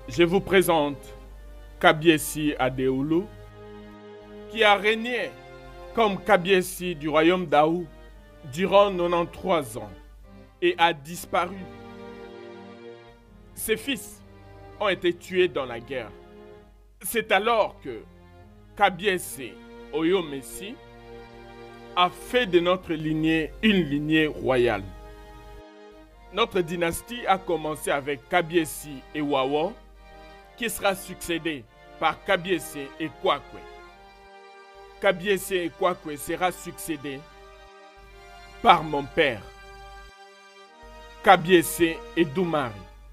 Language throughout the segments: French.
Je vous présente Kabiesi Adeolu, qui a régné comme Kabiesi du royaume d'Aou durant 93 ans et a disparu. Ses fils ont été tués dans la guerre. C'est alors que Kabiesi Oyomesi a fait de notre lignée une lignée royale. Notre dynastie a commencé avec Kabiesi Ewawo, qui sera succédé par Kabiesi Ekwakwe. Kabiesi Ekwakwe sera succédé par mon père, Kabiesi Edumari.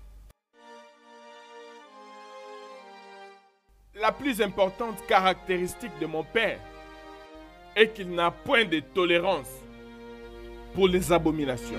La plus importante caractéristique de mon père est qu'il n'a point de tolérance pour les abominations.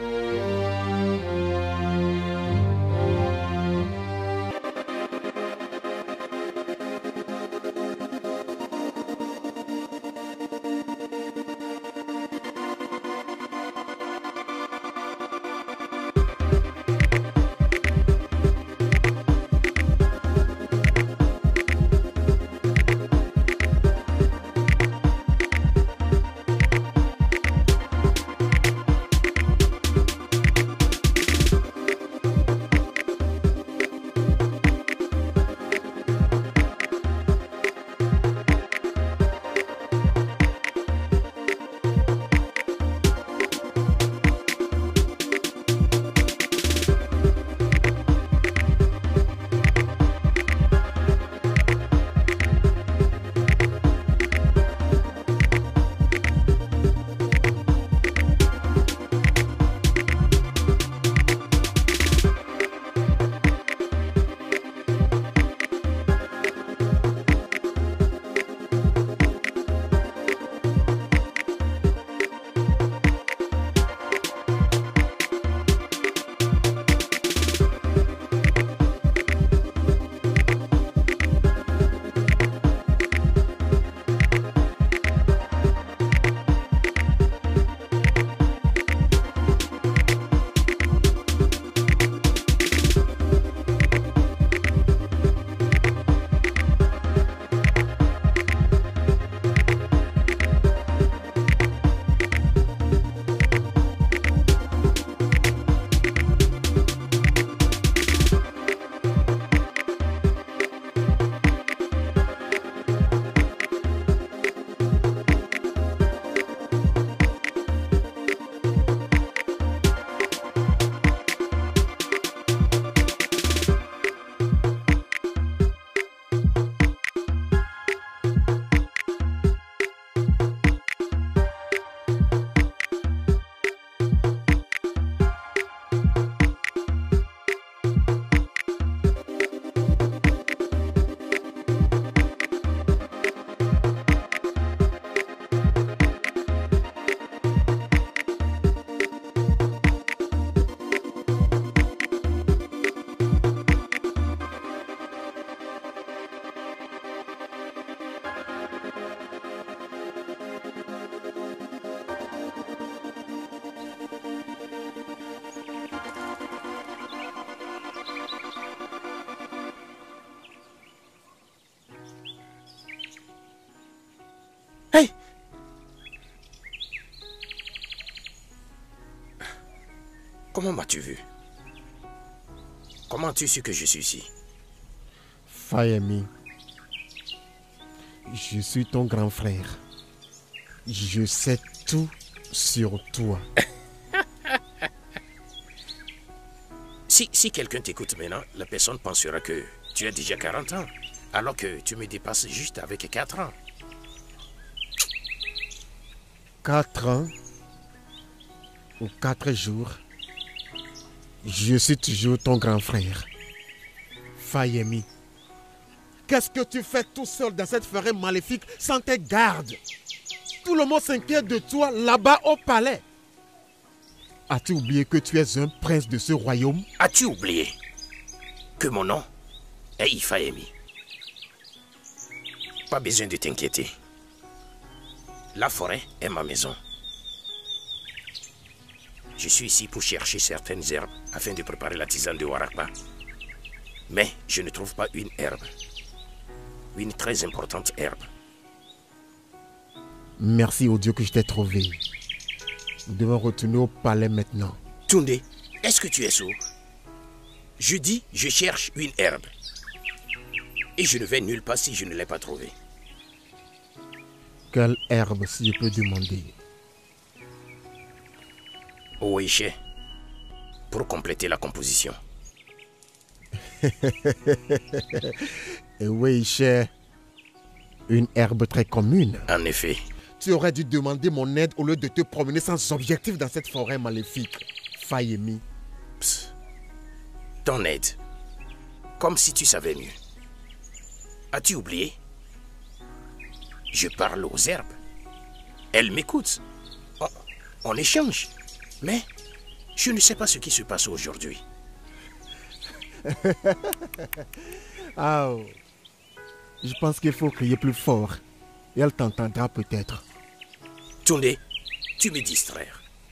Hey! Comment m'as-tu vu? Comment as-tu su que je suis ici? Fayemi, je suis ton grand frère. Je sais tout sur toi. Si quelqu'un t'écoute maintenant, la personne pensera que tu as déjà 40 ans, alors que tu me dépasses juste avec 4 ans. 4 ans ou 4 jours, je suis toujours ton grand frère. Fayemi, qu'est-ce que tu fais tout seul dans cette forêt maléfique sans tes gardes? Tout le monde s'inquiète de toi là-bas au palais. As-tu oublié que tu es un prince de ce royaume? As-tu oublié que mon nom est Ifayemi? Pas besoin de t'inquiéter. La forêt est ma maison. Je suis ici pour chercher certaines herbes afin de préparer la tisane de Warakba. Mais je ne trouve pas une herbe. Une très importante herbe. Merci au Dieu que je t'ai trouvé. Nous devons retourner au palais maintenant. Tunde, est-ce que tu es sourd? Je dis, je cherche une herbe. Et je ne vais nulle part si je ne l'ai pas trouvée. Quelle herbe, si je peux demander? Oweishe, pour compléter la composition. Oweishe, une herbe très commune. En effet. Tu aurais dû demander mon aide au lieu de te promener sans objectif dans cette forêt maléfique. Fayemi. Psst. Ton aide. Comme si tu savais mieux. As-tu oublié? Je parle aux herbes. Elles m'écoutent. On échange. Mais je ne sais pas ce qui se passe aujourd'hui. Ah, je pense qu'il faut crier plus fort. Et elle t'entendra peut-être. Tunde, tu me distrais.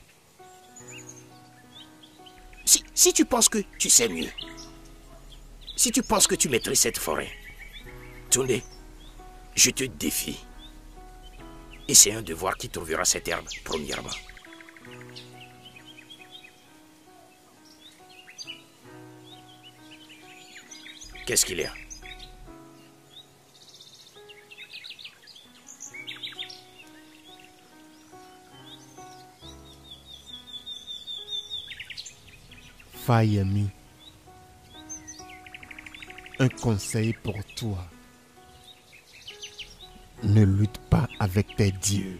Si tu penses que tu sais mieux, si tu penses que tu maîtrises cette forêt, Tunde, je te défie. Et c'est un devoir qui trouvera cette herbe, premièrement. Qu'est-ce qu'il y a? Fayemi, un conseil pour toi. Ne lutte pas avec tes dieux.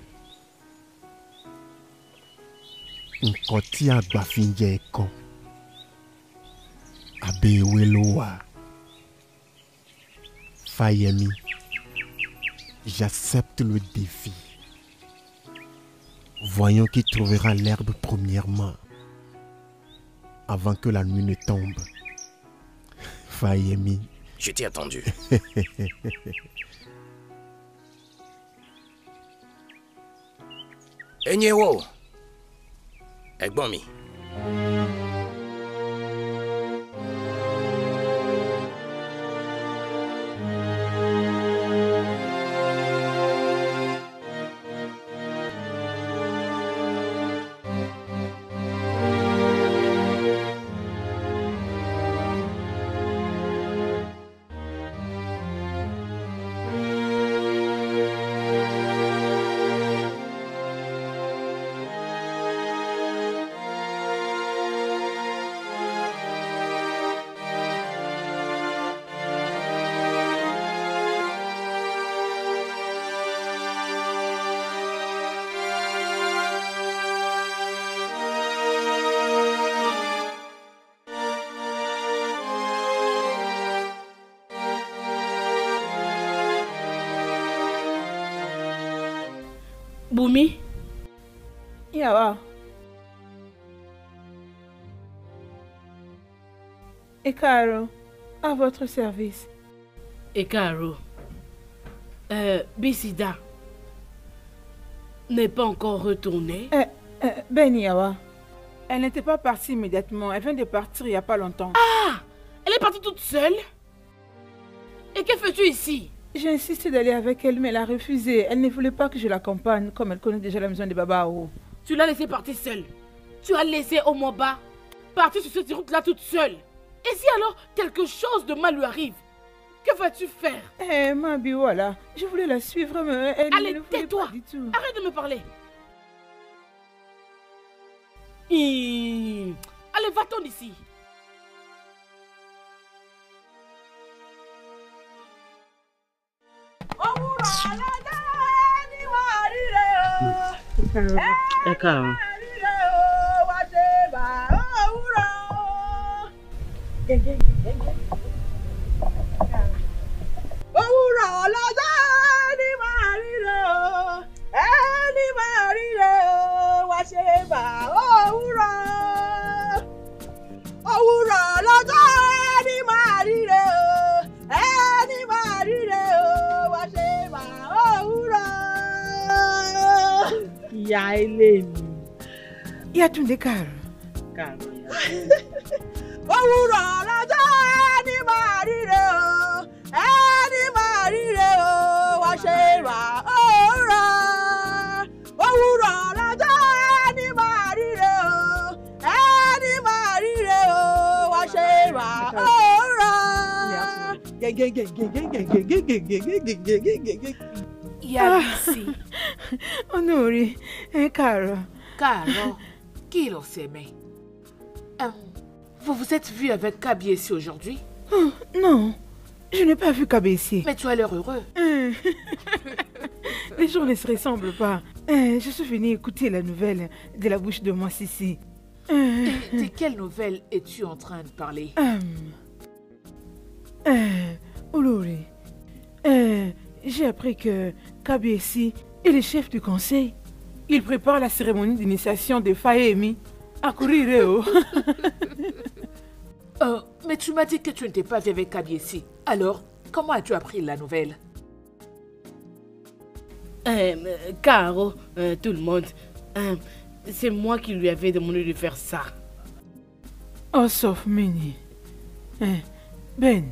Nkoti agbafinje eko. Abeweloa. Fayemi, j'accepte le défi. Voyons qui trouvera l'herbe premièrement, avant que la nuit ne tombe. Fayemi. Je t'ai attendu. Enyewo. Egbomi. Bumi? Yawa. Ekaro, à votre service. Ekaro. Bisida n'est pas encore retournée. Ben Yawa. Elle n'était pas partie immédiatement. Elle vient de partir il n'y a pas longtemps. Ah! Elle est partie toute seule? Et que fais-tu ici? J'ai insisté d'aller avec elle, mais elle a refusé. Elle ne voulait pas que je l'accompagne, comme elle connaît déjà la maison de Babao. Tu l'as laissée partir seule. Tu as laissé Omoba partir sur cette route-là toute seule. Et si alors quelque chose de mal lui arrive, que vas-tu faire? Mabi, voilà. Je voulais la suivre, mais elle allez, ne voulait tais-toi. pas du tout. Arrête de me parler. Allez, va-t'en d'ici. D'accord. Ya ile mi. Ya Tunde Karo. Karo ya. Owura lọ́jọ́ ẹni máa Yabisi, Honoré, Caro. Caro, qui l'on s'aimait? Vous vous êtes vu avec Kabiesi aujourd'hui? Oh, non, je n'ai pas vu Kabessi. Mais tu as l'air heureux. Les gens ne se ressemblent pas. Je suis venue écouter la nouvelle de la bouche de moi, Sissi. De quelle nouvelle es-tu en train de parler? Olori, j'ai appris que Kabessi est le chef du conseil. Il prépare la cérémonie d'initiation de Fayemi à Kurireo. Mais tu m'as dit que tu n'étais pas vu avec Kabiesi. Alors, comment as-tu appris la nouvelle? Caro, tout le monde, c'est moi qui lui avais demandé de faire ça. Oh, sauf Mini. Ben.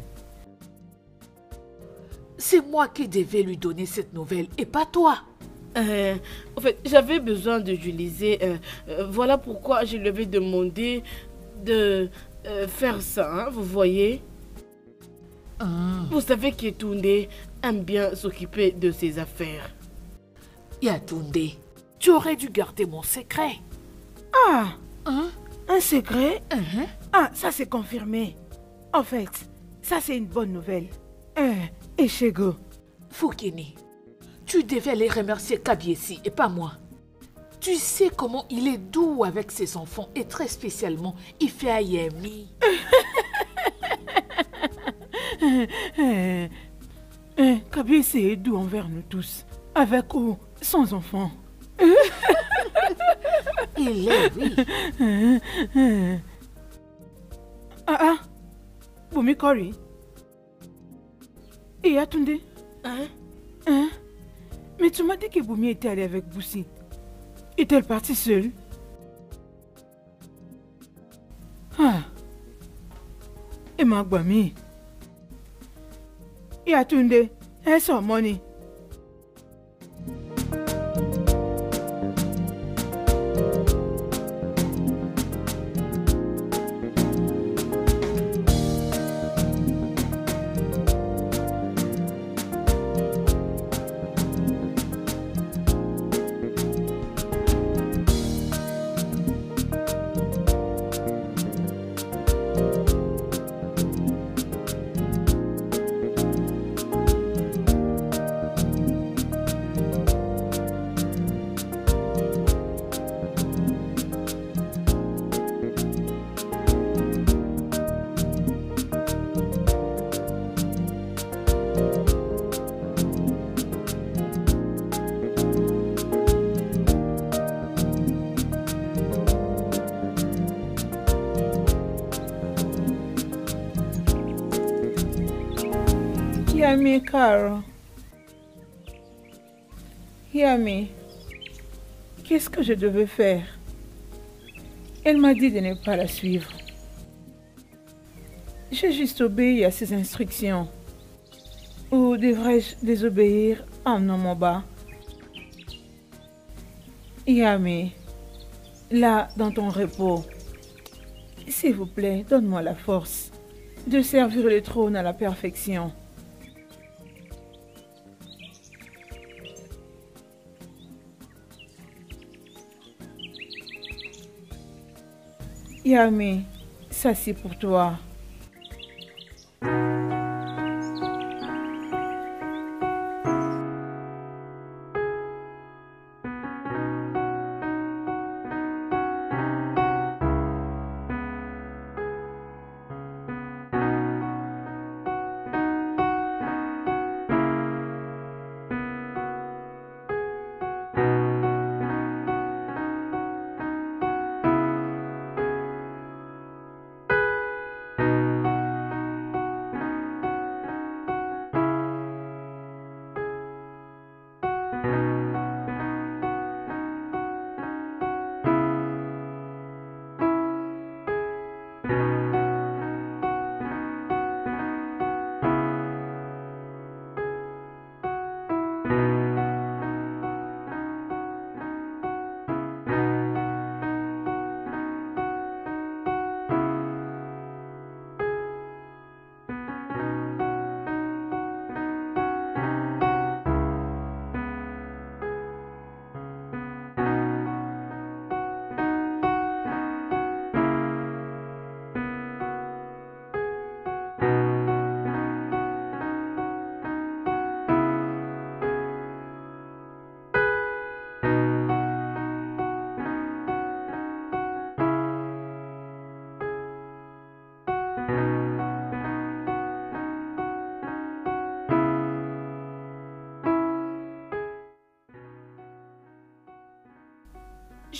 C'est moi qui devais lui donner cette nouvelle et pas toi. En fait, j'avais besoin de Julisé. Voilà pourquoi je lui avais demandé de faire ça, hein, vous voyez. Vous savez qu'Etunde aime bien s'occuper de ses affaires. Yatunde, tu aurais dû garder mon secret. Ah, un secret? Ah, ça c'est confirmé. En fait, ça c'est une bonne nouvelle. Et Shego. Fukini, tu devais les remercier Kabiesi et pas moi. Tu sais comment il est doux avec ses enfants et très spécialement Ifeayemi. Kabiesi est doux envers nous tous. Avec ou sans enfants. Il est, oui. Bumi Kori. Et Yatunde. Mais tu m'as dit que Bumi était allée avec Boussi. Est-elle partie seule? Et Magbami. Yatunde, elle sort money. Hear me, Caro. Hear me. Qu'est-ce que je devais faire? Elle m'a dit de ne pas la suivre. J'ai juste obéi à ses instructions. Ou devrais-je désobéir en nommant bas? Hear me. Là, dans ton repos. S'il vous plaît, donne-moi la force de servir le trône à la perfection. Yami, ça c'est pour toi.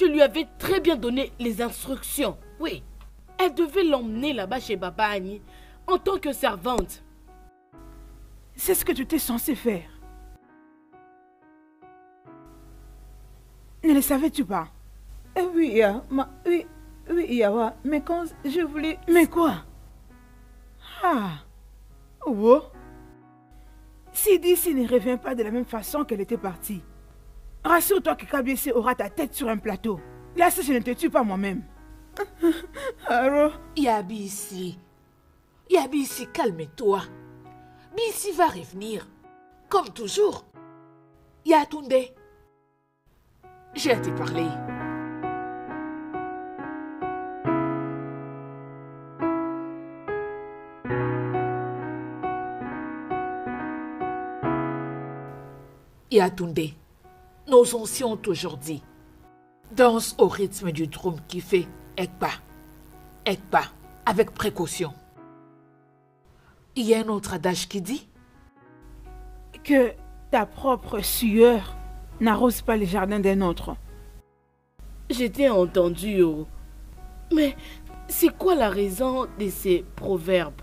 lui avait très bien donné les instructions. Oui, elle devait l'emmener là-bas chez Baba Annie en tant que servante. C'est ce que tu étais censé faire. Ne le savais-tu pas? Oui, Yawa, mais quand je voulais... Mais quoi? Ah, oh. Si D'ici ne revient pas de la même façon qu'elle était partie, rassure-toi que Kabiesi aura ta tête sur un plateau. Là, si je ne te tue pas moi-même. Alors... Yabisi, calme-toi. Bisi va revenir. Comme toujours. Yatunde, j'ai à te parler. Yatunde, nos anciens ont toujours dit, danse au rythme du drum qui fait Ekba, avec précaution. Il y a un autre adage qui dit que ta propre sueur n'arrose pas les jardins d'un autre. J'étais entendu, oh. Mais c'est quoi la raison de ces proverbes?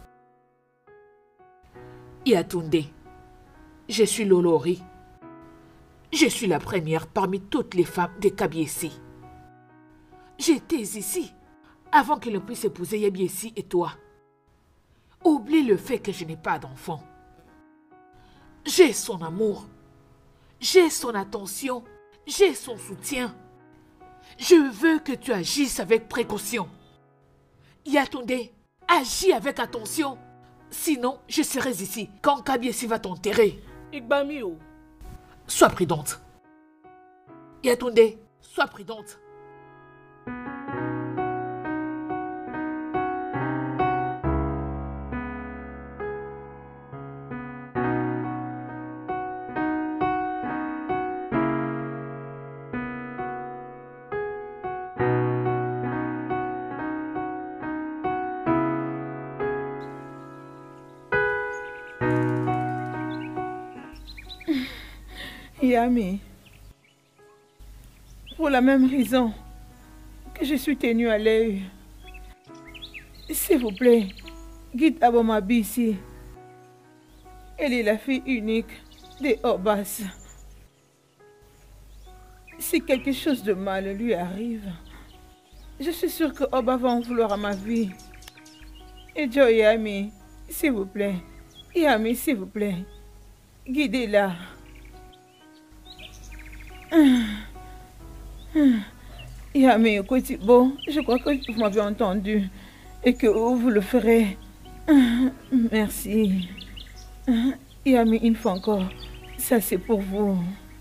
Yatunde, je suis Lolori. Je suis la première parmi toutes les femmes de Kabiesi. J'étais ici avant que l'on puisse épouser Yabiesi et toi. Oublie le fait que je n'ai pas d'enfant. J'ai son amour, j'ai son attention, j'ai son soutien. Je veux que tu agisses avec précaution. Yatunde, agis avec attention. Sinon, je serai ici quand Kabiesi va t'enterrer. Igbamio. Sois prudente. Yatunde, sois prudente. Yami, pour la même raison que je suis tenue à l'œil, s'il vous plaît, guide Abomabi ici. Elle est la fille unique des Obas. Si quelque chose de mal lui arrive, je suis sûre que Oba va en vouloir à ma vie. Et Joe Yami, s'il vous plaît, Yami, s'il vous plaît, guidez-la. Yami, écoutez, bon, je crois que vous m'avez entendu et que vous le ferez. Merci. Yami, une fois encore, ça c'est pour vous.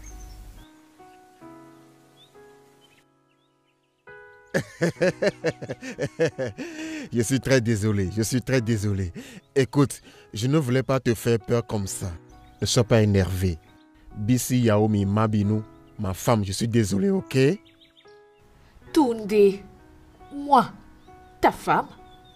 Je suis très désolé, Écoute, je ne voulais pas te faire peur comme ça. Ne sois pas énervé. Bisi Yaomi Mabinu, ma femme, je suis désolé, ok? Tunde, moi, ta femme?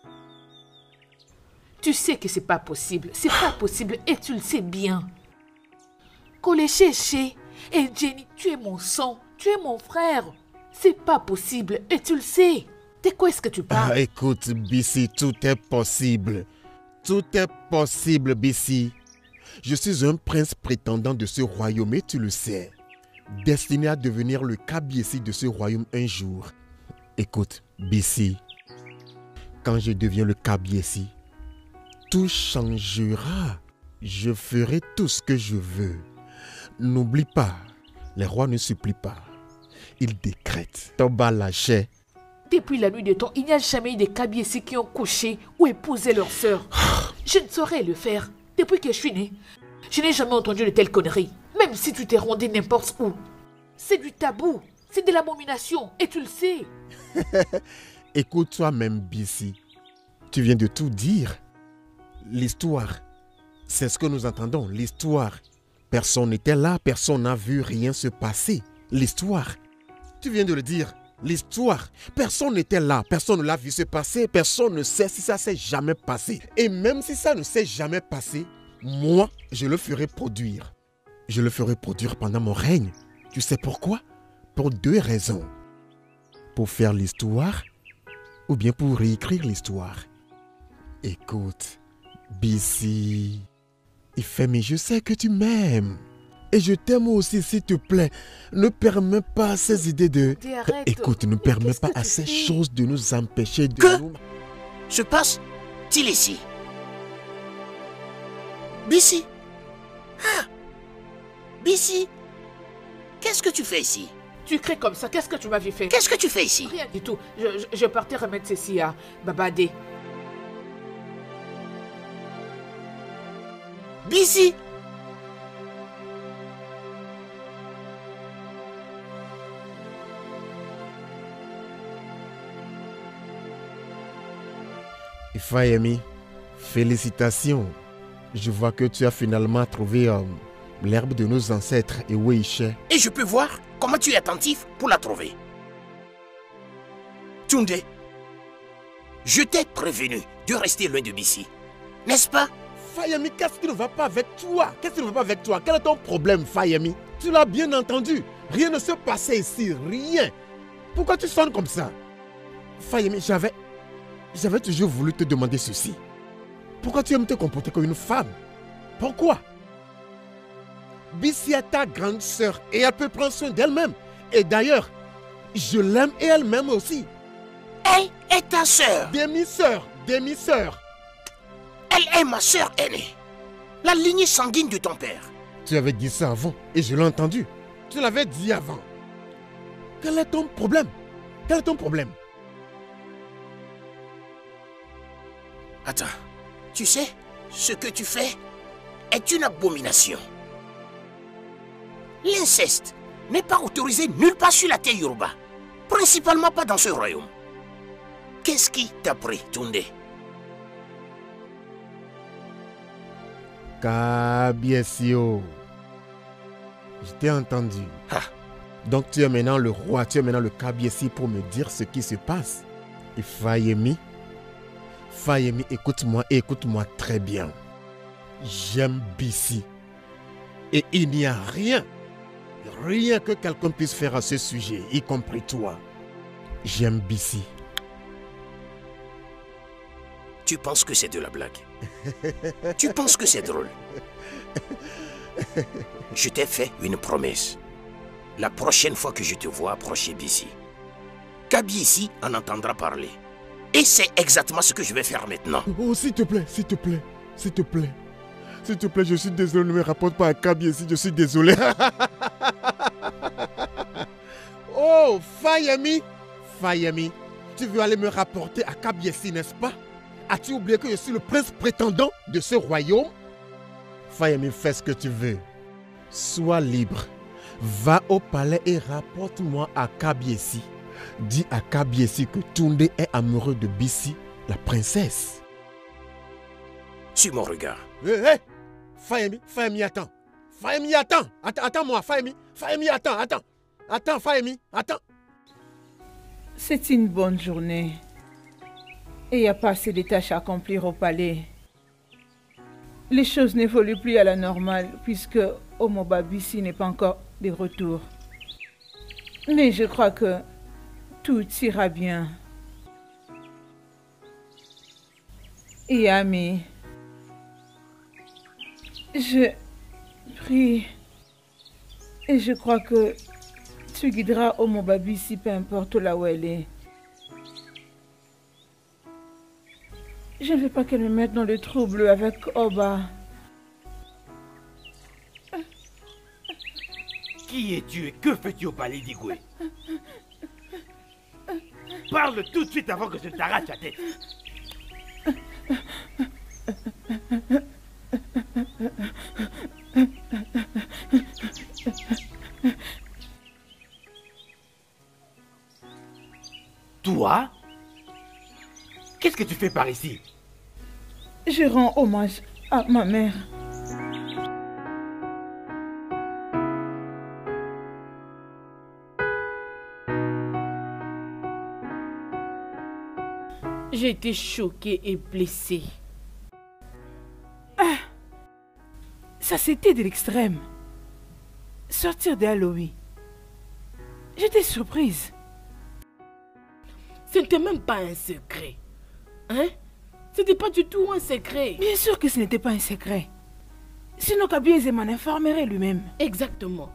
Tu sais que c'est pas possible et tu le sais bien. Kolecheche et Jenny, tu es mon sang, tu es mon frère. C'est pas possible et tu le sais. De quoi est-ce que tu parles? Écoute, Bisi, tout est possible. Tout est possible, Bisi. Je suis un prince prétendant de ce royaume et tu le sais. Destiné à devenir le Kabiesi de ce royaume un jour. Écoute, Bisi, quand je deviens le Kabiesi, tout changera. Je ferai tout ce que je veux. N'oublie pas, les rois ne supplient pas. Ils décrètent. Toba lâché. Depuis la nuit des temps, il n'y a jamais eu des Kabiesi qui ont couché ou épousé leur sœur. Je ne saurais le faire. Depuis que je suis née, je n'ai jamais entendu de telles conneries. Même si tu t'es rendu n'importe où. C'est du tabou. C'est de l'abomination. Et tu le sais. Écoute toi-même, Bisi. Tu viens de tout dire. L'histoire, c'est ce que nous entendons. L'histoire. Personne n'était là. Personne n'a vu rien se passer. L'histoire. Tu viens de le dire. L'histoire. Personne n'était là. Personne ne l'a vu se passer. Personne ne sait si ça s'est jamais passé. Et même si ça ne s'est jamais passé, moi, je le ferai produire. Je le ferai produire pendant mon règne. Tu sais pourquoi? Pour deux raisons. Pour faire l'histoire ou bien pour réécrire l'histoire? Écoute, Bissi, Ifemi, je sais que tu m'aimes. Et je t'aime aussi, s'il te plaît. Ne permets pas à ces idées de... Arrête. Écoute, ne permets pas à ces choses de nous empêcher de... Que nous... se passe-t-il ici? Bissi? Ah! Bissi? Qu'est-ce que tu fais ici? Tu cries comme ça, qu'est-ce que tu m'avais fait? Qu'est-ce que tu fais ici? Rien du tout. Je partais remettre ceci à Babadé. Bissi? Ifayemi, félicitations. Je vois que tu as finalement trouvé l'herbe de nos ancêtres et Weishe. Et je peux voir comment tu es attentif pour la trouver. Tunde, je t'ai prévenu de rester loin de Bissi, n'est-ce pas? Fayemi, qu'est-ce qui ne va pas avec toi? Qu'est-ce qui ne va pas avec toi? Quel est ton problème, Fayemi? Tu l'as bien entendu. Rien ne se passait ici, rien. Pourquoi tu sonnes comme ça? Fayemi, j'avais toujours voulu te demander ceci. Pourquoi tu aimes te comporter comme une femme? Pourquoi? Bissi est ta grande sœur et elle peut prendre soin d'elle-même. Et d'ailleurs, je l'aime et elle m'aime aussi. Elle est ta sœur. Demi-sœur, demi-sœur. Elle est ma sœur aînée. La lignée sanguine de ton père. Tu avais dit ça avant et je l'ai entendu. Tu l'avais dit avant. Quel est ton problème? Quel est ton problème? Attends, tu sais, ce que tu fais est une abomination. L'inceste n'est pas autorisé nulle part sur la terre Yoruba, principalement pas dans ce royaume. Qu'est-ce qui t'a pris, Tunde? Kabiesio. Je t'ai entendu. Ah. Donc tu es maintenant le roi, tu es maintenant le Kabiesi pour me dire ce qui se passe. Et Fayemi, écoute-moi et écoute-moi très bien. J'aime Bissi. Et il n'y a rien que quelqu'un puisse faire à ce sujet, y compris toi. J'aime Bissi. Tu penses que c'est de la blague? Tu penses que c'est drôle? Je t'ai fait une promesse. La prochaine fois que je te vois approcher Bissi, Kabiesi en entendra parler. Et c'est exactement ce que je vais faire maintenant. Oh, s'il te plaît, s'il te plaît, s'il te plaît. S'il te plaît, je suis désolé, ne me rapporte pas à Kabiesi, je suis désolé. Oh, Fayemi, tu veux aller me rapporter à Kabiesi, n'est-ce pas? As-tu oublié que je suis le prince prétendant de ce royaume? Fayemi, fais ce que tu veux. Sois libre. Va au palais et rapporte-moi à Kabiesi. Dis à Kabiesi que Tunde est amoureux de Bissi, la princesse. Suis mon regard. Hé, Fayemi, attends. Fayemi, attends. Attends-moi, Fayemi. Fayemi, attends. Attends, Fayemi, attends. C'est une bonne journée. Et il n'y a pas assez de tâches à accomplir au palais. Les choses n'évoluent plus à la normale puisque Omoba Bissi n'est pas encore de retour. Mais je crois que tout ira bien. Et Ami, je prie et je crois que tu guideras Omoba Bissi peu importe là où elle est. Je ne veux pas qu'elle me mette dans le trouble avec Oba. Qui es-tu et que fais-tu au palais d'Igwe? Parle tout de suite avant que je t'arrache la tête. Toi? Qu'est-ce que tu fais par ici? Je rends hommage à ma mère. J'ai été choquée et blessée. Ah, ça c'était de l'extrême. Sortir de Halloween. J'étais surprise. Ce n'était même pas un secret. Hein? C'était pas du tout un secret. Bien sûr que ce n'était pas un secret. Sinon Kabiese m'en informerait lui-même. Exactement.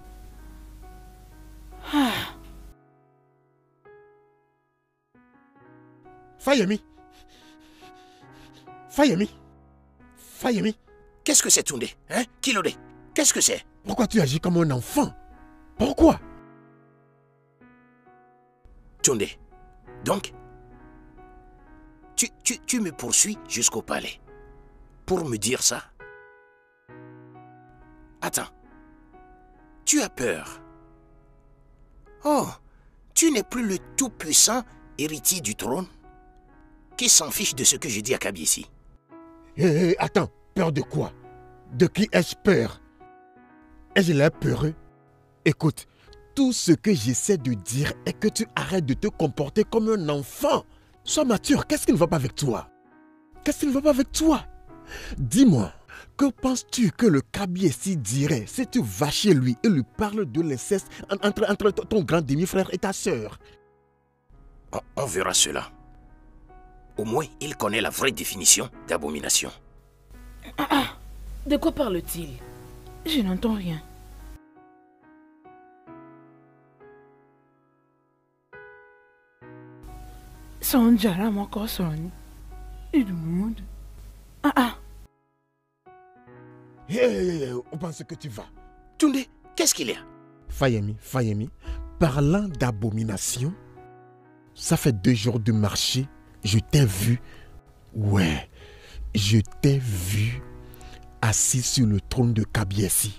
Ah. Fayemi. Fayemi. Fayemi. Qu'est-ce que c'est, Tunde? Hein? Kilode? Qu'est-ce que c'est? Pourquoi tu agis comme un enfant? Pourquoi? Tunde, donc, tu me poursuis jusqu'au palais pour me dire ça? Attends, tu as peur? Oh, tu n'es plus le tout-puissant héritier du trône qui s'en fiche de ce que je dis à Kabiesi? Hé, attends, peur de quoi? De qui ai-je peur? Ai-je l'air peureux? Écoute, tout ce que j'essaie de dire est que tu arrêtes de te comporter comme un enfant. Sois mature, qu'est-ce qui ne va pas avec toi? Qu'est-ce qui ne va pas avec toi? Dis-moi, que penses-tu que le Kabiesi dirait si tu vas chez lui et lui parles de l'inceste entre ton grand demi-frère et ta sœur? On verra cela. Au moins, il connaît la vraie définition d'abomination. De quoi parle-t-il? Je n'entends rien. Son jaram encore son. Et du monde. Hé, où penses que tu vas? Tunde, qu'est-ce qu'il y a? Fayemi, parlant d'abomination, ça fait 2 jours de marché, je t'ai vu. Ouais, je t'ai vu assis sur le trône de Kabiesi.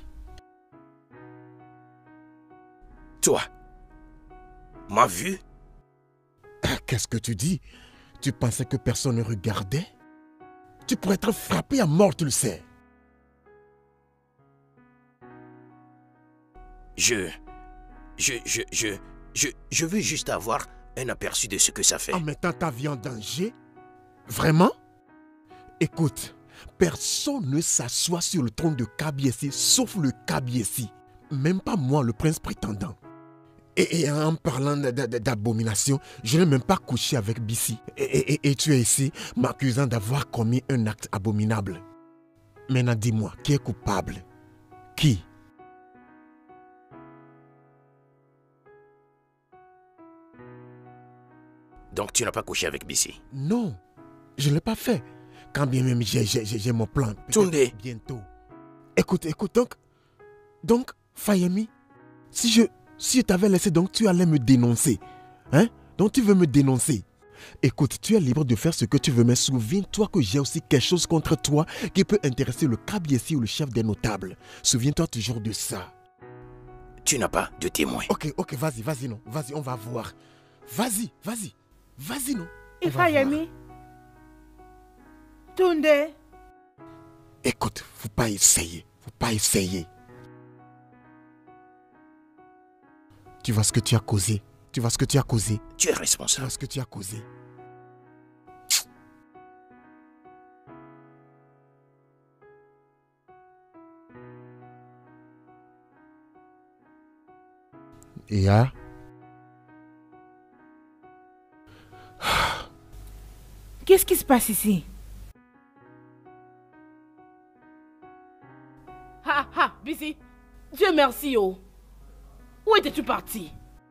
Toi, m'as vu? Qu'est-ce que tu dis? Tu pensais que personne ne regardait? Tu pourrais être frappé à mort, tu le sais. Je veux juste avoir un aperçu de ce que ça fait. En mettant ta vie en danger? Vraiment? Écoute, personne ne s'assoit sur le trône de Kabiesi sauf le Kabiesi. Même pas moi, le prince prétendant. Et en parlant d'abomination, je n'ai même pas couché avec Bissi. Et tu es ici m'accusant d'avoir commis un acte abominable. Maintenant, dis-moi, qui est coupable? Qui? Donc tu n'as pas couché avec Bissi? Non, je ne l'ai pas fait. Quand bien même j'ai mon plan. Tunde. Bientôt. Écoute, donc, Fayemi, si je t'avais laissé, donc tu allais me dénoncer. Hein? Donc tu veux me dénoncer. Écoute, tu es libre de faire ce que tu veux, mais souviens-toi que j'ai aussi quelque chose contre toi qui peut intéresser le Kabiesi ou le chef des notables. Souviens-toi toujours de ça. Tu n'as pas de témoin. Ok, vas-y, non. Vas-y, on va voir. Vas-y, non. Et Fayemi? Tunde? Écoute, faut pas essayer. Tu vois ce que tu as causé. Tu es responsable. Tu vois ce que tu as causé. Et là, qu'est-ce qui se passe ici? Bissi, Dieu merci, oh. Où étais-tu parti?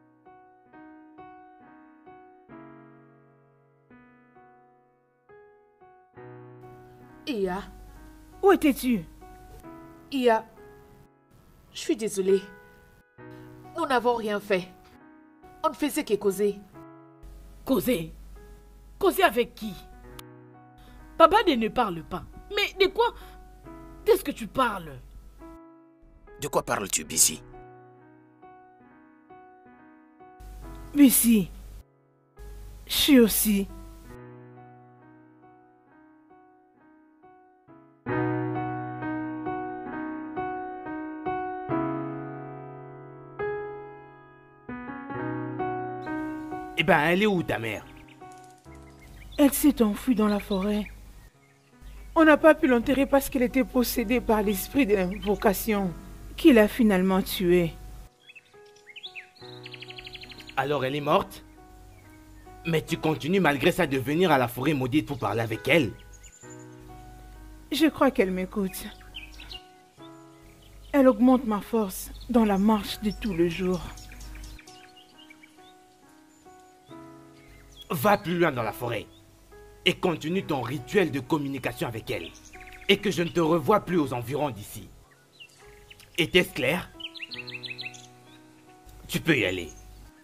Iya, Où étais-tu? Iya, je suis désolée. Nous n'avons rien fait. On ne faisait que causer. Causer? Causer avec qui? Papa ne parle pas. Mais de quoi? Qu'est-ce que tu parles? De quoi parles-tu, Bissi? Bissi, je suis aussi. Eh ben, elle est où, ta mère? Elle s'est enfuie dans la forêt. On n'a pas pu l'enterrer parce qu'elle était possédée par l'esprit de l'invocation qui l'a finalement tuée. Alors, elle est morte? Mais tu continues malgré ça de venir à la forêt maudite pour parler avec elle? Je crois qu'elle m'écoute. Elle augmente ma force dans la marche de tout le jour. Va plus loin dans la forêt et continue ton rituel de communication avec elle. Et que je ne te revoie plus aux environs d'ici. Était-ce clair? Tu peux y aller.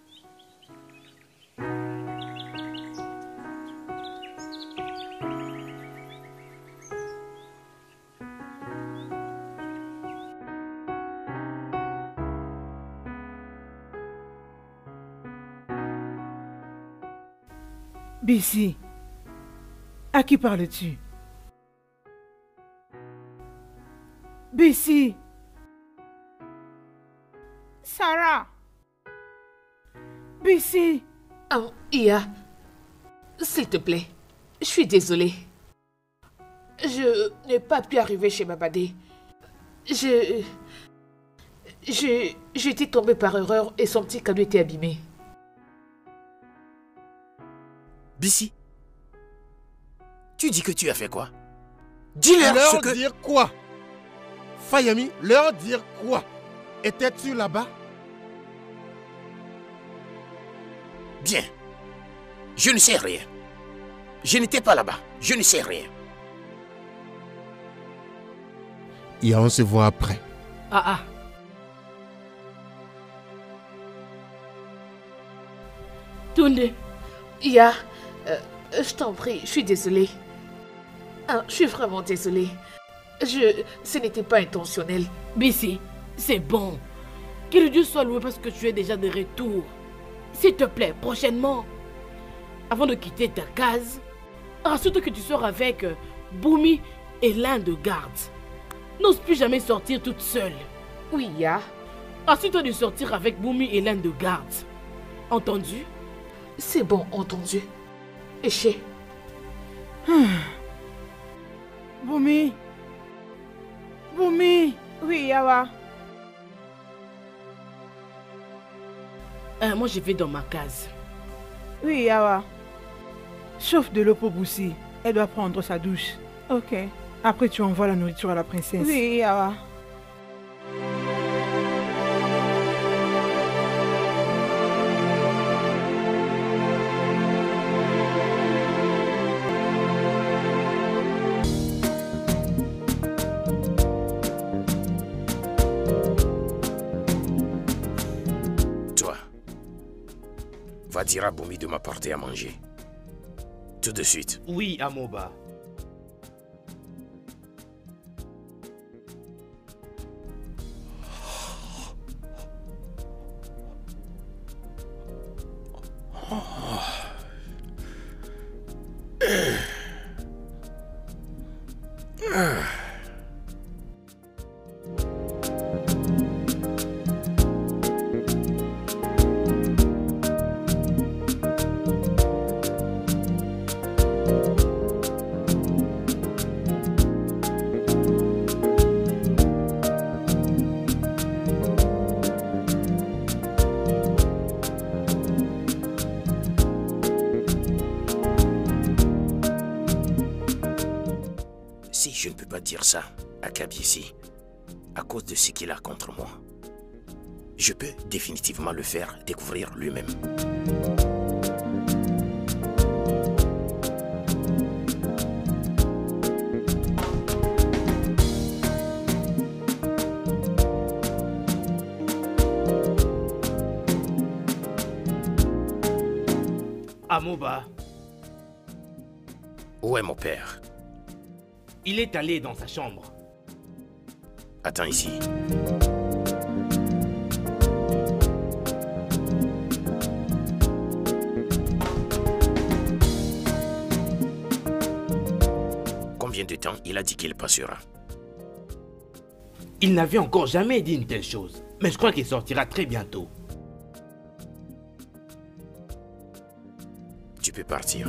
Bissi, à qui parles-tu? Bissi. Sarah. Bissi. Oh, Iya, s'il te plaît, je suis désolée. Je n'ai pas pu arriver chez Babadé. J'étais tombée par erreur et son petit cadeau était abîmé. Bissi, tu dis que tu as fait quoi? Dis-leur ce que... Leur dire quoi? Fayemi, leur dire quoi? Étais-tu là-bas? Bien. Je ne sais rien. Je n'étais pas là-bas. Je ne sais rien. Et on se voit après. Ah. Tunde. Iya, je t'en prie, je suis désolée. Ah, je suis vraiment désolée. Ce n'était pas intentionnel. Bissi, c'est bon. Que le Dieu soit loué parce que tu es déjà de retour. S'il te plaît, prochainement, avant de quitter ta case, rassure-toi que tu sors avec Boumi et l'un de garde. N'ose plus jamais sortir toute seule. Oui, Iya. Assure-toi de sortir avec Boumi et l'un de garde. Entendu? C'est bon, entendu. Éché. Boumi. Boumi. Oui, Yawa. Moi, je vais dans ma case. Oui, Yawa. Chauffe de l'eau pour Boussi. Elle doit prendre sa douche. Ok. Après, tu envoies la nourriture à la princesse. Oui, Yawa. Va dire à Boumi de m'apporter à manger. Tout de suite. Oui, Amoba. Je ne peux pas dire ça à Kabiesi à cause de ce qu'il a contre moi. Je peux définitivement le faire découvrir lui-même. Amoba. Où est mon père? Il est allé dans sa chambre. Attends ici. Combien de temps il a dit qu'il passera? Il n'avait encore jamais dit une telle chose, mais je crois qu'il sortira très bientôt. Tu peux partir.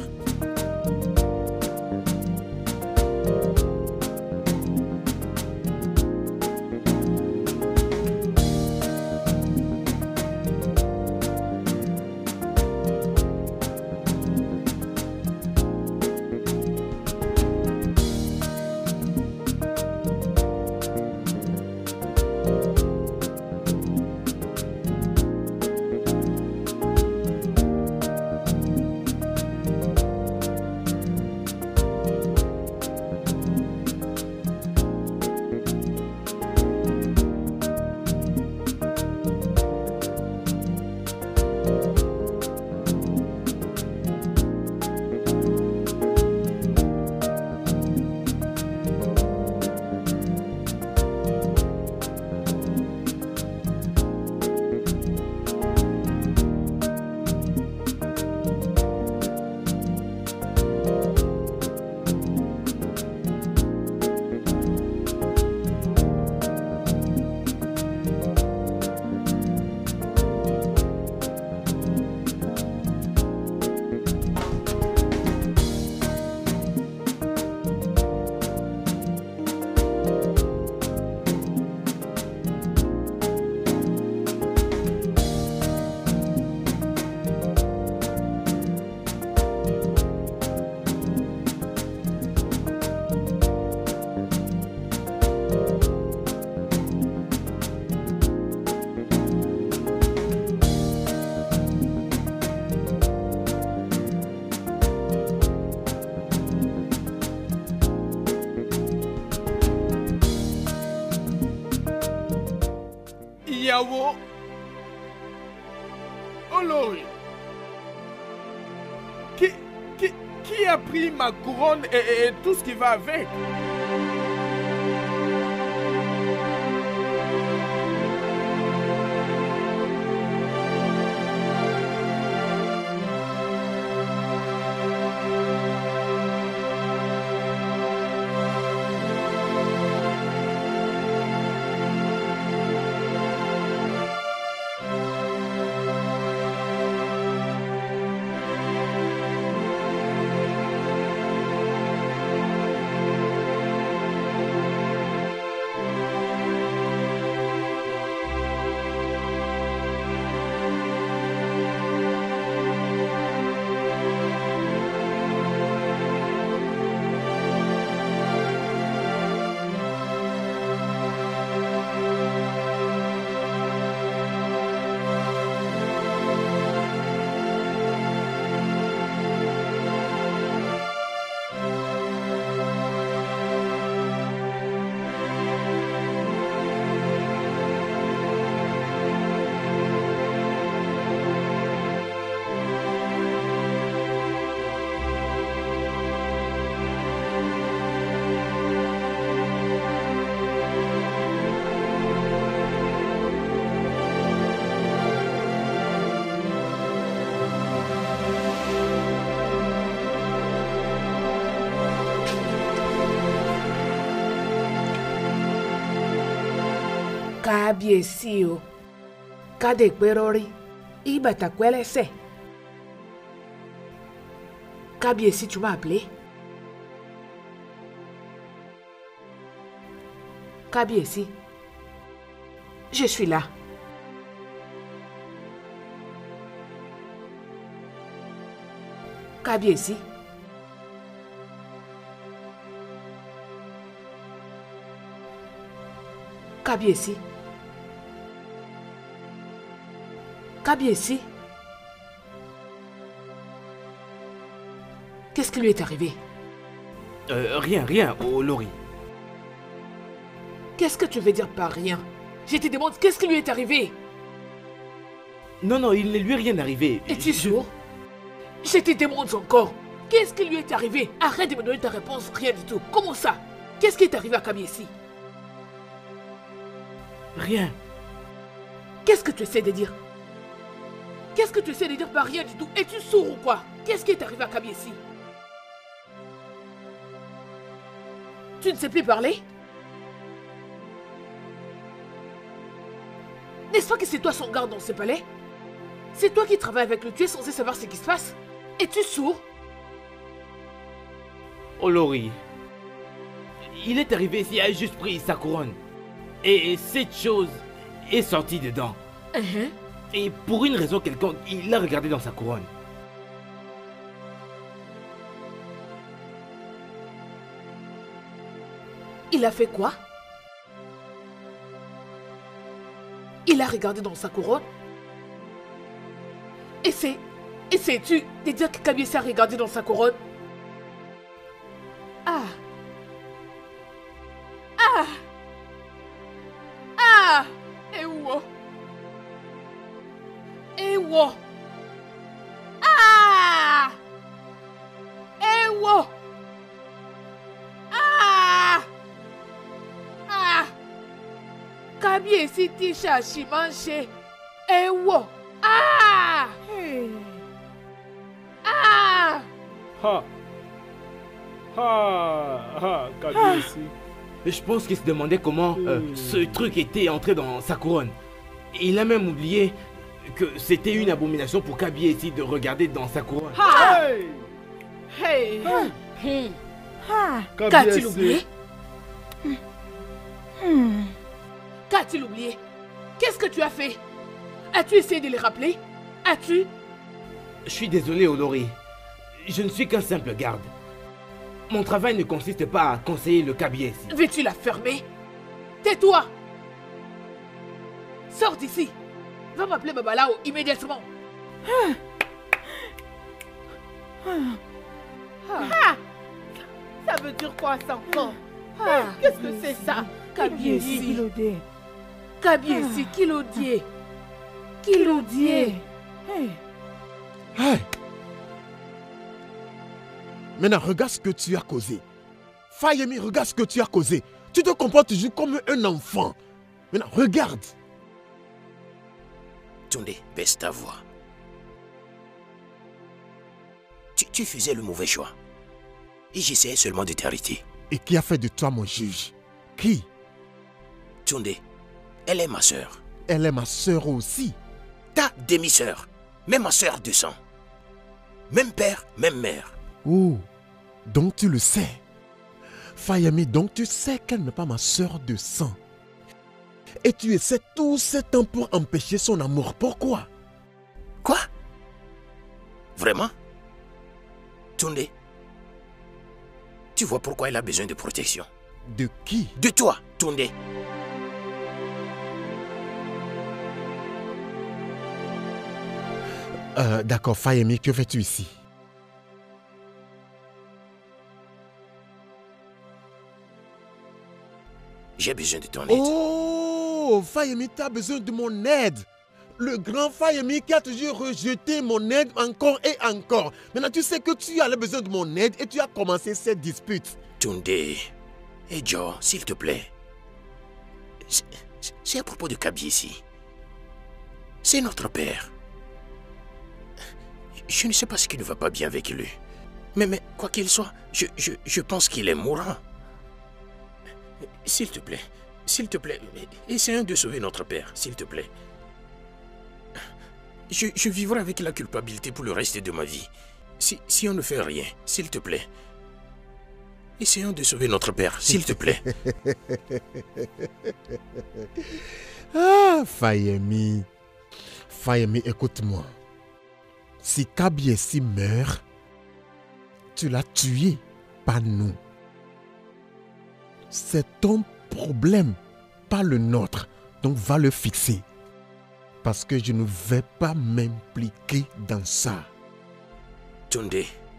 Yawo. Olori. Qui a pris ma couronne et tout ce qui va avec? Kábíyèsí o, kádé pérori, ibata kwelese. Kábíyèsí, tu m'as appelé? Kábíyèsí, je suis là. Kábíyèsí. Kábíyèsí. Kábíyèsí. Qu'est-ce qui lui est arrivé? Rien, Olori. Qu'est-ce que tu veux dire par rien? Je te demande, qu'est-ce qui lui est arrivé? Non, il ne lui est rien arrivé. Es-tu sourd? Je te demande encore, qu'est-ce qui lui est arrivé? Arrête de me donner ta réponse, rien du tout. Comment ça? Qu'est-ce qui est arrivé à Kábíyèsí? Rien. Qu'est-ce que tu essaies de dire? Qu'est-ce que tu essaies de dire par rien du tout? Es-tu sourd ou quoi? Qu'est-ce qui est arrivé à Kábíyèsí? Tu ne sais plus parler? N'est-ce pas que c'est toi son garde dans ce palais? C'est toi qui travailles avec lui, tu es censé savoir ce qui se passe. Es-tu sourd? Olori, il est arrivé ici, il a juste pris sa couronne. Et cette chose est sortie dedans. Et pour une raison quelconque, il l'a regardé dans sa couronne. Il a fait quoi? Il a regardé dans sa couronne? Essaies-tu de dire que Kábíyèsí a regardé dans sa couronne? Ah! Ah! Ah! Ewo! Ewo! Ah! Ewo! Ah! Ah! Kábíyèsí ti ṣàṣìmáṣe. Ewo! Ah! Hey. Ah! Kábíyèsí. Je pense qu'il se demandait comment ce truc était entré dans sa couronne. Il a même oublié que c'était une abomination pour Kábíyèsí de regarder dans sa couronne. Hey! Ah. Qu'a-t-il oublié? Qu'a-t-il oublié? Qu'est-ce que tu as fait? As-tu essayé de les rappeler? As-tu? Je suis désolé, Olori. Je ne suis qu'un simple garde. Mon travail ne consiste pas à conseiller le Kábíyèsí. Veux-tu la fermer? Tais-toi! Sors d'ici! Va m'appeler Babalao immédiatement! Ça veut dire quoi ça encore? Ah, Qu'est-ce que c'est ça? Kábíyèsí. Kabiesi, Kilodier. Kilodier. Hey. Hey. Maintenant, regarde ce que tu as causé. Fayemi, regarde ce que tu as causé. Tu te comportes toujours comme un enfant. Maintenant, regarde. Tunde, baisse ta voix. Tu faisais le mauvais choix. Et j'essayais seulement de t'arrêter. Et qui a fait de toi mon juge? Qui? Tunde, elle est ma sœur. Elle est ma sœur aussi. Ta demi-sœur. Même ma sœur de sang. Même père, même mère. Oh, donc tu le sais. Fayemi, donc tu sais qu'elle n'est pas ma sœur de sang. Et tu essaies tout ce temps pour empêcher son amour. Pourquoi? Quoi? Vraiment? Tunde, tu vois pourquoi elle a besoin de protection? De qui? De toi, Tunde. D'accord, Fayemi, que fais-tu ici? J'ai besoin de ton aide. Oh, Fayemi, tu as besoin de mon aide. Le grand Fayemi qui a toujours rejeté mon aide encore et encore. Maintenant, tu sais que tu as besoin de mon aide et tu as commencé cette dispute. Tunde, et Joe, s'il te plaît. C'est à propos de Kabiesi. C'est notre père. Je ne sais pas ce qui ne va pas bien avec lui. Mais quoi qu'il soit, je pense qu'il est mourant. S'il te plaît, essayons de sauver notre père, s'il te plaît. Je vivrai avec la culpabilité pour le reste de ma vie. Si on ne fait rien, s'il te plaît. Essayons de sauver notre père, s'il te plaît. Ah, Fayemi. Fayemi, écoute-moi. Si Kabiesi meurt, tu l'as tué, pas nous. C'est ton problème, pas le nôtre. Donc va le fixer. Parce que je ne vais pas m'impliquer dans ça. Tunde.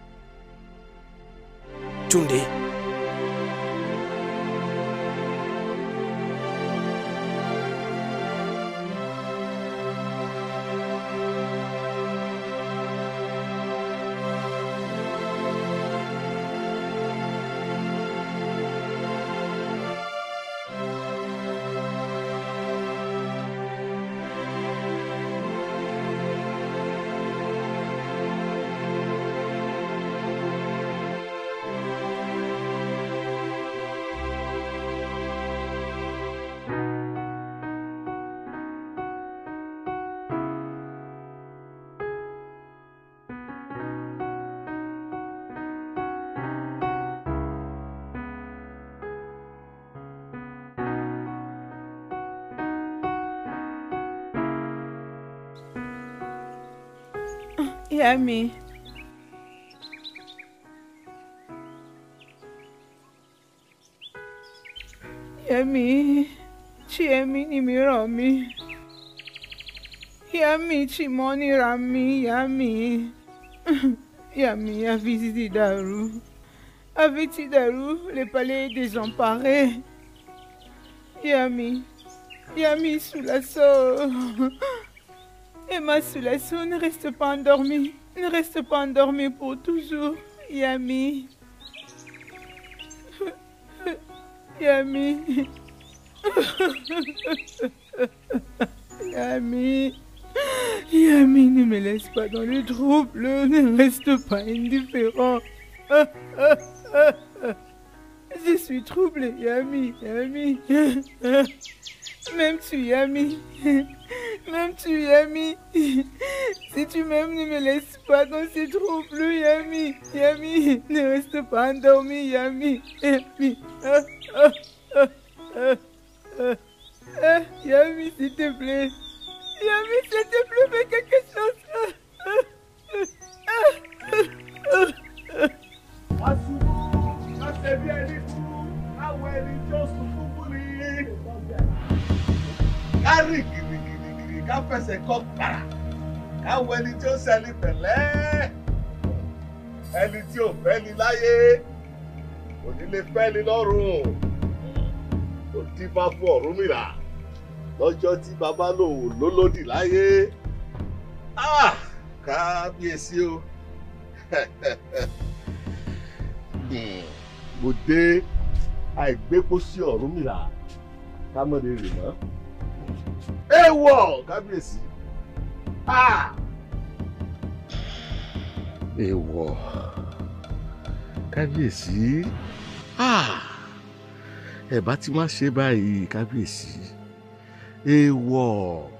Yami. Yami, Chiemi ni miromi. Yami, Chimoni Rami, Yami. Yami, Aviti Daru. Aviti Daru, le palais désemparé. Yami, Yami sous l'assaut. Emma Soulasso, ne reste pas endormie. Ne reste pas endormie pour toujours. Yami. Yami. Yami. Yami, ne me laisse pas dans le trouble. Ne reste pas indifférent. Je suis troublée, Yami. Yami. Même tu, Yami. Même tu, Yami. Si tu m'aimes, ne me laisse pas dans ces troubles, Yami. Yami, ne reste pas endormi, Yami. Yami. Yami, s'il te plaît. Yami, s'il te plaît, fais quelque chose. Kárí gìrìgìrì ká fẹsẹ̀ kọ́ para káwọ ẹni tí ó ṣẹni pẹ̀lẹ́ ẹni tí ò fẹ́ ni láyé kò ní lè fẹ́ ni lọ́run kò dífá fún Ọ̀rúnmìlà lọ́jọ́ tí bàbá lòun lólódì láyé. Kábíyèsí o. Mo dé àìgbépo sí Ọ̀rúnmìlà kámọ́dé rè mọ́. Èèwọ̀ kábíyèsí. Èèwọ̀ kábíyèsí. Ẹ bá ti má ṣe báyìí kábíyèsí. Èèwọ̀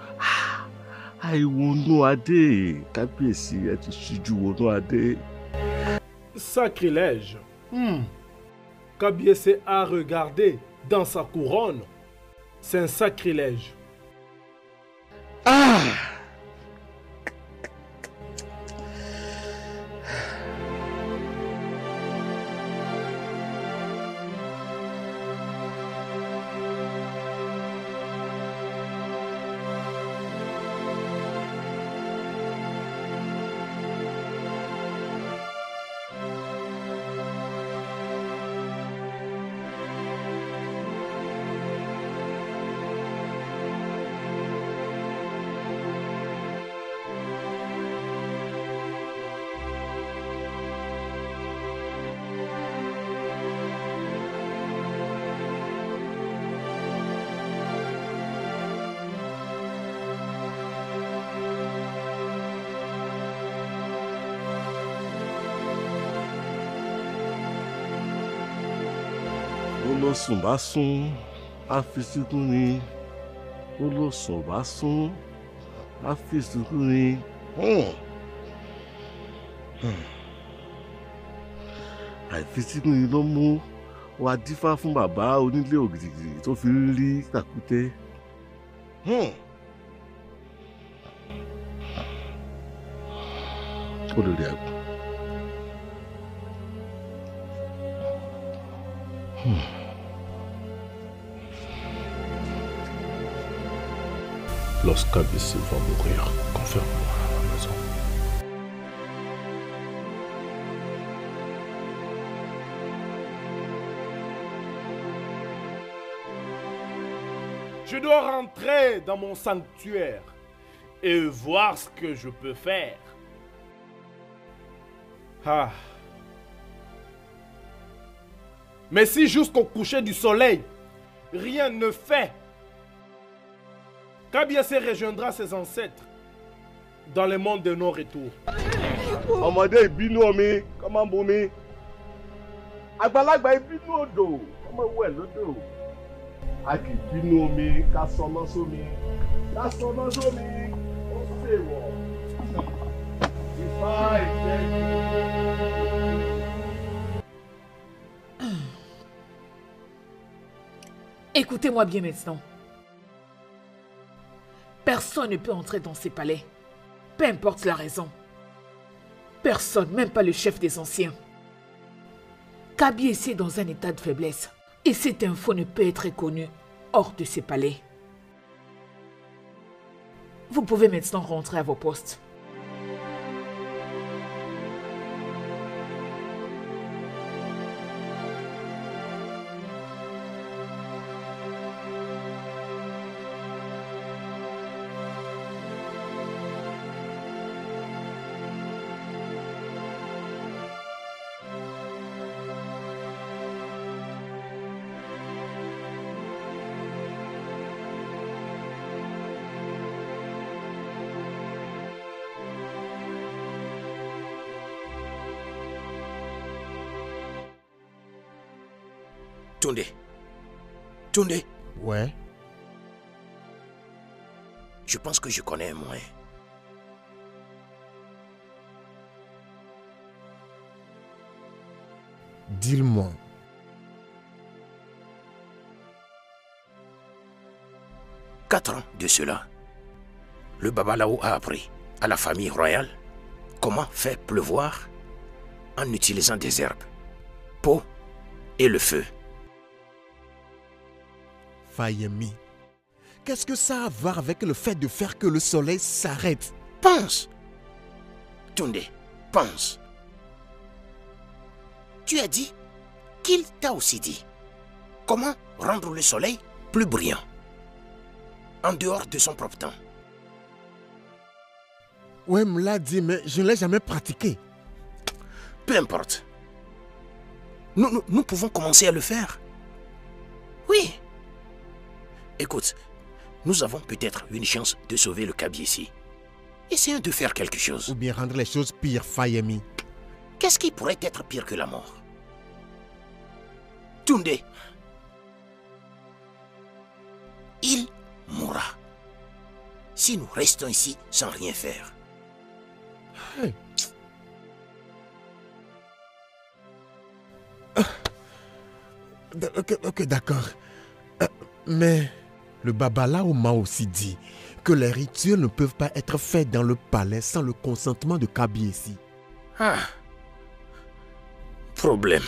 àìwọnú adé kábíyèsí, ẹ ti ṣíjú wọnú adé. Sacrilège. Kabiese a regardé dans sa couronne. C'est un sacrilège. Olóṣùn bá sún á fi síkún ni. Olóṣùn bá sún á fi síkún ni. Àìfisíkún ni ló mú wa dífá fún bàbá onílé ògìrìgìrì tó fi ń rí tàkúté. Olórí àgbà. Lorsqu'Abissé va mourir, confirme-moi à la maison. Je dois rentrer dans mon sanctuaire et voir ce que je peux faire. Mais si jusqu'au coucher du soleil, rien ne fait, Kabiese rejoindra ses ancêtres dans le monde de non-retour. Ọmọdé ìbínú omi, kọ́mọ bomi. Àgbàlagbà ìbínú odò, kọ́mọ wẹ̀ lódò. A kì í bínú omi, ká sọmọ sómi. Ká sọmọ sómi, ó ṣèwọ̀. Ifá ìfẹ́ Écoutez-moi bien maintenant. Personne ne peut entrer dans ces palais, peu importe la raison. Personne, même pas le chef des anciens. Kabiese est dans un état de faiblesse et cette info ne peut être connue hors de ces palais. Vous pouvez maintenant rentrer à vos postes. Tunde. Ouais. Je pense que je connais un moyen. Dis-le-moi. Quatre ans de cela, le Babalao a appris à la famille royale comment faire pleuvoir en utilisant des herbes, peau et le feu. Fayemi, qu'est-ce que ça a à voir avec le fait de faire que le soleil s'arrête? Pense. Tunde, pense. Tu as dit qu'il t'a aussi dit comment rendre le soleil plus brillant. en dehors de son propre temps. Ouais, me l'a dit, mais je ne l'ai jamais pratiqué. Peu importe. Nous pouvons commencer à le faire. Oui. Écoute, nous avons peut-être une chance de sauver le Kabyesi. Essayons de faire quelque chose. Ou bien rendre les choses pires, Fayemi. Qu'est-ce qui pourrait être pire que la mort? Tunde. Il mourra. Si nous restons ici sans rien faire. Hey. Ok, d'accord. Mais le Babalao m'a aussi dit que les rituels ne peuvent pas être faits dans le palais sans le consentement de Kabyesi. Ah. Problème.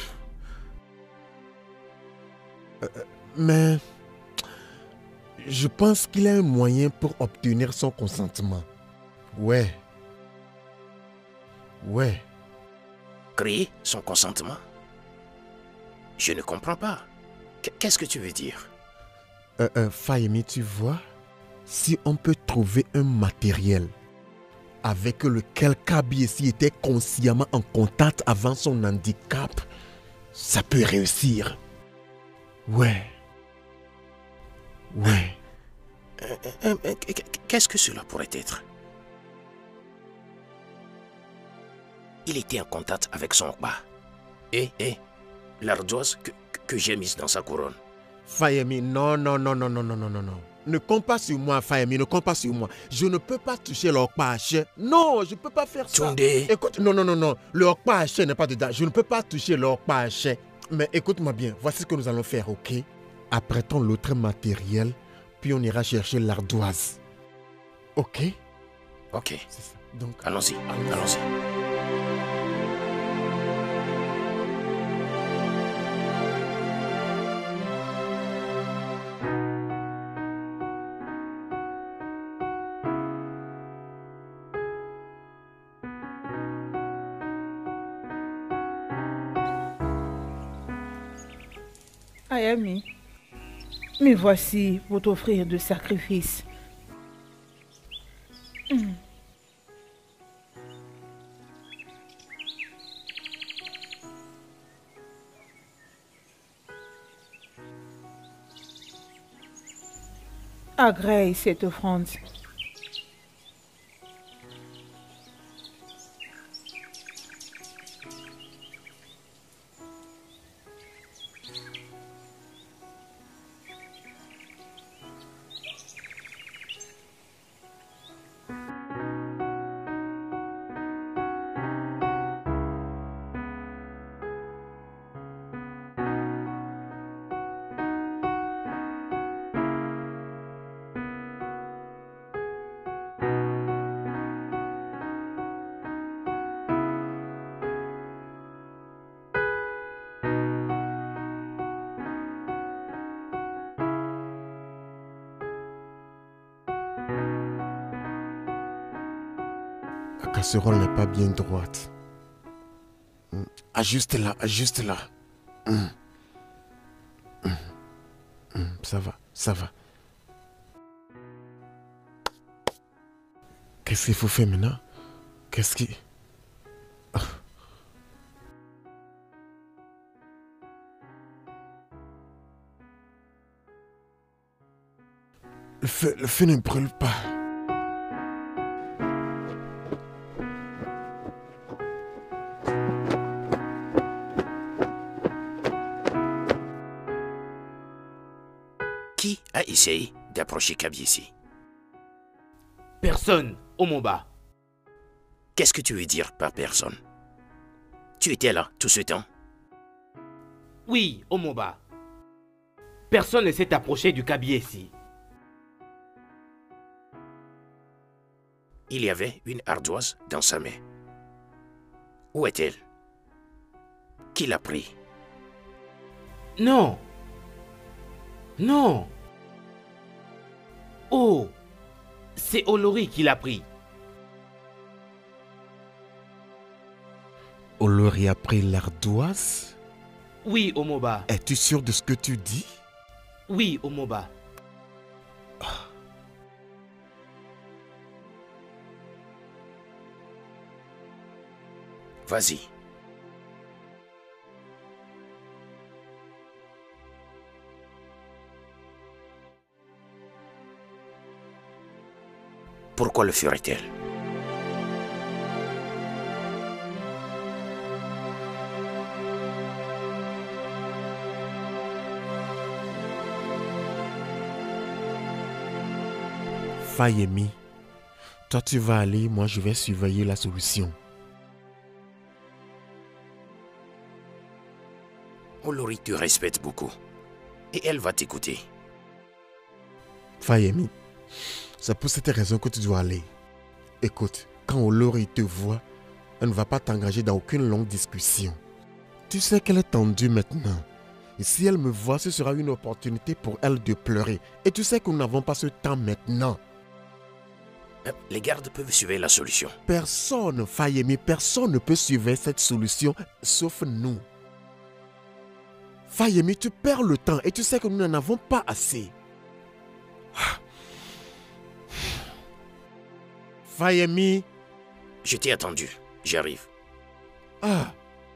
Mais je pense qu'il y a un moyen pour obtenir son consentement. Ouais. Créer son consentement? Je ne comprends pas. Qu'est-ce que tu veux dire? Fayemi, tu vois, si on peut trouver un matériel avec lequel Kabyesi était consciemment en contact avant son handicap, ça peut réussir. Ouais. Qu'est-ce que cela pourrait être? Il était en contact avec son Okba. Et l'ardoise que j'ai mise dans sa couronne. Fayemi, non. Ne compte pas sur moi, Fayemi, ne compte pas sur moi. Je ne peux pas toucher le Okpa Haché. Non, je ne peux pas faire ça. Tunde. Écoute, non. Le Okpa Haché n'est pas dedans. Je ne peux pas toucher le Okpa Haché. Mais écoute-moi bien, voici ce que nous allons faire, ok? Apprêtons l'autre matériel, puis on ira chercher l'ardoise. Ok? Ok. C'est ça. Donc, allons-y. Ayami, me voici pour t'offrir de sacrifice. Agrée cette offrande. la casserole n'est pas bien droite. Ajuste-la. Ça va. Qu'est-ce qu'il faut faire maintenant? Qu'est-ce qui... Le feu ne brûle pas. Qui a essayé d'approcher Kabyesi? Personne, Omoba. Qu'est-ce que tu veux dire par personne? Tu étais là tout ce temps? Oui, Omoba. Personne ne s'est approché du Kabyesi. Il y avait une ardoise dans sa main. Où est-elle? Qui l'a pris? Non. Oh, c'est Olori qui l'a pris. Olori a pris l'ardoise? Oui, Omoba. Es-tu sûr de ce que tu dis? Oui, Omoba. Vas-y. Pourquoi le ferait-elle? Fayemi, toi tu vas aller, moi je vais surveiller la solution. Olori te respecte beaucoup. Et elle va t'écouter. Fayemi, c'est pour cette raison que tu dois aller. Écoute, quand Olori te voit, elle ne va pas t'engager dans aucune longue discussion. Tu sais qu'elle est tendue maintenant. Et si elle me voit, ce sera une opportunité pour elle de pleurer. Et tu sais que nous n'avons pas ce temps maintenant. Les gardes peuvent suivre la solution. Personne, Fayemi, personne ne peut suivre cette solution sauf nous. Fayemi, tu perds le temps et tu sais que nous n'en avons pas assez. Fayemi. Je t'ai attendu. J'arrive. Ah.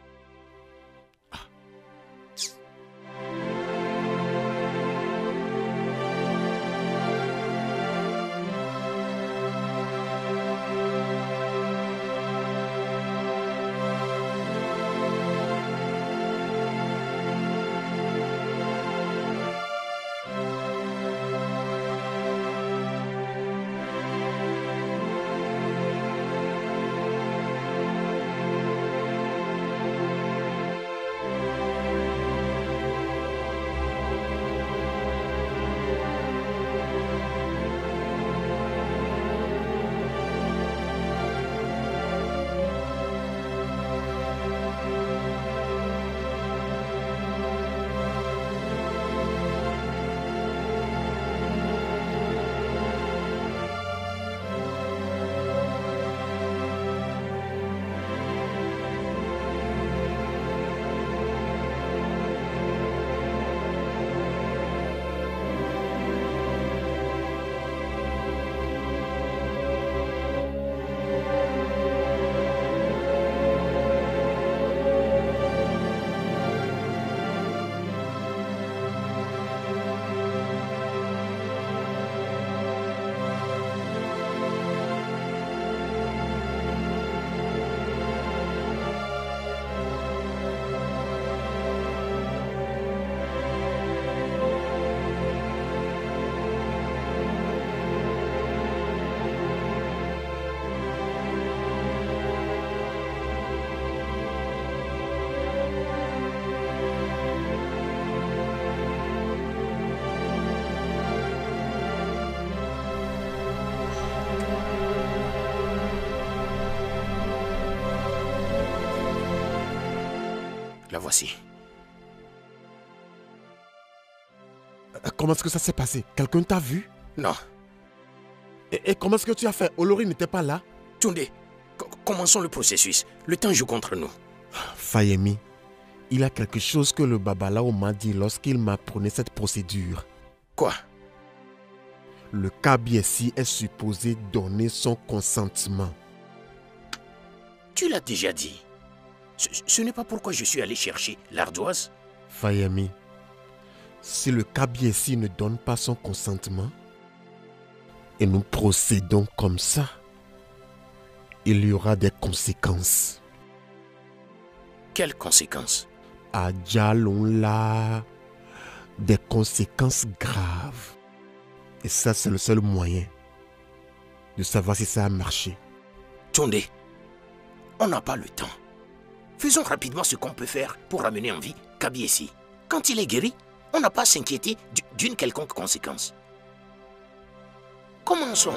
La voici. Comment est-ce que ça s'est passé? Quelqu'un t'a vu? Non. Et comment est-ce que tu as fait? Olori n'était pas là? Tunde, commençons le processus. Le temps joue contre nous. Fayemi, il y a quelque chose que le Babalao m'a dit lorsqu'il m'apprenait cette procédure. Quoi? Le Kabiesi est supposé donner son consentement. Tu l'as déjà dit. Ce n'est pas pourquoi je suis allé chercher l'ardoise. Fayemi, si le Kabiesi ne donne pas son consentement, et nous procédons comme ça, il y aura des conséquences. Quelles conséquences? À Djalonla, des conséquences graves. Et ça, c'est le seul moyen de savoir si ça a marché. Tunde, on n'a pas le temps. Faisons rapidement ce qu'on peut faire pour ramener en vie Kabiesi. Quand il est guéri, on n'a pas à s'inquiéter d'une quelconque conséquence. Commençons.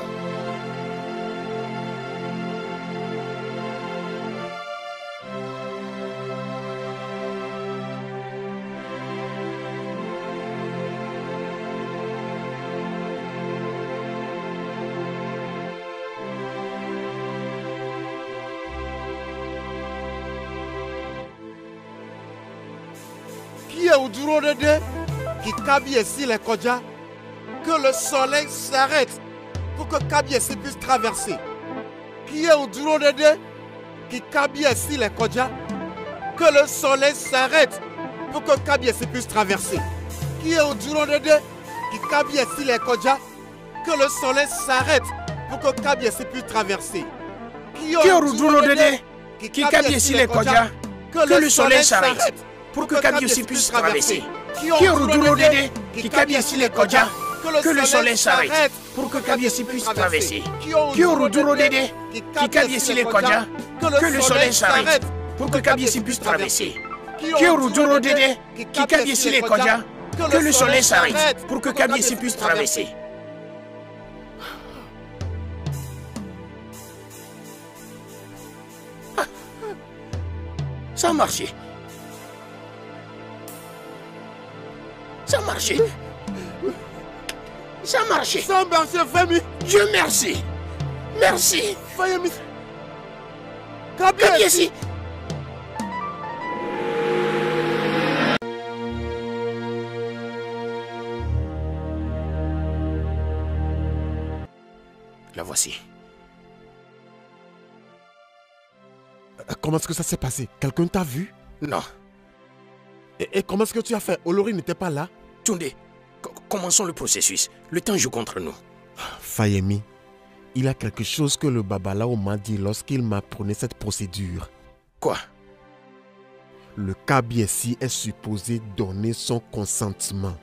Qui est au duro de qui Kabiesi les Kodja? Que le soleil s'arrête pour que Kabiesi puisse traverser. Qui est au duro de qui Kabiesi les Kodja, que le soleil s'arrête pour que Kabiesi puisse traverser. Qui est au Duro Dede, qui Kabiesi les Kodja, que le soleil s'arrête pour que Kabiesi puisse traverser. Qui est au Duro Dede, qui Kabiesi les Kodja, que le soleil s'arrête pour que Kabiesi puisse traverser. Qui est au Duro Dede, qui Kabiesi les Kodja, que le soleil s'arrête pour que Kabiesi puisse traverser. Qui est au Duro Dede, qui Kabiesi les Kodja, que le soleil s'arrête pour que Kabiesi puisse traverser. Qui est au Duro Dede, qui Kabiesi les Kodja, que le soleil s'arrête pour que Kabiesi puisse traverser. Ça a marché. Ça a marché. Ça a marché. Ça a marché, famille. Dieu merci. Merci. Fayemi. Kabiesi. La voici. Comment est-ce que ça s'est passé? Quelqu'un t'a vu? Non. Et comment est-ce que tu as fait? Olori n'était pas là? Tunde, commençons le processus. Le temps joue contre nous. Fayemi, il y a quelque chose que le Babalao m'a dit lorsqu'il m'apprenait cette procédure. Quoi? Le Kabiesi est supposé donner son consentement.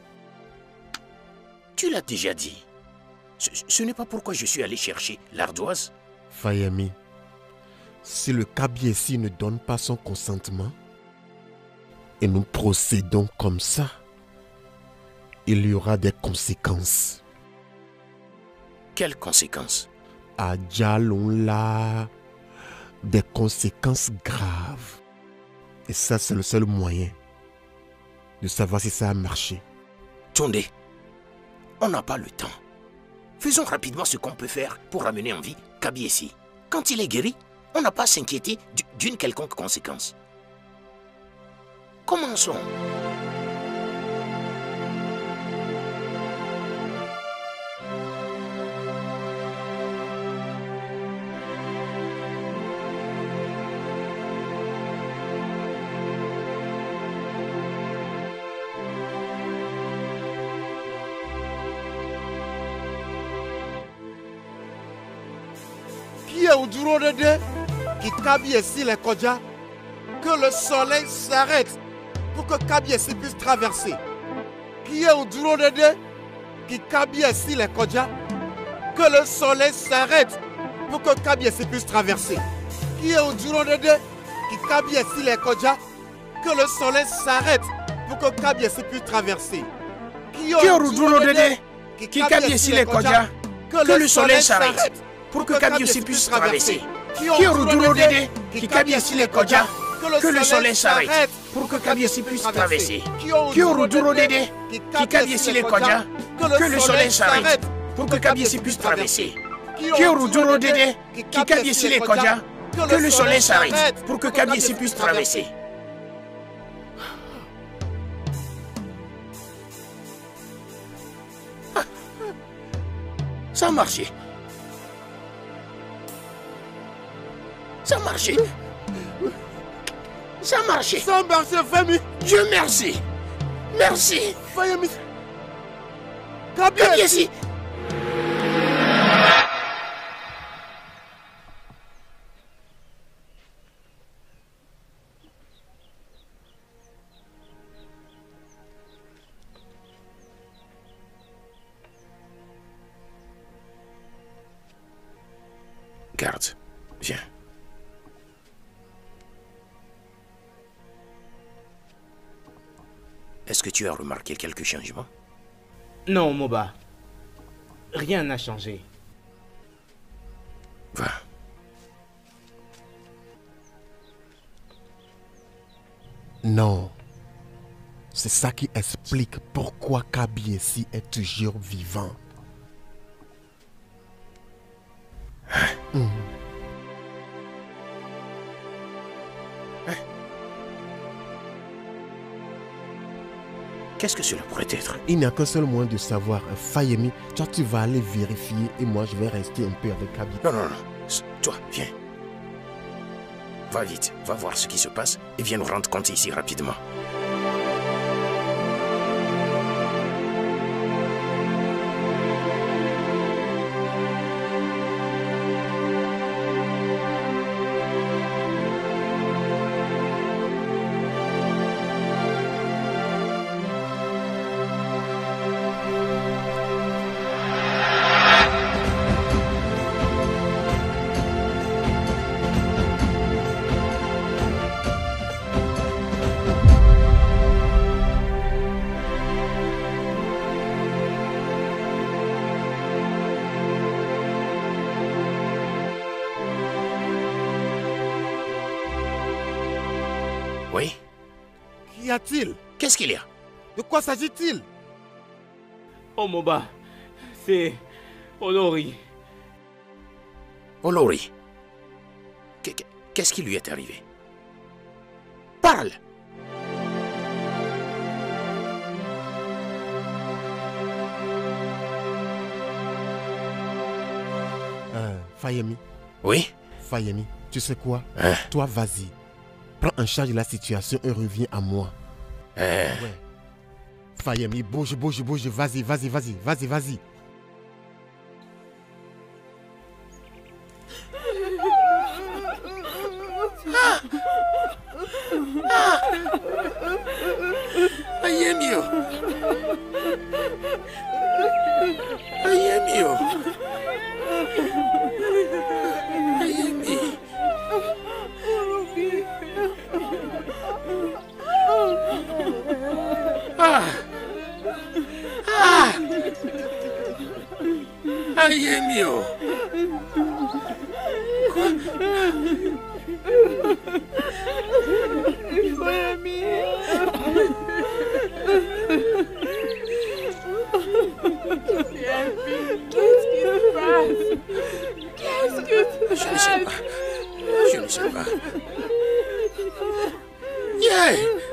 Tu l'as déjà dit. Ce n'est pas pourquoi je suis allé chercher l'ardoise. Fayemi, si le Kabiesi ne donne pas son consentement, et nous procédons comme ça, il y aura des conséquences. Quelles conséquences? À Djalonla, des conséquences graves. Et ça, c'est le seul moyen de savoir si ça a marché. Tunde, on n'a pas le temps. Faisons rapidement ce qu'on peut faire pour ramener en vie Kabiesi. Quand il est guéri, on n'a pas à s'inquiéter d'une quelconque conséquence. Commençons. Qui est au Duro Dede, qui Kabiesi les Kodja, que le soleil s'arrête pour que Kabiesi puisse traverser. Qui est au Duro Dede, qui Kabiesi les Kodja, que le soleil s'arrête pour que Kabiesi puisse traverser. Qui est au Duro Dede, qui Kabiesi les Kodja, que le soleil s'arrête pour que Kabiesi puisse traverser. Qui est au Duro Dede, qui Kabiesi les Kodja, que le soleil s'arrête pour que Kabiesi puisse traverser. Qui est au Duro Dede, qui Kabiesi les Kodja, que le soleil s'arrête pour que Kabiesi puisse traverser. Qui est au Duro Dede, qui Kabiesi les Kodja, que le soleil s'arrête pour que Kabiesi puisse traverser. Qui est au Duro Dede, qui Kabiesi les Kodja, que le soleil s'arrête pour que Kabiesi puisse traverser. Ça a marché. Ça a marché. Ça a marché. Ça a marché, famille. Dieu merci. Merci. Fayemi. Kabiesi. Garde, viens. Est-ce que tu as remarqué quelques changements? Non, Moba. Rien n'a changé. Va. Non. C'est ça qui explique pourquoi Kabiesi est toujours vivant. Qu'est-ce que cela pourrait être? Il n'y a qu'un seul moyen de savoir. Fayemi, toi tu vas aller vérifier et moi je vais rester un peu avec Kabiesi. Non. Toi, viens. Va vite, va voir ce qui se passe et viens nous rendre compte ici rapidement. Oui? Qu'y a-t-il? Qu'est-ce qu'il y a? De quoi s'agit-il? Oh Moba, c'est Olori. Olori, qu'est-ce qui lui est arrivé? Parle! Fayemi. Oui? Fayemi, tu sais quoi? Hein? Toi, vas-y. Prends en charge la situation et reviens à moi. Ouais. Fayemi, bouge, vas-y. Ayemio. Ayemio. Je ne sais pas. Yeah!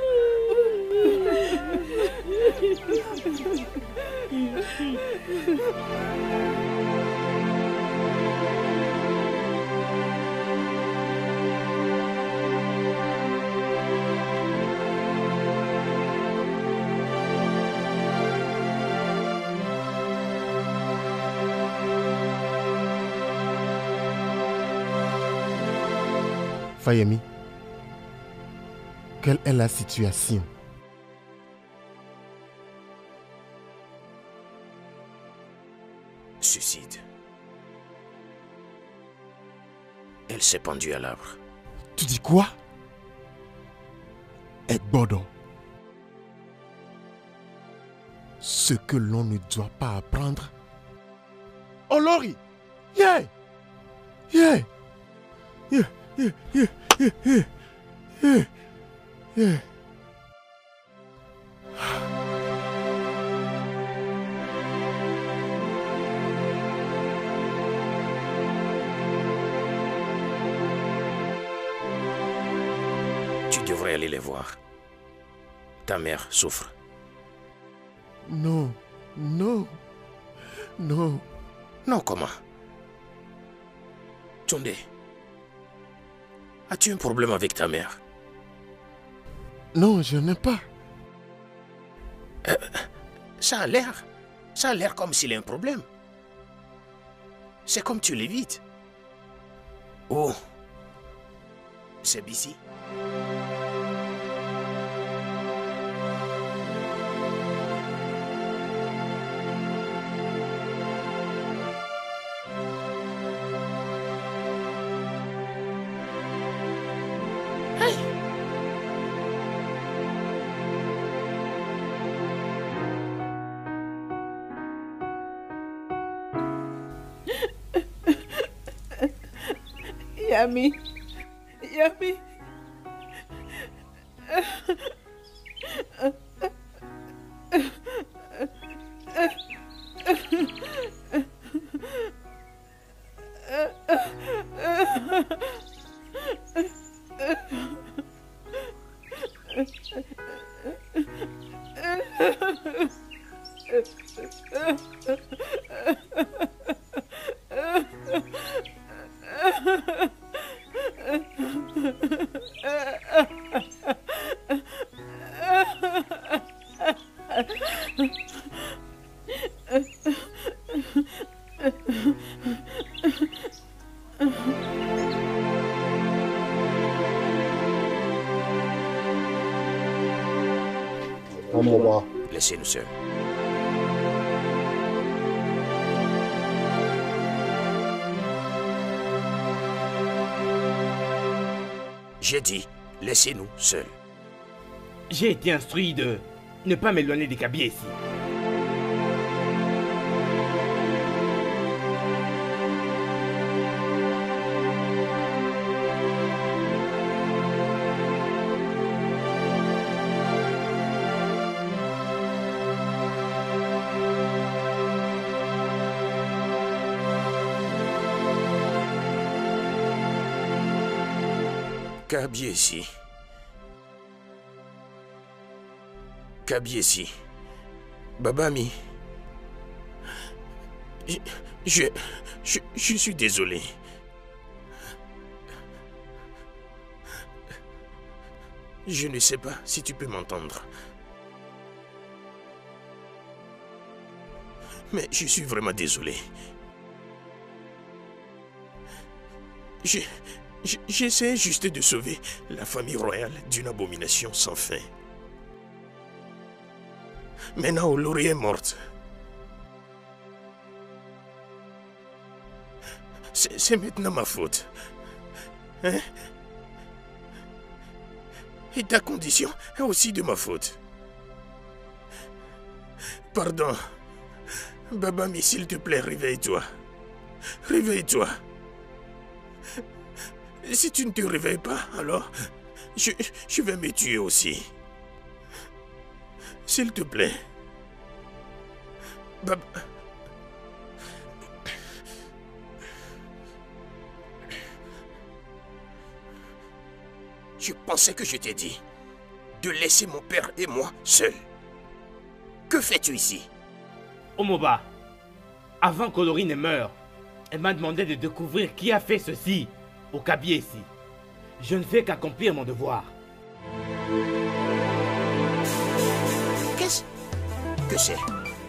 Fayemi, quelle est la situation? Suicide. Elle s'est pendue à l'arbre. Tu dis quoi? Egbodo. Ce que l'on ne doit pas apprendre. Olori! Yeah! Yeah! Yeah! Yeah. Tu devrais aller les voir. Ta mère souffre. Non. Non, comment? Tchondé, as-tu un problème avec ta mère? Non, je n'ai pas. Ça a l'air comme s'il y a un problème. C'est comme tu l'évites. Oh, c'est Bissi. Yami. Laissez-nous seuls. J'ai dit, laissez-nous seuls. J'ai été instruit de ne pas m'éloigner des Kabylie ici. Kabylie. Kabylie. Babami. Je suis désolé. Je ne sais pas si tu peux m'entendre. Mais je suis vraiment désolé. J'essaie juste de sauver la famille royale d'une abomination sans fin. Maintenant, Olori est morte. C'est maintenant ma faute. Hein? Et ta condition est aussi de ma faute. Pardon. Babami, s'il te plaît, réveille-toi. Réveille-toi. Si tu ne te réveilles pas, alors je vais me tuer aussi. S'il te plaît. Je pensais que je t'ai dit de laisser mon père et moi seuls. Que fais-tu ici? Omoba, avant qu'Olori ne meure, elle m'a demandé de découvrir qui a fait ceci au Kabylie ici. Je ne fais qu'accomplir mon devoir. Qu'est-ce que c'est?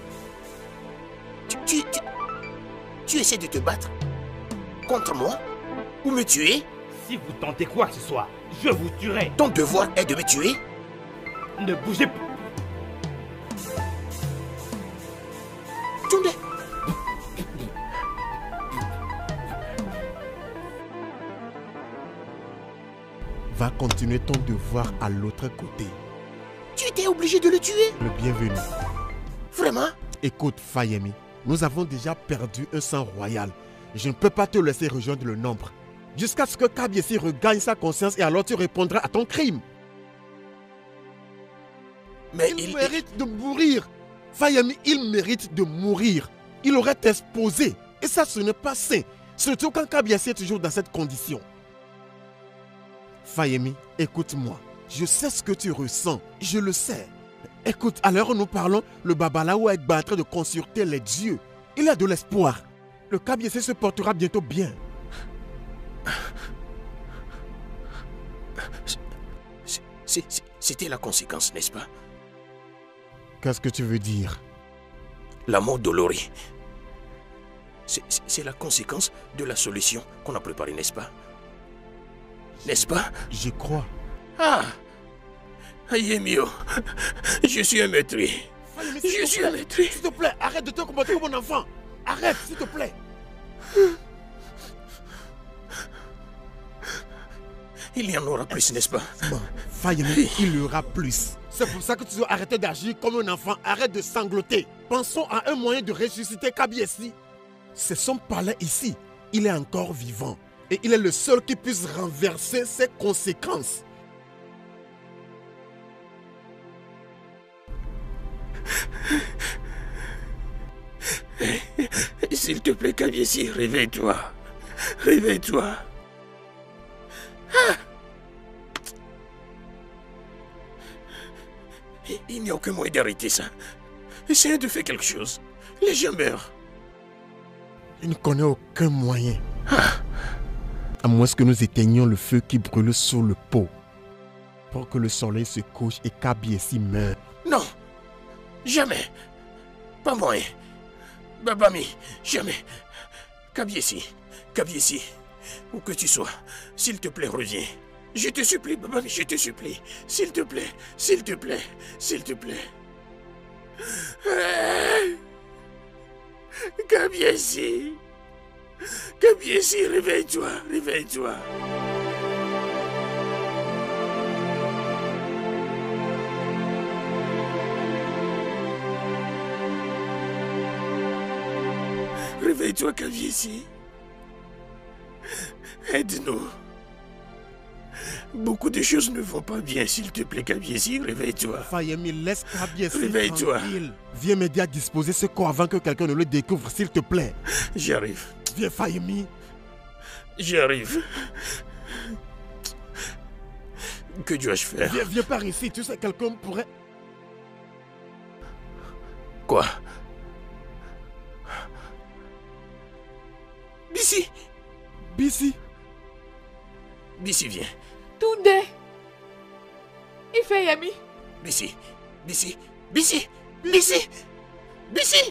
Tu essaies de te battre contre moi ou me tuer? Si vous tentez quoi que ce soit, je vous tuerai. Ton devoir est de me tuer? Ne bougez pas. Tunde. Va continuer ton devoir à l'autre côté. Tu étais obligé de le tuer? Le bienvenu. Vraiment? Écoute, Fayemi, nous avons déjà perdu un sang royal. Je ne peux pas te laisser rejoindre le nombre. Jusqu'à ce que Kabylie regagne sa conscience et alors tu répondras à ton crime. Mais il mérite de mourir. Fayemi, il mérite de mourir. Il aurait exposé. Et ça, ce n'est pas sain. Surtout quand Kabylie est toujours dans cette condition. Fayemi, écoute-moi. Je sais ce que tu ressens. Je le sais. Écoute, à l'heure où nous parlons, le Babalawo est en train de consulter les dieux. Il a de l'espoir. Le Kabylie se portera bientôt bien. C'était la conséquence, n'est-ce pas? Qu'est-ce que tu veux dire? La mort d'Olori. C'est la conséquence de la solution qu'on a préparée, n'est-ce pas? N'est-ce pas? Je crois. Ah! Ayemio, je suis un meurtrier. Je suis un meurtrier. S'il te plaît, arrête de te comporter comme mon enfant. Arrête, s'il te plaît. Il y en aura plus, n'est-ce pas? Fayemi, il y aura plus. C'est pour ça que tu dois arrêter d'agir comme un enfant. Arrête de sangloter. Pensons à un moyen de ressusciter Kabylie. C'est son palais ici. Il est encore vivant. Et il est le seul qui puisse renverser ses conséquences. S'il te plaît, Kabylie, réveille-toi. Réveille-toi. Ah! Il n'y a aucun moyen d'arrêter ça. Essayez de faire quelque chose. Les gens meurent. Je ne connais aucun moyen. À moins que nous éteignions le feu qui brûle sous le pot. Pour que le soleil se couche et Kabylie meure. Non. Jamais. Pas moyen. Babami, jamais. Kabiesi, Kabiesi, où que tu sois, s'il te plaît, reviens. Je te supplie, Babami, je te supplie. S'il te plaît, s'il te plaît, s'il te plaît. Kabiesi, Kabiesi, réveille-toi, réveille-toi. Réveille-toi, Kabiesi. Aide-nous. Beaucoup de choses ne vont pas bien, s'il te plaît, Kabiesi. Réveille-toi. Fayemi, laisse Kabiesi Réveille-toi. tranquille. Viens m'aider à disposer ce corps avant que quelqu'un ne le découvre, s'il te plaît. J'arrive. Viens, Fayemi. J'arrive. Que dois-je faire? Viens par ici, tu sais, quelqu'un pourrait... Quoi? Bissi! Bissi! Bissi, viens. Tunde. Ifeyami. Bissi, Bissi, Bissi, Bissi, Bissi,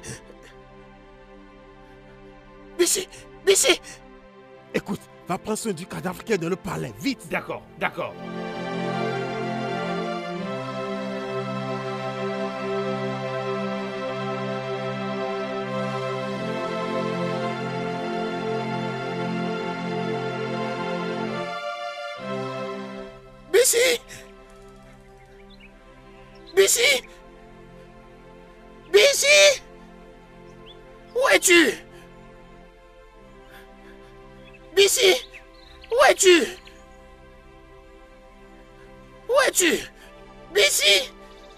Bissi, Bissi. Écoute, va prendre soin du cadavre qui est dans le palais, vite. D'accord, d'accord. Bissi! Bissi! Bissi! Où es-tu? Bissi! Où es-tu? Où es-tu? Bissi!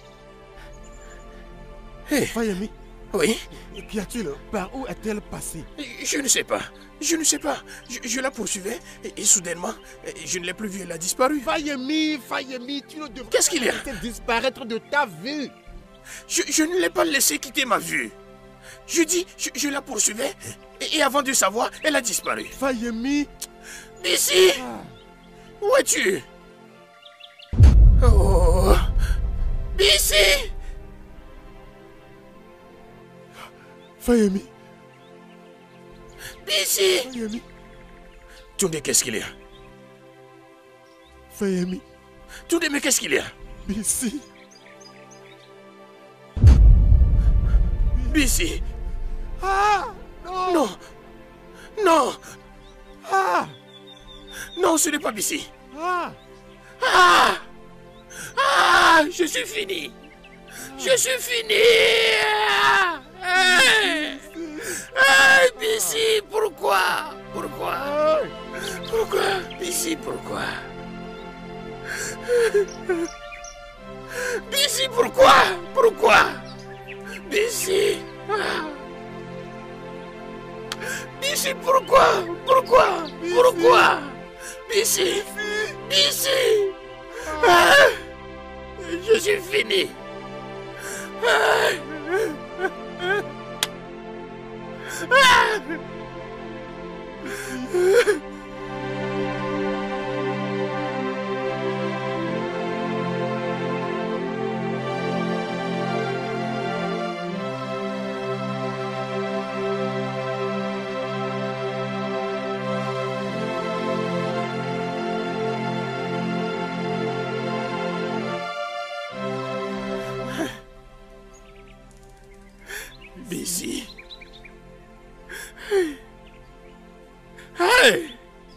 Hey. Fayemi. Oui? Qu'y a-t-il? Par où est-elle passée? Je ne sais pas. Je ne sais pas. Je la poursuivais et soudainement, je ne l'ai plus vue. Elle a disparu. Fayemi, Fayemi, tu ne devrais Qu'est-ce qu'il y a? pas disparaître de ta vue. Je ne l'ai pas laissé quitter ma vue. Je dis, je la poursuivais et avant de savoir, elle a disparu. Fayemi. Bissi! Où es-tu? Oh! Bissi! Fayemi. Bissi! Fayemi. Tunde, qu'est-ce qu'il y a? Fayemi. Tunde, mais qu'est-ce qu'il y a? Bissi. Bissi! Ah! Non! Non! Non! Ah! Non, ce n'est pas Bissi! Ah! Ah! Ah! Je suis fini! Je suis fini! Ah! Ah! Bissi, pourquoi? Pourquoi? Pourquoi? Bissi, pourquoi? Bissi, pourquoi? Pourquoi? Bissi! Ah! Bissi, pourquoi? Pourquoi? Pourquoi? Bissi! Bissi! Ah! Je suis fini! Ah! Ah! Bissi. Hey!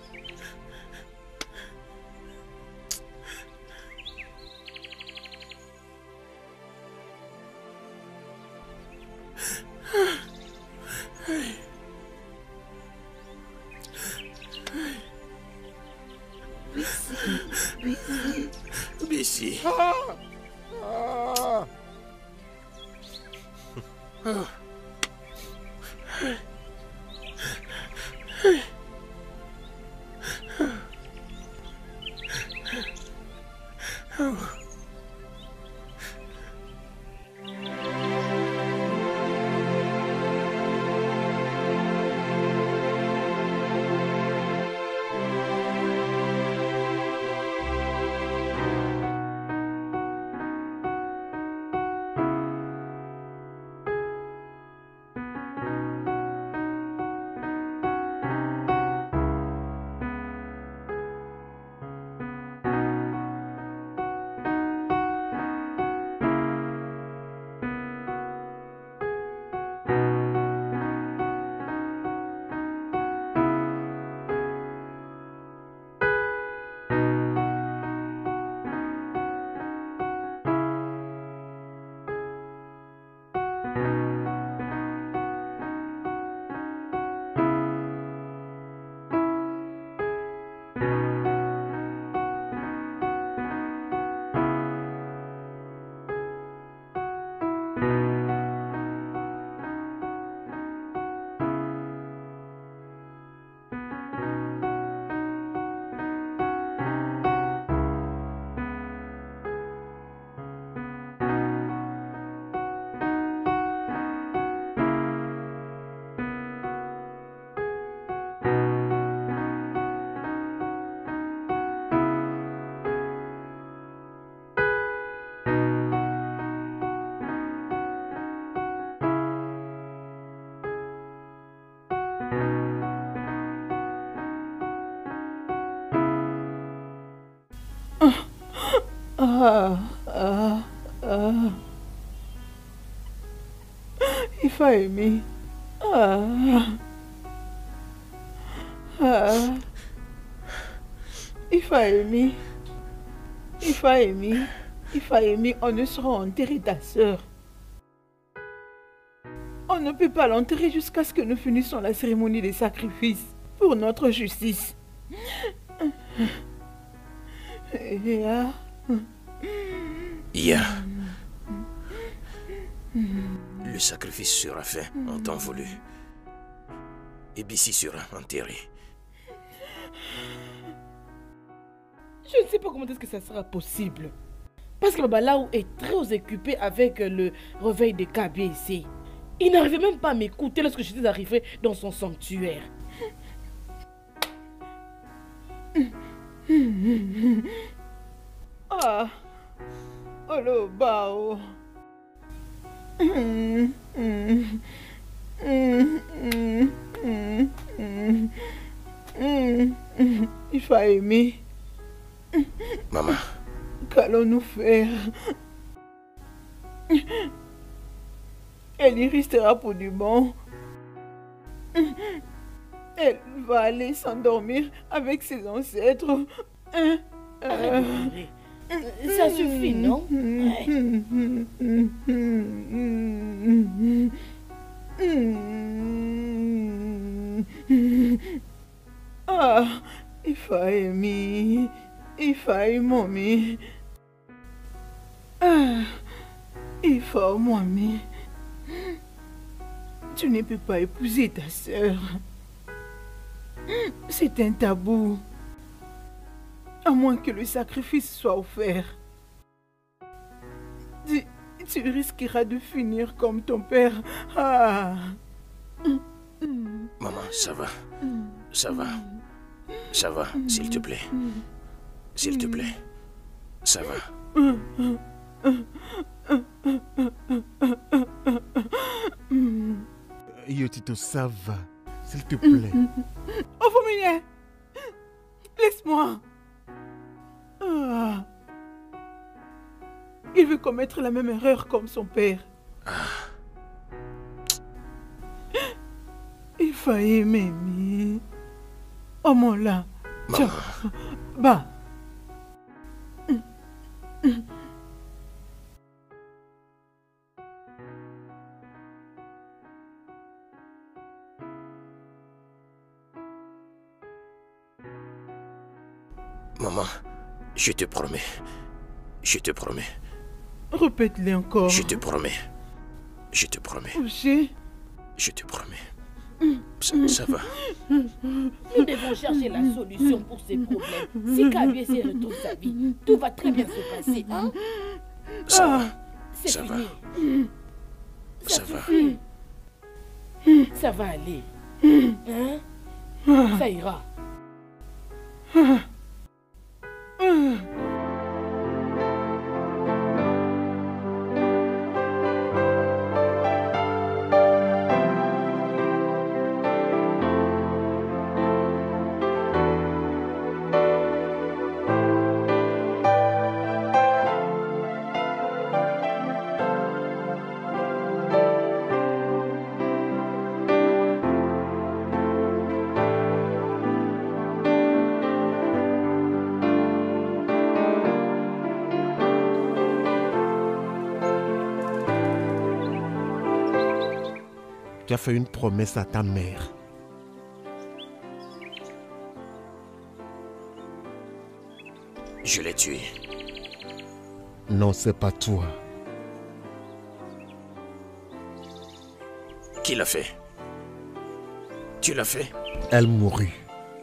Bissi. Ah! Ah! Oh. Oh. Ifayemi. Ifayemi. Ifayemi. Ifayemi, on ne sera enterré ta sœur. On ne peut pas l'enterrer jusqu'à ce que nous finissions la cérémonie des sacrifices pour notre justice. Ya. Le sacrifice sera fait en temps voulu. Et Bissi sera enterré. Je ne sais pas comment est-ce que ça sera possible. Parce que Babalaou est très occupé avec le réveil de Kabie ici. Il n'arrivait même pas à m'écouter lorsque j'étais arrivé dans son sanctuaire. Oh le bao. Ifayemi. Maman. Qu'allons-nous faire? Elle y restera pour du bon. Elle va aller s'endormir avec ses ancêtres. Ça suffit, non? Ifayemi. Ifayemi. Ifayemi. Tu ne peux pas épouser ta sœur. C'est un tabou. À moins que le sacrifice soit offert. Tu risqueras de finir comme ton père. Maman, ça va. Ça va. Ça va, s'il te plaît. S'il te plaît. Ça va. Yotito, ça va. S'il te plaît. Oh, Fomine! Laisse-moi. Il veut commettre la même erreur comme son père. Il fallait m'aimer. Oh mon là. Bah. Maman, je te promets. Je te promets. Répète-le encore. Je te promets. Je te promets. Je te promets. Ça va. Nous devons chercher la solution pour ces problèmes. Si Kabie retrouve sa vie, tout va très bien se passer, hein? Ça va. C'est Ça fini. va. Ça va. Ça va aller. Hein? Ça ira. Tu as fait une promesse à ta mère. Je l'ai tué. Non, c'est pas toi. Qui l'a fait? Tu l'as fait? Elle mourut.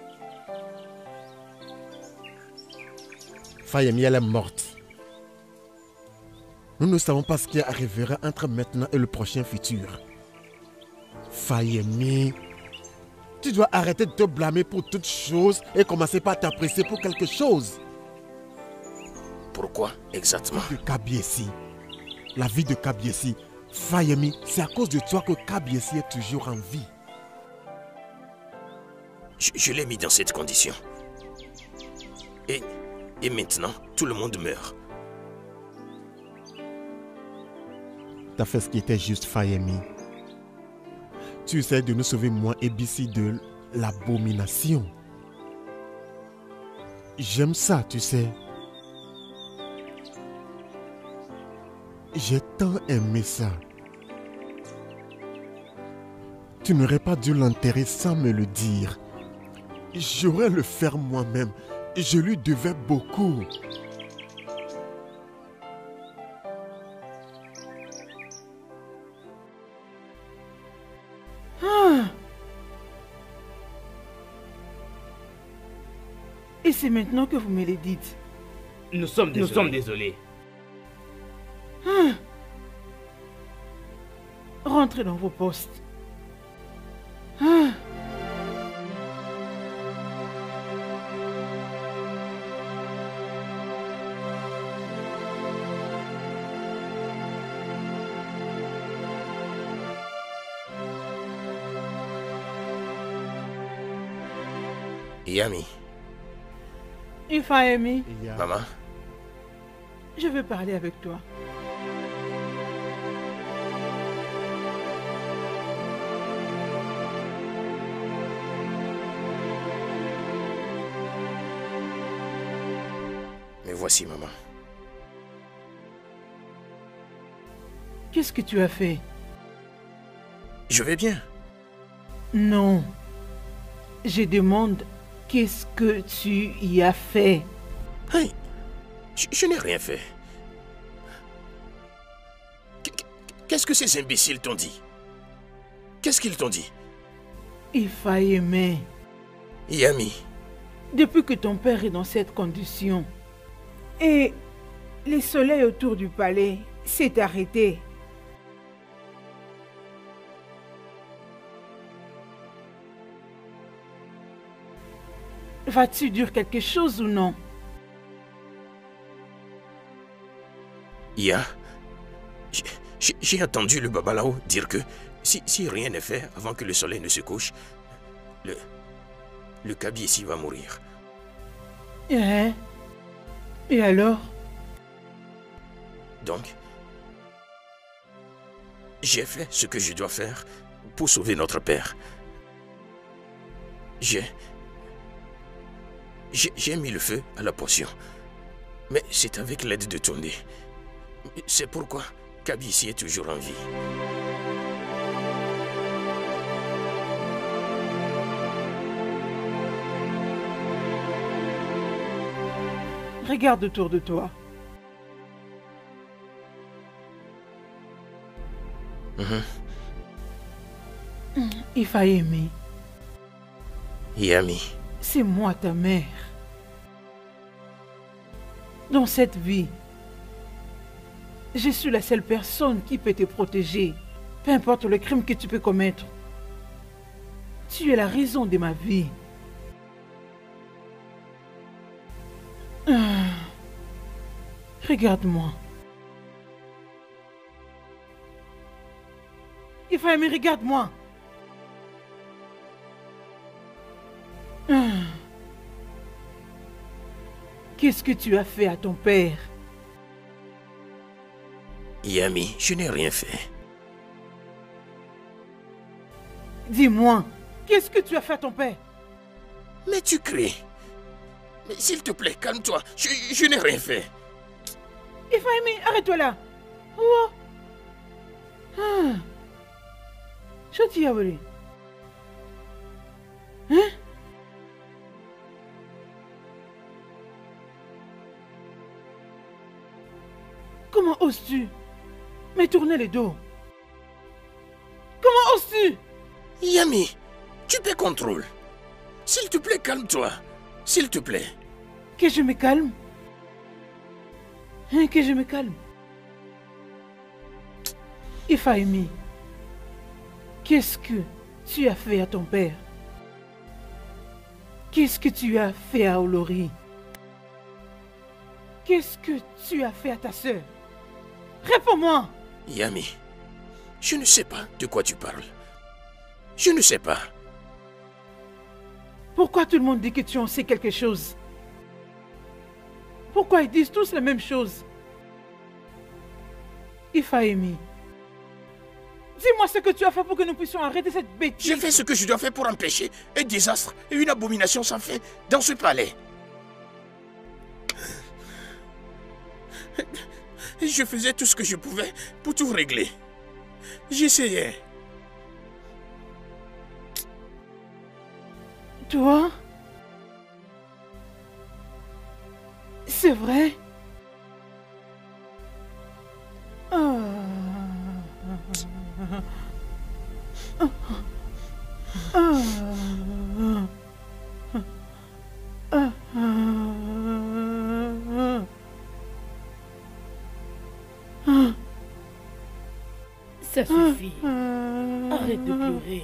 Fayemi, elle est morte. Nous ne savons pas ce qui arrivera entre maintenant et le prochain futur. Fayemi, tu dois arrêter de te blâmer pour toutes choses et commencer par t'apprécier pour quelque chose. Pourquoi exactement? De Kabie. La vie de Kabie. Fayemi, c'est à cause de toi que Kabie est toujours en vie. Je l'ai mis dans cette condition. Et maintenant, tout le monde meurt. tu as fait ce qui était juste, Fayemi. Tu essaies de nous sauver, moi et Bissi, de l'abomination. J'aime ça, tu sais. J'ai tant aimé ça. Tu n'aurais pas dû l'enterrer sans me le dire. J'aurais le faire moi-même. Je lui devais beaucoup. Et c'est maintenant que vous me le dites. Nous sommes désolés. Rentrez dans vos postes. Yami. Ifayemi. Maman. Je veux parler avec toi. Me voici, maman. Qu'est-ce que tu as fait? Je vais bien. Non. Je demande, qu'est-ce que tu y as fait? Hey, je n'ai rien fait. Qu'est-ce que ces imbéciles t'ont dit? Qu'est-ce qu'ils t'ont dit? Ifayemi. Yami. Depuis que ton père est dans cette condition, et le soleil autour du palais s'est arrêté. Vas-tu dire quelque chose ou non? J'ai entendu le Babalao dire que si rien n'est fait avant que le soleil ne se couche, le Kaby ici va mourir. Et alors? Donc, j'ai fait ce que je dois faire pour sauver notre père. J'ai mis le feu à la potion, mais c'est avec l'aide de Tondé. C'est pourquoi Kaby ici est toujours en vie. Regarde autour de toi. Ifayemi. Yami. C'est moi ta mère. Dans cette vie, je suis la seule personne qui peut te protéger, peu importe le crime que tu peux commettre. Tu es la raison de ma vie. Regarde-moi. Ifayemi, regarde-moi. Qu'est-ce que tu as fait à ton père? Yami, je n'ai rien fait. Dis-moi, qu'est-ce que tu as fait à ton père? Mais tu cries. Mais s'il te plaît, calme-toi. Je n'ai rien fait. Ifayemi, arrête-toi là. Oh. Je t'y avoué. Hein? Comment oses-tu me tourner le dos? Comment oses-tu? Yami, tu te contrôles. S'il te plaît, calme-toi. S'il te plaît. Que je me calme? Hein, que je me calme? Ifayemi, qu'est-ce que tu as fait à ton père? Qu'est-ce que tu as fait à Olori? Qu'est-ce que tu as fait à ta sœur? Réponds-moi! Yami, je ne sais pas de quoi tu parles. Je ne sais pas. Pourquoi tout le monde dit que tu en sais quelque chose? Pourquoi ils disent tous la même chose? Ifayemi, Dis-moi ce que tu as fait pour que nous puissions arrêter cette bêtise. J'ai fait ce que je dois faire pour empêcher un désastre et une abomination sans fin dans ce palais. Je faisais tout ce que je pouvais pour tout régler. J'essayais. Toi? C'est vrai? Ça suffit. Arrête de pleurer.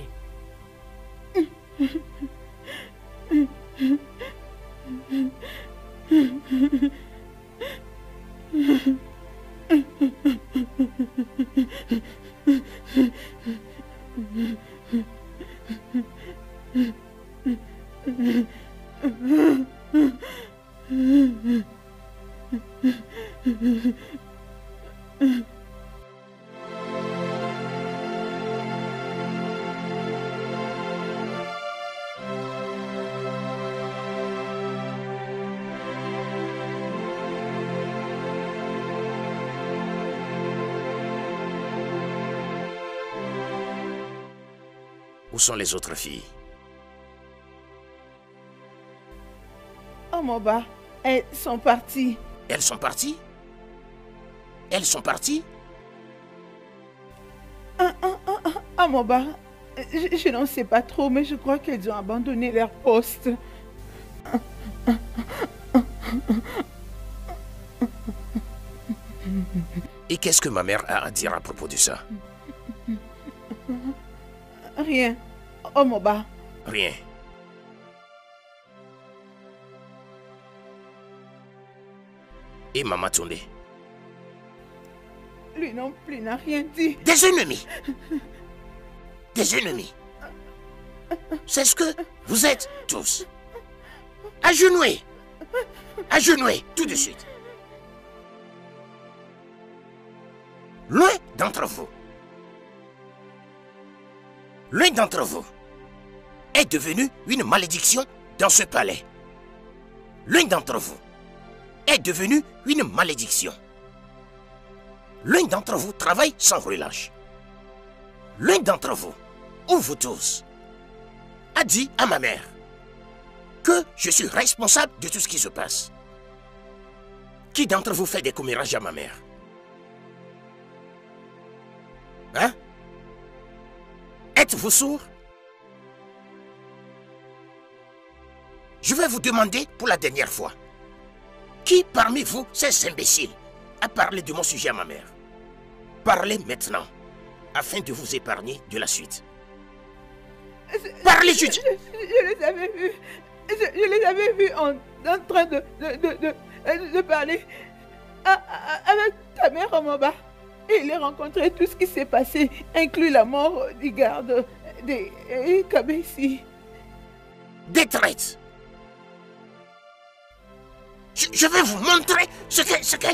Où sont les autres filles? Oh Moba, elles sont parties. Elles sont parties? Elles sont parties? Ah Moba, je n'en sais pas trop, mais je crois qu'elles ont abandonné leur poste. Et qu'est-ce que ma mère a à dire à propos de ça? Rien. Oh Moba. Rien. Et Maman Tunde? Lui non plus n'a rien dit. Des ennemis! Des ennemis! C'est ce que vous êtes tous. Agenouillez! Agenouillez tout de suite. L'un d'entre vous est devenu une malédiction dans ce palais. L'un d'entre vous est devenu une malédiction. L'un d'entre vous travaille sans relâche. L'un d'entre vous, ou vous tous, a dit à ma mère que je suis responsable de tout ce qui se passe. Qui d'entre vous fait des commérages à ma mère? Hein? Êtes-vous sourd? Je vais vous demander pour la dernière fois. Qui parmi vous, ces imbéciles, a parlé de mon sujet à ma mère? Parlez maintenant, afin de vous épargner de la suite. Parlez, je dis! Je les avais vus. Je les avais vus en train de parler avec ta mère en Moba. Et il a rencontré tout ce qui s'est passé, inclus la mort du garde des Kabessi. Des traites! Je vais vous montrer ce que...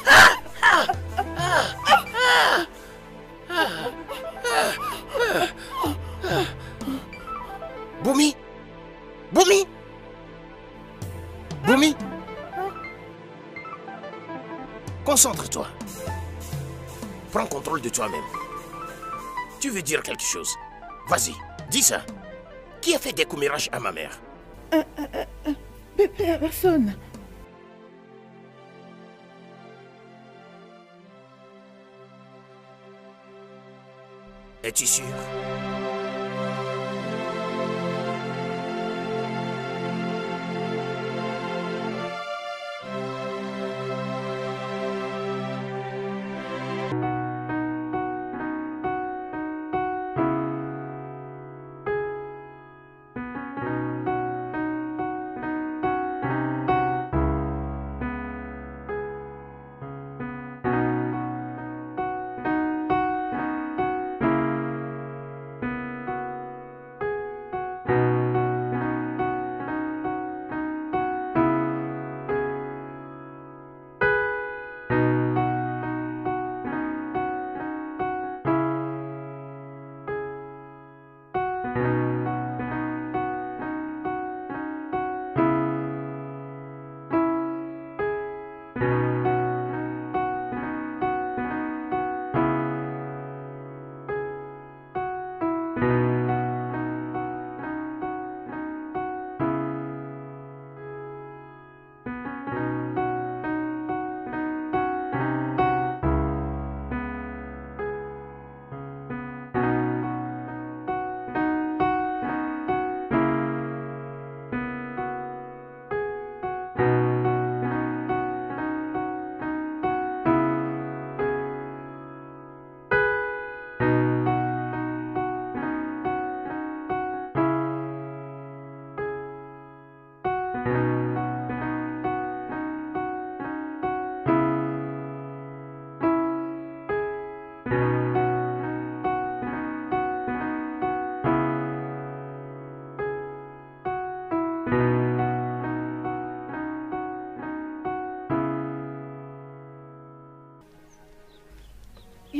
Boumi! Boumi! Boumi! Concentre-toi. Prends contrôle de toi-même. Tu veux dire quelque chose? Vas-y, dis ça. Qui a fait des commérages à ma mère? Personne. Es-tu sûr?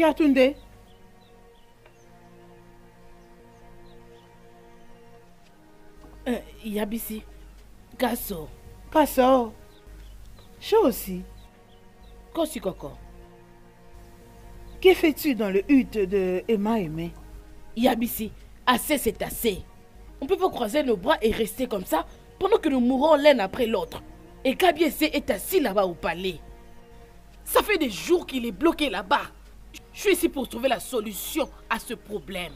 Yatunde. Yabisi. Kaso. Kaso. Chaud aussi. Kosi Koko. Que fais-tu dans le hutte de Emma Aimé? Yabisi, assez c'est assez. On peut pas croiser nos bras et rester comme ça pendant que nous mourons l'un après l'autre. Et Kabiese est assis là-bas au palais. Ça fait des jours qu'il est bloqué là-bas. Je suis ici pour trouver la solution à ce problème.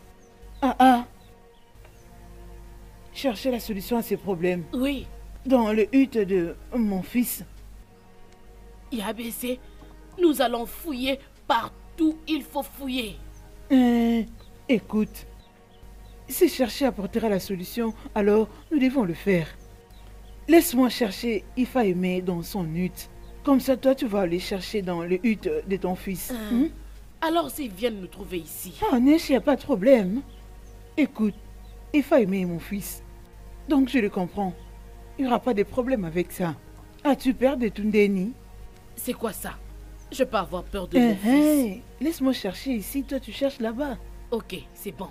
Chercher la solution à ces problèmes. Oui. Dans le hutte de mon fils. Yabese, nous allons fouiller partout il faut fouiller. Écoute, si chercher apportera la solution, alors nous devons le faire. Laisse-moi chercher Ifa Aimé dans son hutte. Comme ça, toi, tu vas aller chercher dans le hutte de ton fils. Alors s'ils viennent nous trouver ici. Nesh, il n'y a pas de problème. Écoute, Ifa Aimé est mon fils. Donc je le comprends. Il n'y aura pas de problème avec ça. As-tu peur de Tundeni? C'est quoi ça? Je peux avoir peur de mon fils. Laisse-moi chercher ici, toi tu cherches là-bas. Ok, c'est bon.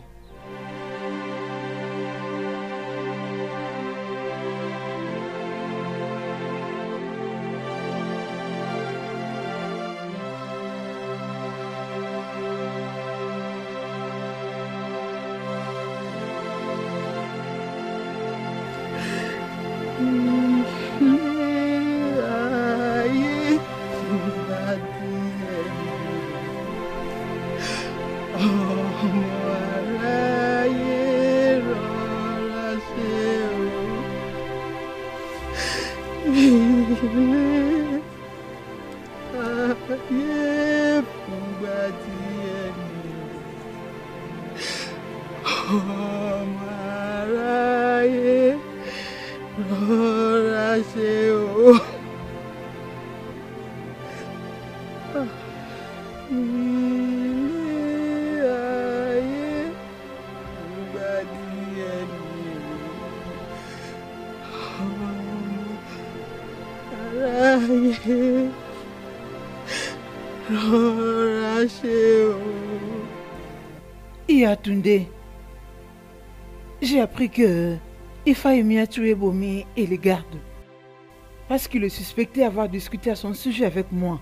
Yatunde, j'ai appris que Ifa Aimé a tué Bomi et les gardes parce qu'il le suspectait avoir discuté à son sujet avec moi.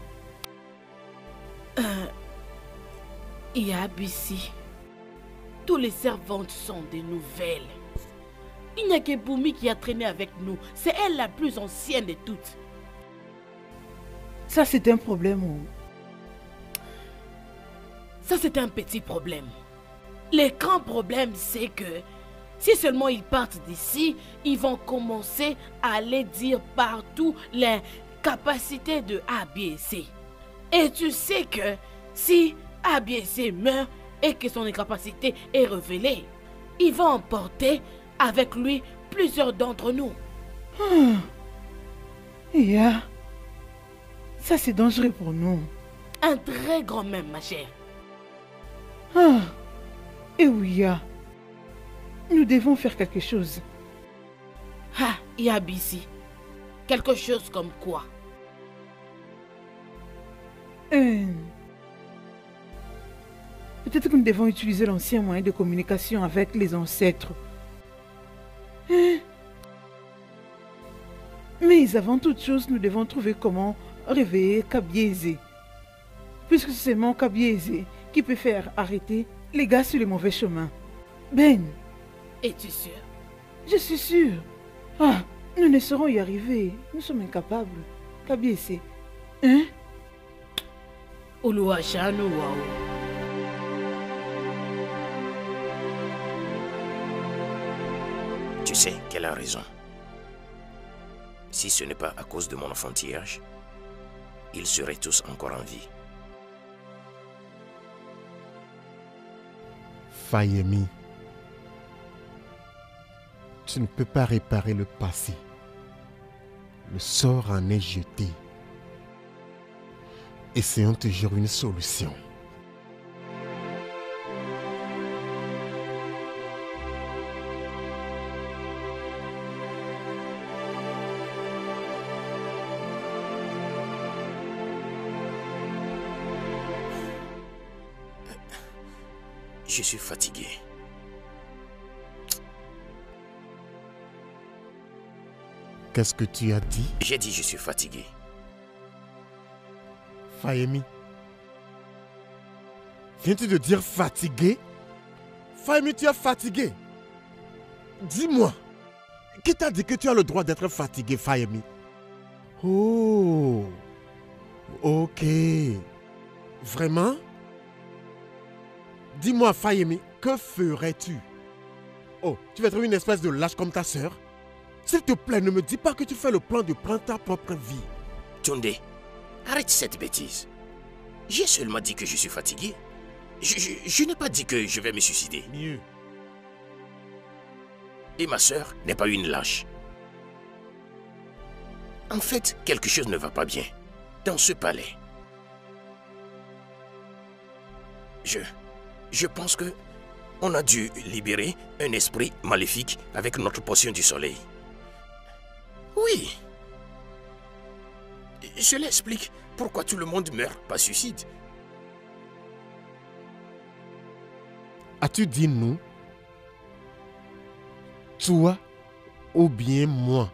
Yabisi, tous les servantes sont des nouvelles. Il n'y a que Boumi qui a traîné avec nous. C'est elle la plus ancienne de toutes. Ça, c'est un problème. Ça, c'est un petit problème. Le grand problème, c'est que si seulement ils partent d'ici, ils vont commencer à aller dire partout les capacités de ABC. Et tu sais que si ABC meurt et que son incapacité est révélée, il va emporter avec lui plusieurs d'entre nous. Ça c'est dangereux pour nous. Un très grand même, ma chère. Et oui, nous devons faire quelque chose. Yabisi, quelque chose comme quoi? Peut-être que nous devons utiliser l'ancien moyen de communication avec les ancêtres. Mais avant toute chose, nous devons trouver comment réveiller Kabiese. Puisque c'est seulement Kabiese qui peut faire arrêter les gars sur le mauvais chemin. Ben. Es-tu sûr? Je suis sûr. Nous ne saurons y arriver. Nous sommes incapables. Kabiese. Tu sais qu'elle a raison. Si ce n'est pas à cause de mon enfantillage, ils seraient tous encore en vie. Fayemi, tu ne peux pas réparer le passé. Le sort en est jeté. Essayons toujours une solution. Je suis fatigué. Qu'est-ce que tu as dit? J'ai dit je suis fatigué. Fayemi, viens-tu de dire fatigué? Fayemi, tu es fatigué. Dis-moi, qui t'a dit que tu as le droit d'être fatigué, Fayemi? Oh, ok. Vraiment? Dis-moi, Fayemi, que ferais-tu? Oh, tu vas être une espèce de lâche comme ta sœur? S'il te plaît, ne me dis pas que tu fais le plan de prendre ta propre vie. Tunde, arrête cette bêtise. J'ai seulement dit que je suis fatigué. Je n'ai pas dit que je vais me suicider. Mieux. Et ma sœur n'est pas une lâche. En fait, quelque chose ne va pas bien dans ce palais. Je pense que on a dû libérer un esprit maléfique avec notre potion du soleil. Oui. Cela explique pourquoi tout le monde meurt par suicide. As-tu dit nous? Toi ou bien moi?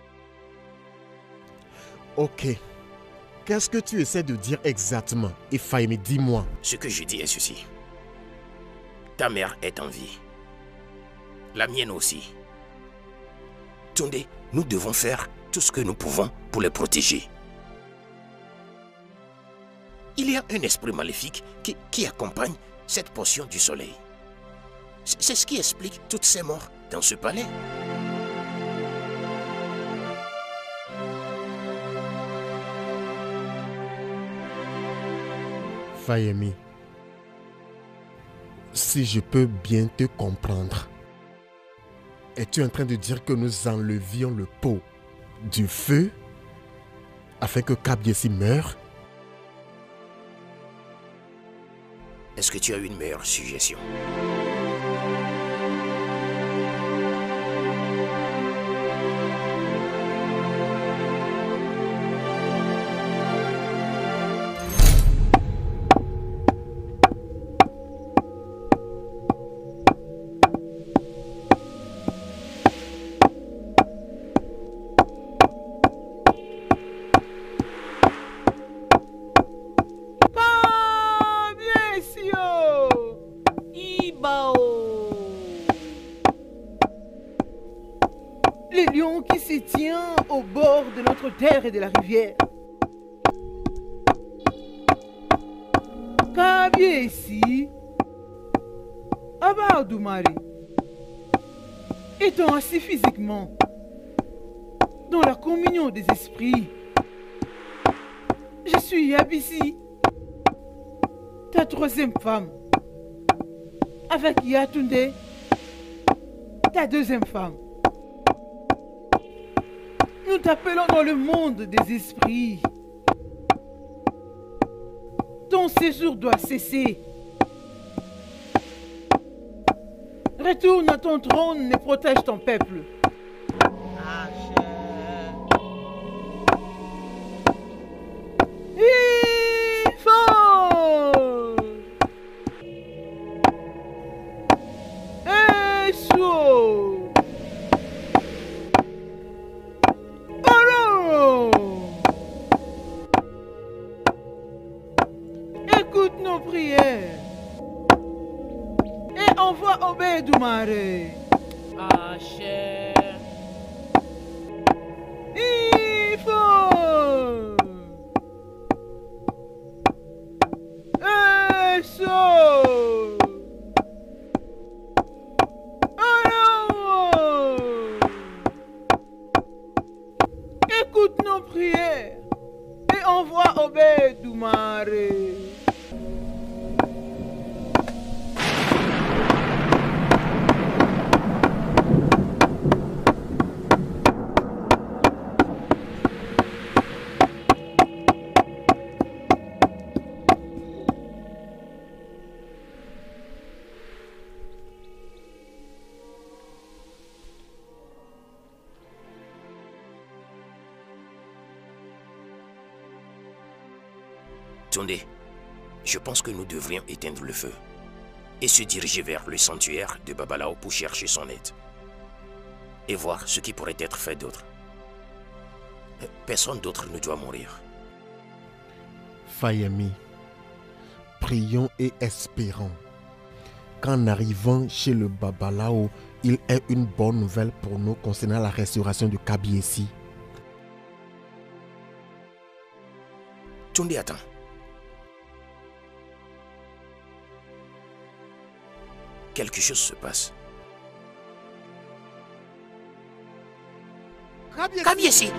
Ok. Qu'est-ce que tu essaies de dire exactement? Et Fayemi, dis-moi. Ce que je dis est ceci. Ta mère est en vie. La mienne aussi. Tunde, nous devons faire tout ce que nous pouvons pour les protéger. Il y a un esprit maléfique qui accompagne cette potion du soleil. C'est ce qui explique toutes ces morts dans ce palais. Fayemi, si je peux bien te comprendre, es-tu en train de dire que nous enlevions le pot du feu afin que Kabiesi meure? Est-ce que tu as une meilleure suggestion? Terre et de la rivière. Kabiesi, Aba Odumare, étant assis physiquement dans la communion des esprits, je suis Yabisi, ta troisième femme, avec Yatunde, ta deuxième femme. Nous t'appelons dans le monde des esprits. Ton séjour doit cesser. Retourne à ton trône et protège ton peuple. Tunde, je pense que nous devrions éteindre le feu. et se diriger vers le sanctuaire de Babalao pour chercher son aide. Et voir ce qui pourrait être fait d'autre. Personne d'autre ne doit mourir. Fayemi, prions et espérons qu'en arrivant chez le Babalao, il ait une bonne nouvelle pour nous concernant la restauration de Kabiesi. Tunde, attends. Quelque chose se passe. Kabiesi!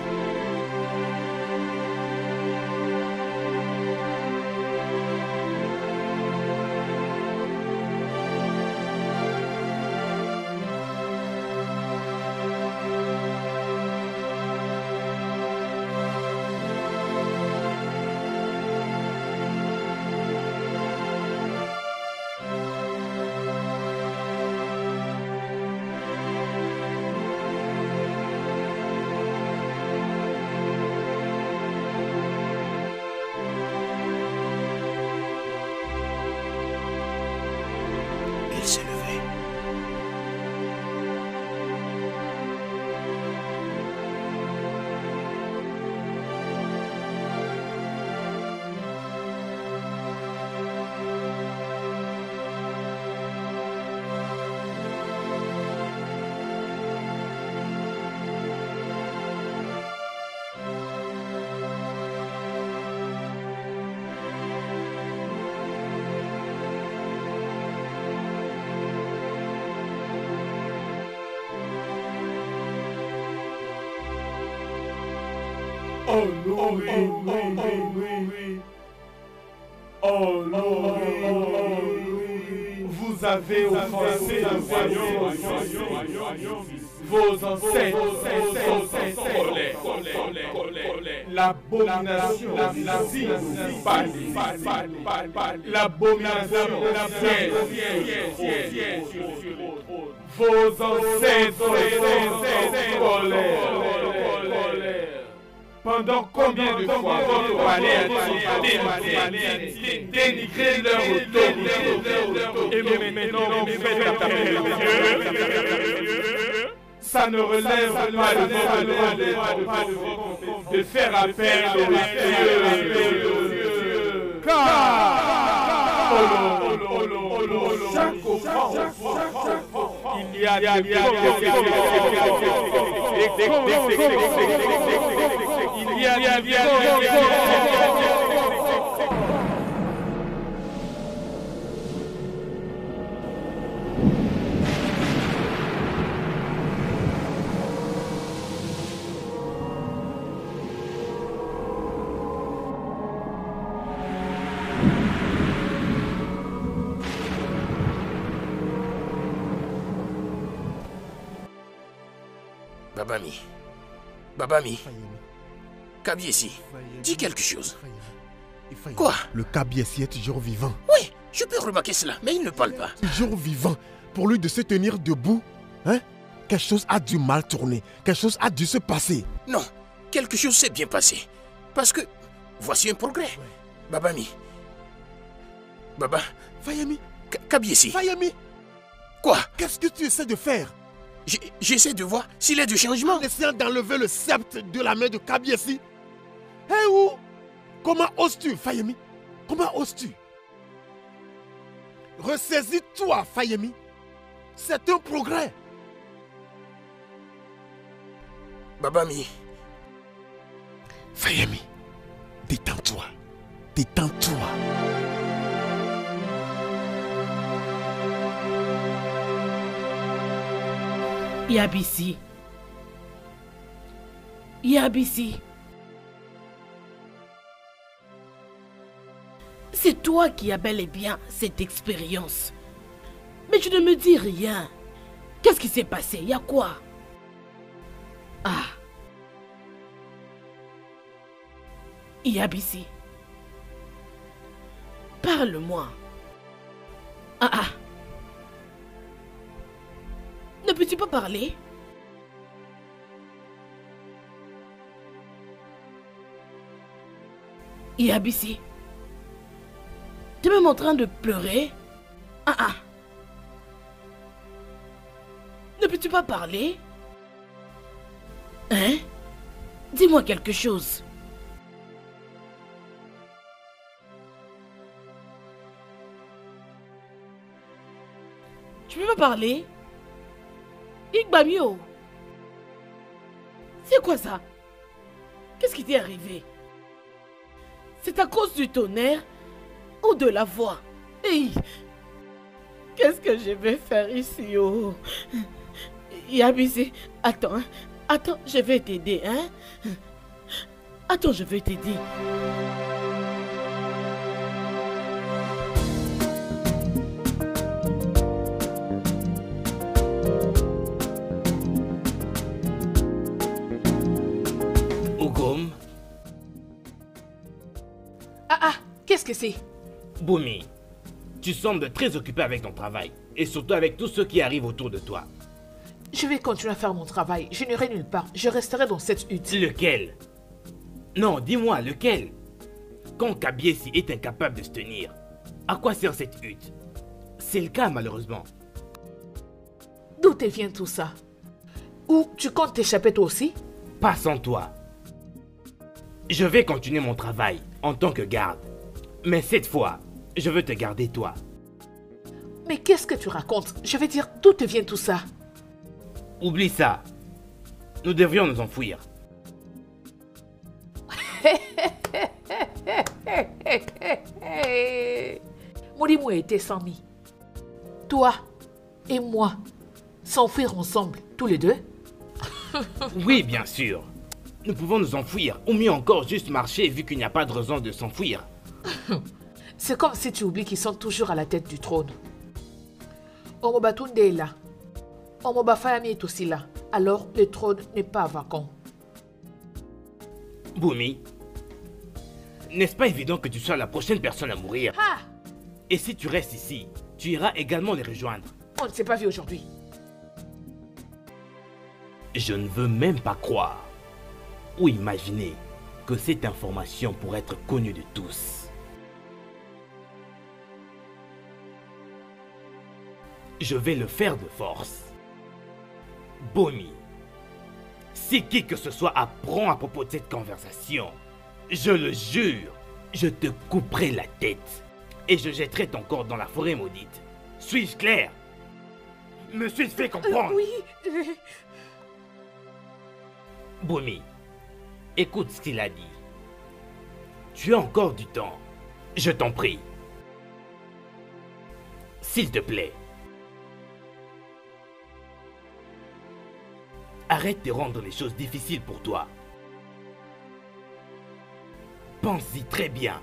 Il s'est levé. Oh non, oh non, vous avez offensé le royaume, vos ancêtres, l'abomination, l'abomination, vos ancêtres, pendant combien de fois votre palais a dénigré leur autorité et maintenant vous faites attaquer Dieu? Ça ne relève pas de votre de faire appel au Dieu. Car chaque offense, il y a Babami, Kabiesi, dis quelque chose. Quoi? Le Kabiesi est toujours vivant. Oui, je peux remarquer cela, mais il ne parle pas. Toujours vivant. Pour lui de se tenir debout, hein? Quelque chose a dû mal tourner. Quelque chose a dû se passer. Non, quelque chose s'est bien passé. Parce que, voici un progrès. Ouais. Babami. Baba. Fayemi. Kabiesi. Fayemi. Quoi? Qu'est-ce que tu essaies de faire? J'essaie de voir s'il y a du changement. En essayant d'enlever le sceptre de la main de Kabiesi. Hé où? Comment oses-tu, Fayemi? Comment oses-tu? Ressaisis-toi, Fayemi. C'est un progrès. Babami. Fayemi, détends-toi. Détends-toi. Yabisi. Yabisi. C'est toi qui as bel et bien cette expérience. Mais tu ne me dis rien. Qu'est-ce qui s'est passé? Il y a quoi? Ah. Yabisi. Parle-moi. Ah ah. Ne peux-tu pas parler? Yabisi. Tu es même en train de pleurer? Ah ah. Ne peux-tu pas parler? Hein? Dis-moi quelque chose. Tu peux pas parler? Igbamio. C'est quoi ça? Qu'est-ce qui t'est arrivé? C'est à cause du tonnerre ou de la voix? Hey! Qu'est-ce que je vais faire ici, oh? Yabisi, attends, hein? Attends, je vais t'aider, hein? Attends, je vais t'aider. Ogom, Ah, qu'est-ce que c'est? Bumi, tu sembles très occupé avec ton travail. Et surtout avec tout ce qui arrive autour de toi. Je vais continuer à faire mon travail. Je n'irai nulle part. Je resterai dans cette hutte. Lequel? Non, dis-moi, lequel? Quand Kabiesi est incapable de se tenir, à quoi sert cette hutte? C'est le cas, malheureusement. D'où te vient tout ça? Ou tu comptes t'échapper toi aussi? Pas sans toi. Je vais continuer mon travail en tant que garde. Mais cette fois, je veux te garder toi. Mais qu'est-ce que tu racontes? Je veux dire, d'où te vient tout ça? Oublie ça. Nous devrions nous enfuir. Morimou a été sans mi. Toi et moi, s'enfuir ensemble, tous les deux? Oui, bien sûr. Nous pouvons nous enfuir, ou mieux encore juste marcher vu qu'il n'y a pas de raison de s'enfuir. C'est comme si tu oublies qu'ils sont toujours à la tête du trône. Omobatunde est là. Omobafayami est aussi là. Alors le trône n'est pas vacant. Bumi, n'est-ce pas évident que tu sois la prochaine personne à mourir? Ah! Et si tu restes ici, tu iras également les rejoindre. On ne s'est pas vu aujourd'hui. Je ne veux même pas croire ou imaginer que cette information pourrait être connue de tous. Je vais le faire de force. Bumi, si qui que ce soit apprend à propos de cette conversation, je le jure, je te couperai la tête et je jetterai ton corps dans la forêt maudite. Suis-je clair? Me suis-je fait comprendre? Oui. Bumi, écoute ce qu'il a dit. Tu as encore du temps. Je t'en prie. S'il te plaît. Arrête de rendre les choses difficiles pour toi. Pense-y très bien.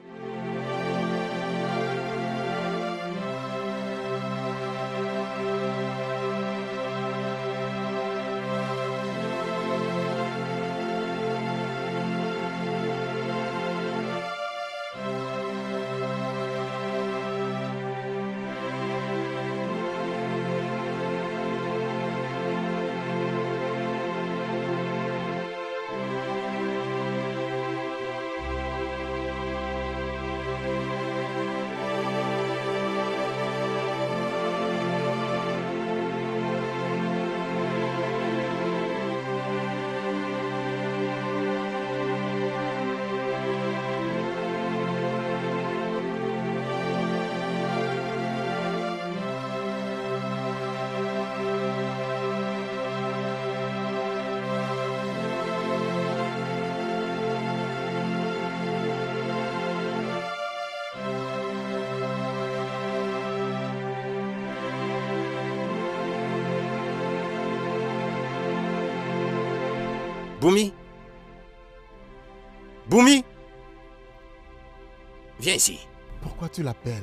Bumi? Bumi? Viens ici. Pourquoi tu l'appelles?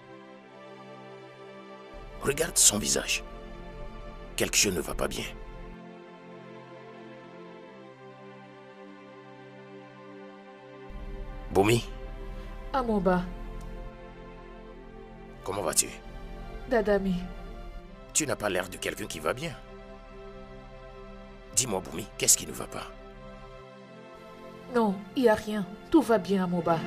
Regarde son visage. Quelque chose ne va pas bien. Bumi, Amoba, comment vas-tu? Dadami. Tu n'as pas l'air de quelqu'un qui va bien. Dis-moi, Bumi, qu'est-ce qui ne va pas? Non, il n'y a rien. Tout va bien, Amoba.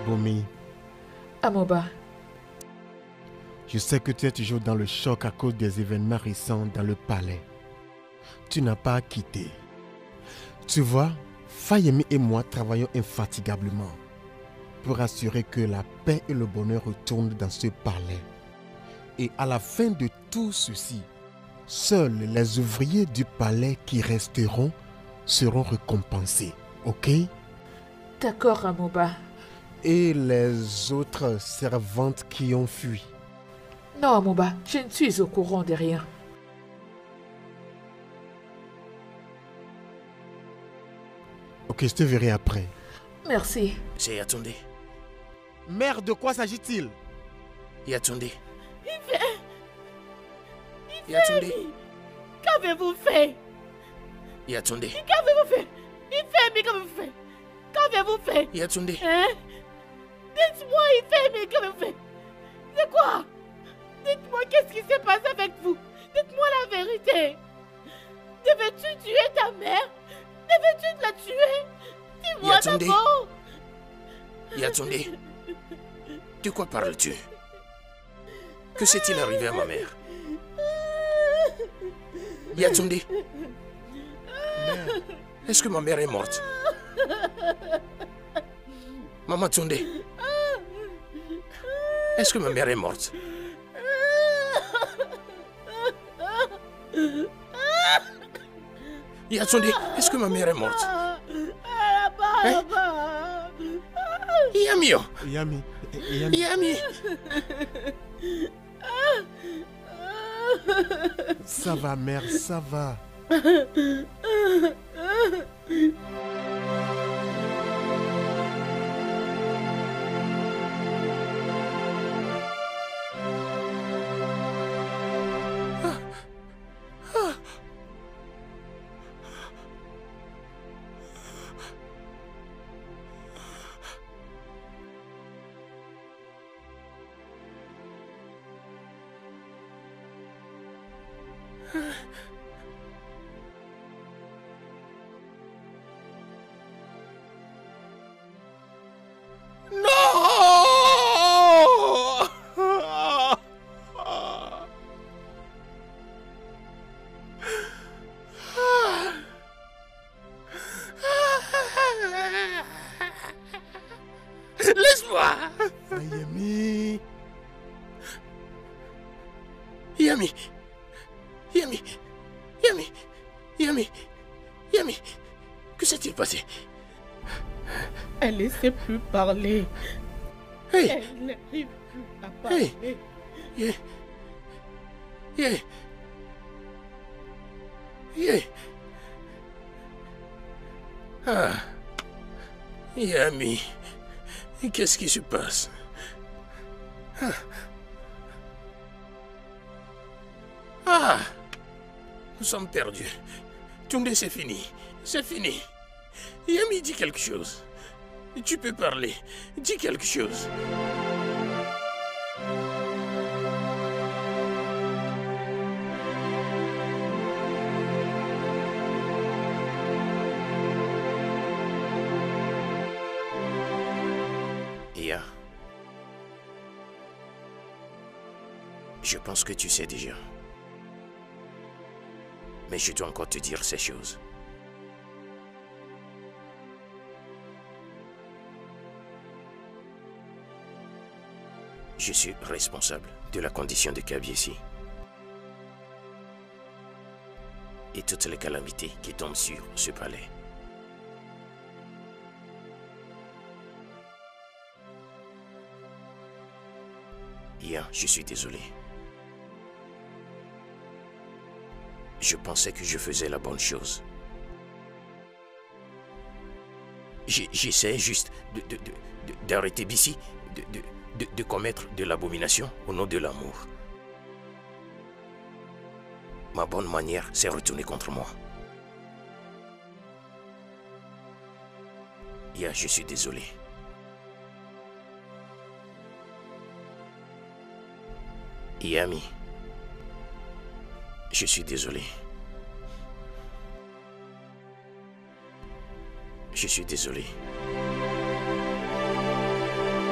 Bomi, Amoba, je sais que tu es toujours dans le choc à cause des événements récents dans le palais. Tu n'as pas quitté. Tu vois, Fayemi et moi travaillons infatigablement pour assurer que la paix et le bonheur retournent dans ce palais. Et à la fin de tout ceci, seuls les ouvriers du palais qui resteront seront récompensés, ok? d'accord Amoba. Et les autres servantes qui ont fui. Non Amoba, je ne suis au courant de rien. Ok, je te verrai après. Merci. C'est Yatunde. Mère, de quoi s'agit-il? Yatunde. Yatunde. Qu'avez-vous fait? Yatunde. Qu'avez-vous fait? Ifemi, qu'avez-vous fait? Qu'avez-vous fait? Yatunde. Hein? Dites-moi, Ifemi, qu'avez-vous fait? C'est quoi? Dites-moi, qu'est-ce qui s'est passé avec vous? Dites-moi la vérité. Devais-tu tuer ta mère? Devais-tu la tuer? Dis-moi d'abord. Yatunde. De quoi parles-tu? Que s'est-il arrivé à ma mère? Yatunde. Est-ce que ma mère est morte? Maman Tunde. Est-ce que ma mère est morte? Yatunde, est-ce que ma mère est morte? Hein? Yami. Yami. Ça va, mère, ça va. Laisse-moi. Fayemi. Yami. Yami. Yami. Yami. Yami. Que s'est-il passé? Elle ne sait plus parler. Hey. Elle n'arrive plus à parler. Hey. Yeah. Yeah. Yeah. Ah. Yami. Qu'est-ce qui se passe? Ah. Ah. Nous sommes perdus. Tunde, c'est fini. C'est fini. Yami, dis quelque chose. Tu peux parler. Dis quelque chose. Ia. Je pense que tu sais déjà. Mais je dois encore te dire ces choses. Je suis responsable de la condition de Kabiesi. Et toutes les calamités qui tombent sur ce palais. Ia, je suis désolé. Je pensais que je faisais la bonne chose. J'essaie juste d'arrêter Bissi, de commettre de l'abomination au nom de l'amour. Ma bonne manière s'est retournée contre moi. Ya, je suis désolé. Yami, je suis désolé. Je suis désolé.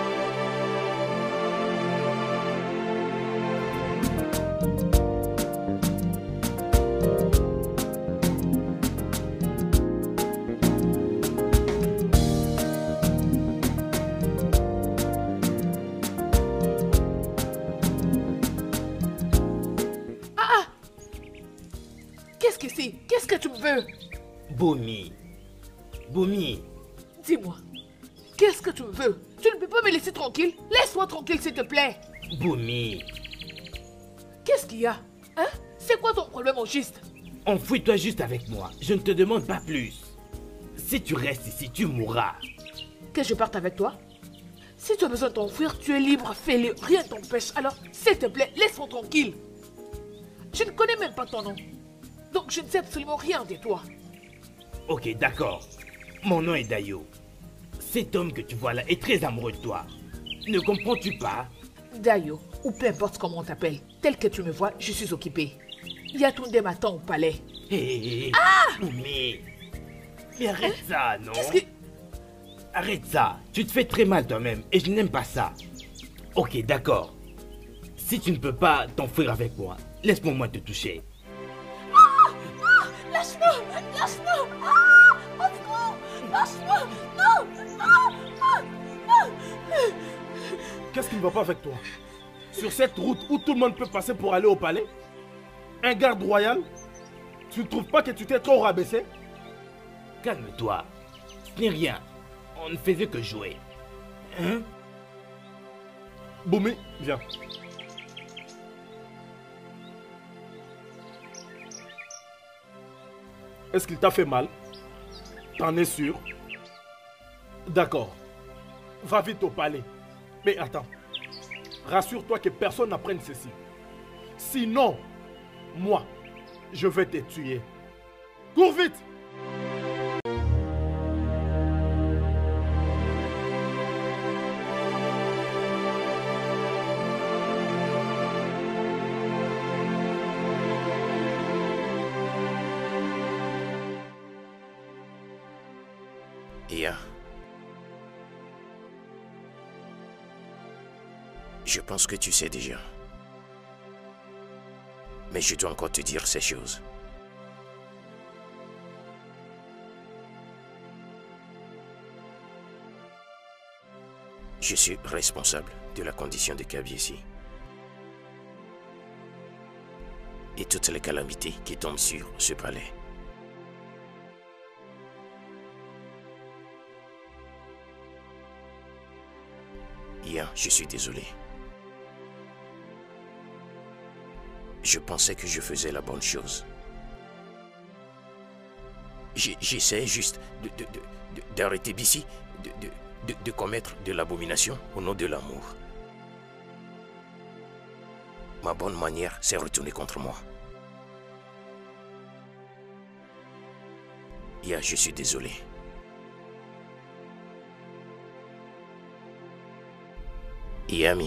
c'est? Qu'est-ce que tu me veux? Boumi. Boumi. Dis-moi, qu'est-ce que tu me veux? Tu ne peux pas me laisser tranquille? Laisse-moi tranquille, s'il te plaît. Boumi. Qu'est-ce qu'il y a? Hein? C'est quoi ton problème au juste? Enfouis-toi juste avec moi. Je ne te demande pas plus. Si tu restes ici, tu mourras. Que je parte avec toi? Si tu as besoin de t'enfuir, tu es libre, fais-le. Rien ne t'empêche. Alors, s'il te plaît, laisse-moi tranquille. Je ne connais même pas ton nom. Donc, je ne sais absolument rien de toi. Ok, d'accord. Mon nom est Dayo. Cet homme que tu vois là est très amoureux de toi. Ne comprends-tu pas? Dayo, ou peu importe comment on t'appelle, tel que tu me vois, je suis occupée. Yatunde m'attend au palais. Hé, mais arrête ça, non? Qu'est-ce que... Arrête ça. Tu te fais très mal toi-même et je n'aime pas ça. Ok, d'accord. Si tu ne peux pas t'enfuir avec moi, laisse-moi moi te toucher. Lâche-moi! Lâche-moi! Au secours! Lâche-moi! Non! Qu'est-ce qui ne va pas avec toi? Sur cette route où tout le monde peut passer pour aller au palais? Un garde royal? Tu ne trouves pas que tu t'es trop rabaissé? Calme-toi. Ce n'est rien. On ne faisait que jouer. Hein? Boumi, viens. Est-ce qu'il t'a fait mal? T'en es sûr? D'accord. Va vite au palais. Mais attends. Rassure-toi que personne n'apprenne ceci. Sinon, moi, je vais te tuer. Cours vite! Iya. Je pense que tu sais déjà. Mais je dois encore te dire ces choses. Je suis responsable de la condition de Kabiesi. Et toutes les calamités qui tombent sur ce palais. Iya, je suis désolé. Je pensais que je faisais la bonne chose. J'essaie juste d'arrêter Bissi de commettre de l'abomination au nom de l'amour. Ma bonne manière s'est retournée contre moi. Iya, je suis désolé. Yami,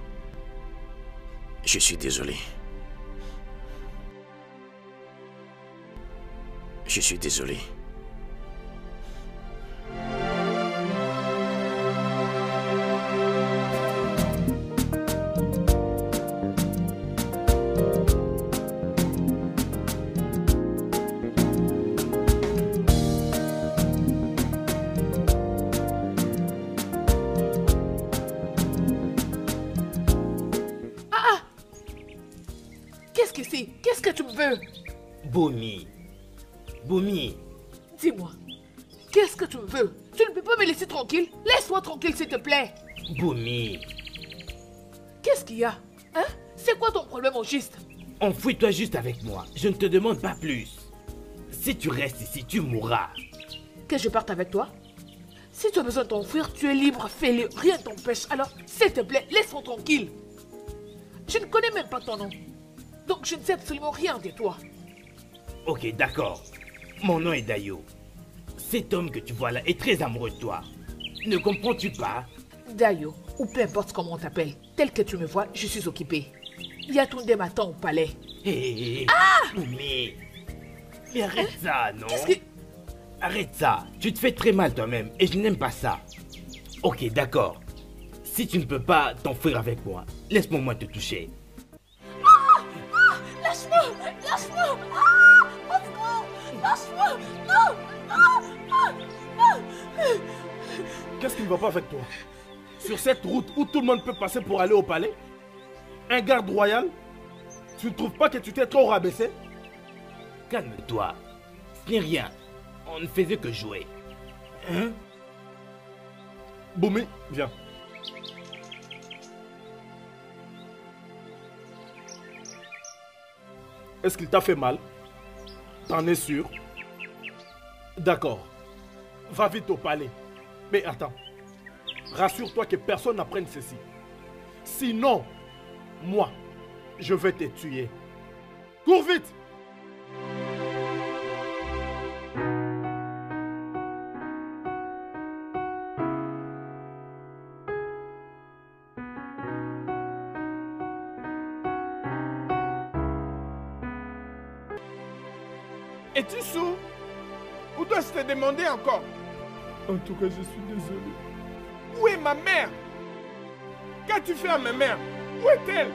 je suis désolé. Je suis désolé. Qu'est-ce que tu me veux? Boumi. Boumi. Dis-moi, qu'est-ce que tu me veux? Tu ne peux pas me laisser tranquille? Laisse-moi tranquille, s'il te plaît. Boumi. Qu'est-ce qu'il y a? Hein? C'est quoi ton problème au juste? Enfouis-toi juste avec moi. Je ne te demande pas plus. Si tu restes ici, tu mourras. Que je parte avec toi? Si tu as besoin de t'enfuir, tu es libre, fais-le. Rien ne t'empêche. Alors, s'il te plaît, laisse-moi tranquille. Je ne connais même pas ton nom. Donc, je ne sais absolument rien de toi. Ok, d'accord. Mon nom est Dayo. Cet homme que tu vois là est très amoureux de toi. Ne comprends-tu pas? Dayo, ou peu importe comment on t'appelle, tel que tu me vois, je suis occupée. Yatunde m'attend au palais. Hé, mais arrête ça, non? Qu'est-ce que... Arrête ça. Tu te fais très mal toi-même et je n'aime pas ça. Ok, d'accord. Si tu ne peux pas t'enfuir avec moi, laisse-moi moi te toucher. Lâche-moi! Lâche-moi! Au secours! Lâche-moi! Non! Qu'est-ce qui ne va pas avec toi? Sur cette route où tout le monde peut passer pour aller au palais? Un garde royal? Tu ne trouves pas que tu t'es trop rabaissé? calme-toi. Ce n'est rien. On ne faisait que jouer. Hein? Boumi, viens. Est-ce qu'il t'a fait mal? T'en es sûr? D'accord. Va vite au palais. Mais attends. Rassure-toi que personne n'apprenne ceci. Sinon, moi, je vais te tuer. Cours vite! Es-tu sourd? Ou dois-je te demander encore? En tout cas, je suis désolé. Où est ma mère? Qu'as-tu fait à ma mère? Où est-elle?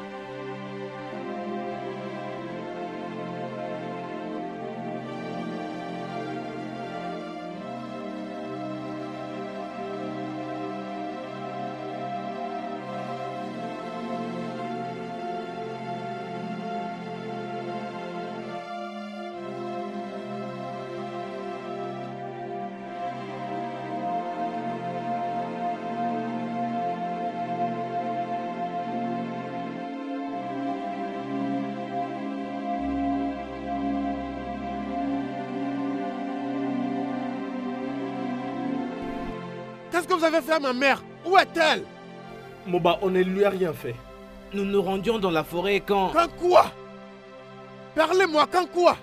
Qu'est-ce que vous avez fait à ma mère? Où est-elle? Moba, on ne lui a rien fait. Nous nous rendions dans la forêt quand... Quand quoi? Parlez-moi, quand quoi?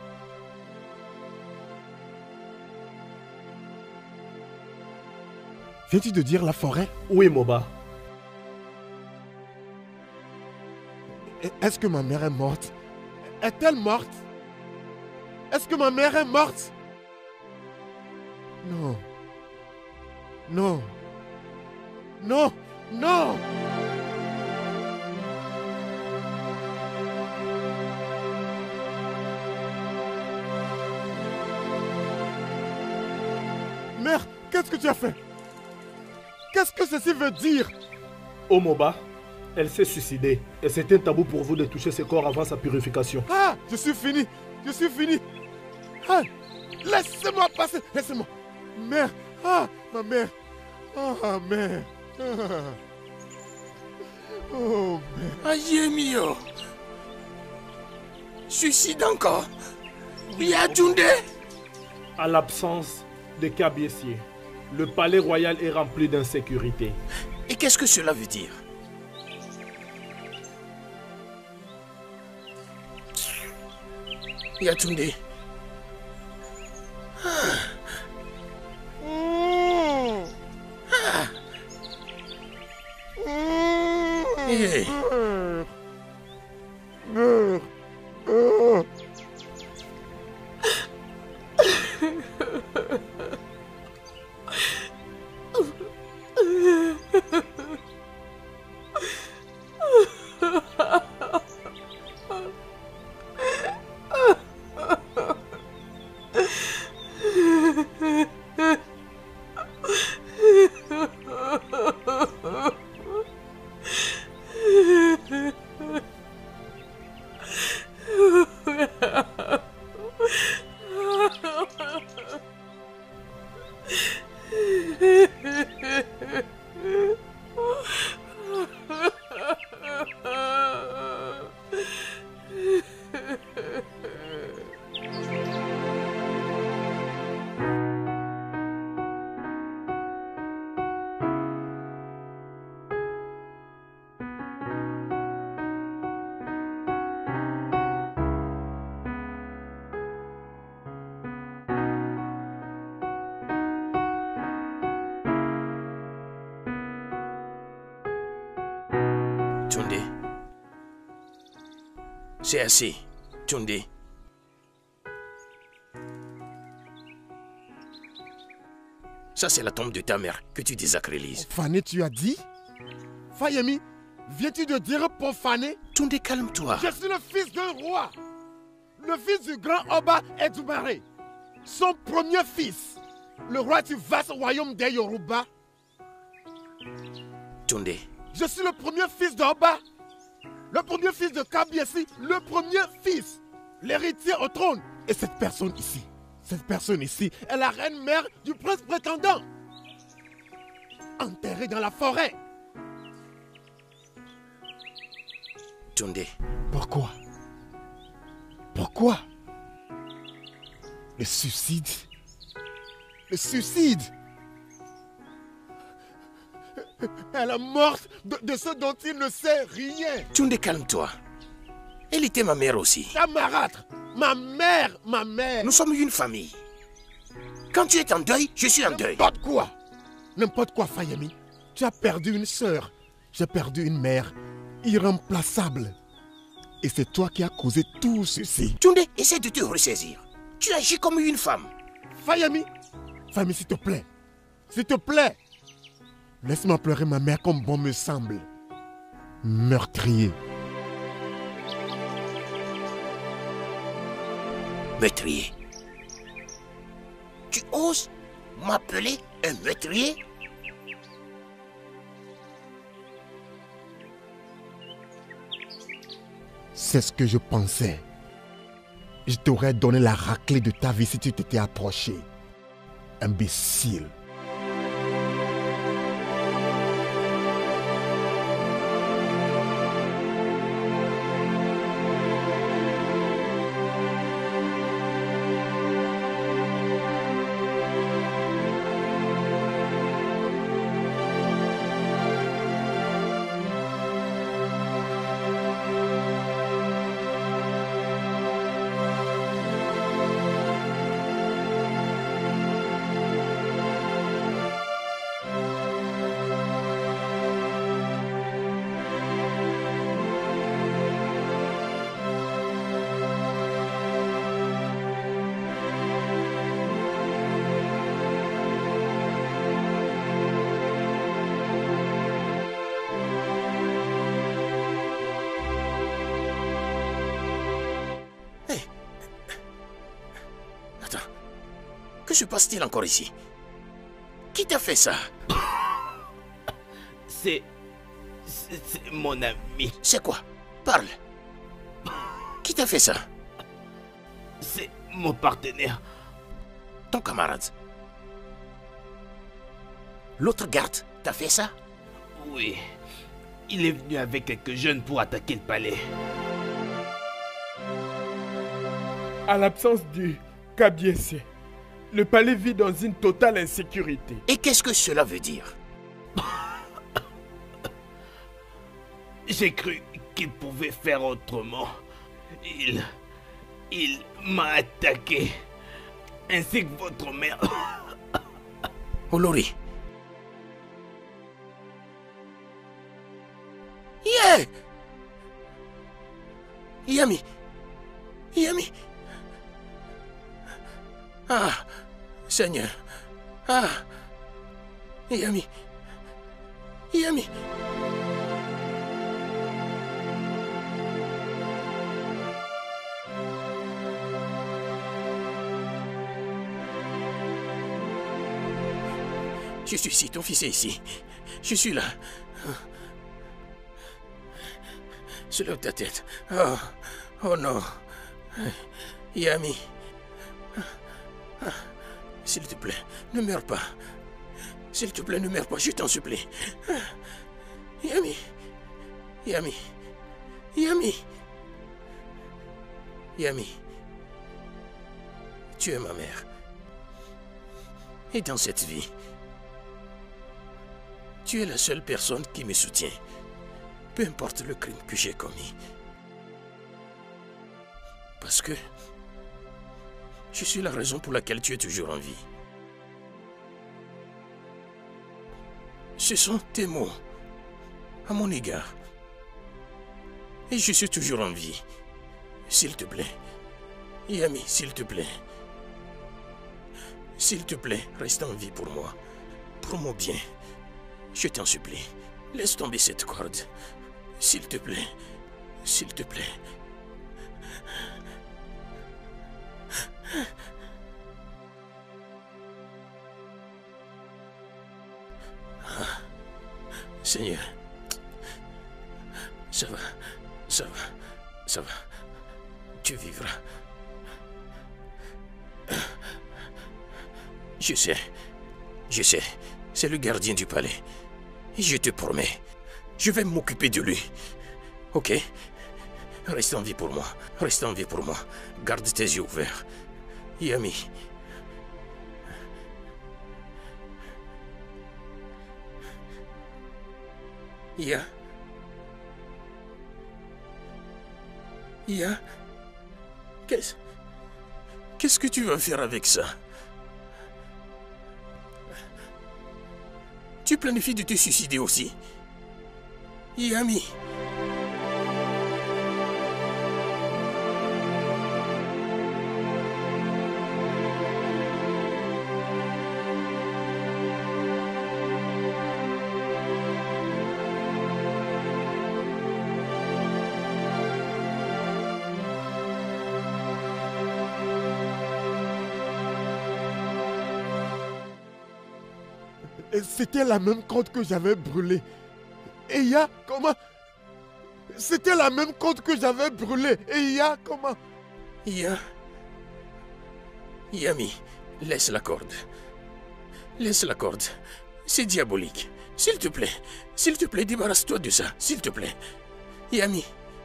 Viens-tu de dire la forêt? Oui, Moba. Est-ce que ma mère est morte? Est-elle morte? Est-ce que ma mère est morte? Non. Non. Non. Non. Mère, qu'est-ce que tu as fait? Qu'est-ce que ceci veut dire? Oh Moba, elle s'est suicidée. Et c'est un tabou pour vous de toucher ce corps avant sa purification. Ah, je suis fini. Je suis fini. Ah, laissez-moi passer. Laissez-moi. Mère. Ah, ma mère. Ah, mère. Ah. Oh, mère. Aïe, mio. Suicide encore. Yatunde. À l'absence de Kabiessier, le palais royal est rempli d'insécurité. Et qu'est-ce que cela veut dire? Yatunde. Hey. Tunde. C'est assez, Tunde. Ça, c'est la tombe de ta mère que tu désacralises. Profaner, tu as dit? Fayemi, viens-tu de dire profaner? Tunde, calme-toi. Je suis le fils d'un roi. Le fils du grand Oba Edumare. Son premier fils. Le roi du vaste royaume des Yoruba. Tunde. Je suis le premier fils d'Oba. Le premier fils de Kabiesi. Le premier fils. L'héritier au trône. Et cette personne ici est la reine mère du prince prétendant. Enterrée dans la forêt. Tunde. Pourquoi? Pourquoi? Le suicide. Le suicide. Elle est morte de ce dont il ne sait rien. Tunde, calme-toi. Elle était ma mère aussi. Ta marâtre. Ma mère. Nous sommes une famille. Quand tu es en deuil, je suis en deuil. N'importe quoi. N'importe quoi, Fayemi. Tu as perdu une sœur. J'ai perdu une mère. Irremplaçable. Et c'est toi qui as causé tout ceci. Tunde, essaie de te ressaisir. Tu agis comme une femme. Fayemi. Fayemi, s'il te plaît. S'il te plaît. Laisse-moi pleurer ma mère comme bon me semble. Meurtrier. Meurtrier. Tu oses m'appeler un meurtrier? C'est ce que je pensais. Je t'aurais donné la raclée de ta vie si tu t'étais approché. Imbécile. Que se passe-t-il encore ici? Qui t'a fait ça? C'est mon ami. C'est quoi? Parle. Qui t'a fait ça? C'est mon partenaire. Ton camarade. L'autre garde t'a fait ça? Oui. Il est venu avec quelques jeunes pour attaquer le palais. À l'absence du Kabiese, le palais vit dans une totale insécurité. Et qu'est-ce que cela veut dire? J'ai cru qu'il pouvait faire autrement. Il m'a attaqué. Ainsi que votre mère. Olori. Yeah! Yami. Yami. Ah, Seigneur. Ah, Yami. Yami. Je suis ici, ton fils est ici. Je suis là. Soulève ta tête. Oh, oh non. Yami. S'il te plaît, ne meurs pas. S'il te plaît, ne meurs pas, je t'en supplie. Yami. Yami. Yami. Yami. Tu es ma mère. Et dans cette vie, tu es la seule personne qui me soutient. Peu importe le crime que j'ai commis. Parce que je suis la raison pour laquelle tu es toujours en vie. Ce sont tes mots à mon égard. Et je suis toujours en vie. S'il te plaît. Yami, s'il te plaît. S'il te plaît, reste en vie pour moi. Pour mon bien. Je t'en supplie. Laisse tomber cette corde. S'il te plaît. S'il te plaît. Ah, Seigneur, ça va, ça va, ça va. Tu vivras. Je sais. C'est le gardien du palais. Et je te promets, je vais m'occuper de lui. Ok? Reste en vie pour moi. Reste en vie pour moi. Garde tes yeux ouverts. Yami. Ya. Qu'est-ce que tu vas faire avec ça? Tu planifies de te suicider aussi? Yami. C'était la même côte que j'avais brûlée. Et il y a comment? C'était la même côte que j'avais brûlée. Et il y a comment? Yami, laisse la corde. Laisse la corde. C'est diabolique. S'il te plaît, débarrasse-toi de ça, s'il te plaît. Yami.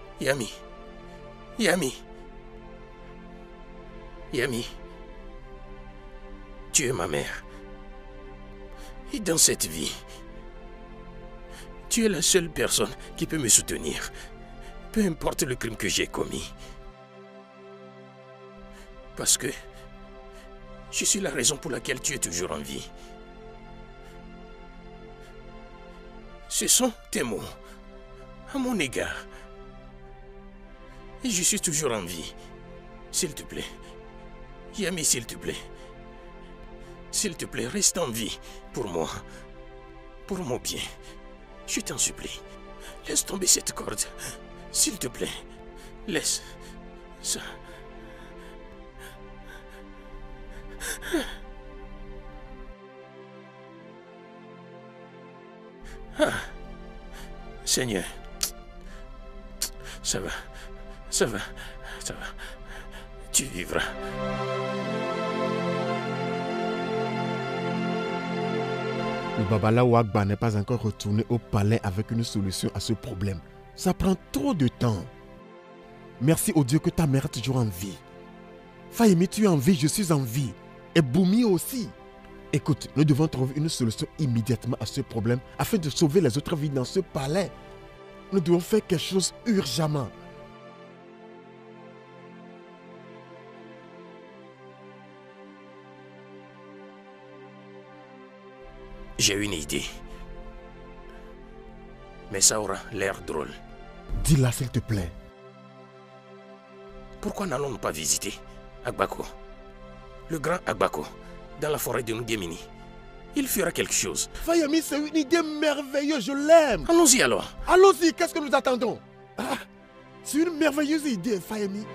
Tu es ma mère. Et dans cette vie, tu es la seule personne qui peut me soutenir, peu importe le crime que j'ai commis. Parce que je suis la raison pour laquelle tu es toujours en vie. Ce sont tes mots à mon égard. Et je suis toujours en vie. S'il te plaît, Yami, s'il te plaît. S'il te plaît, reste en vie pour moi. Pour mon bien. Je t'en supplie. Laisse tomber cette corde. S'il te plaît. Laisse ça. Ah. Seigneur. Ça va. Tu vivras. Le Babalawo Agba n'est pas encore retourné au palais avec une solution à ce problème. Ça prend trop de temps. Merci au Dieu que ta mère est toujours en vie. Fayemi, tu es en vie, je suis en vie. Et Boumi aussi. Écoute, nous devons trouver une solution immédiatement à ce problème afin de sauver les autres vies dans ce palais. Nous devons faire quelque chose urgemment. J'ai une idée. Mais ça aura l'air drôle. Dis-la s'il te plaît. Pourquoi n'allons-nous pas visiter Agbako? Le grand Agbako, dans la forêt de Nguemini. Il fera quelque chose. Fayemi, c'est une idée merveilleuse, je l'aime. Allons-y alors. Allons-y, qu'est-ce que nous attendons? C'est une merveilleuse idée, Fayemi.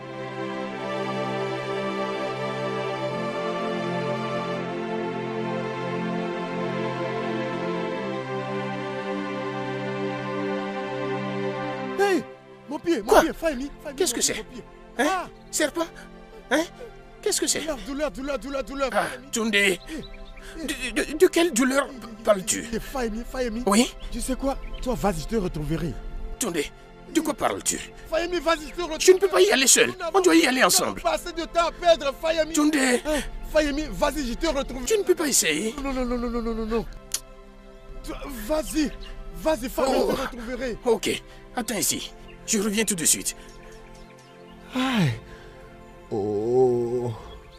Mon pied, Fayemi. Qu'est-ce que c'est? Hein? Serpent? Hein? Qu'est-ce que c'est? Douleur. Tunde, de quelle douleur parles-tu? Fayemi. Oui? Tu sais quoi? Toi, vas-y, je te retrouverai. Tunde, de quoi parles-tu? Fayemi, vas-y, je te retrouverai. Je ne peux pas y aller seul. On doit y aller ensemble. Pas assez de temps à perdre, Fayemi. Tunde. Fayemi, vas-y, je te retrouve. Tu ne peux pas essayer. Non. Vas-y, Fayemi, je te retrouverai. Ok, attends ici. Je reviens tout de suite. Aïe. Oh.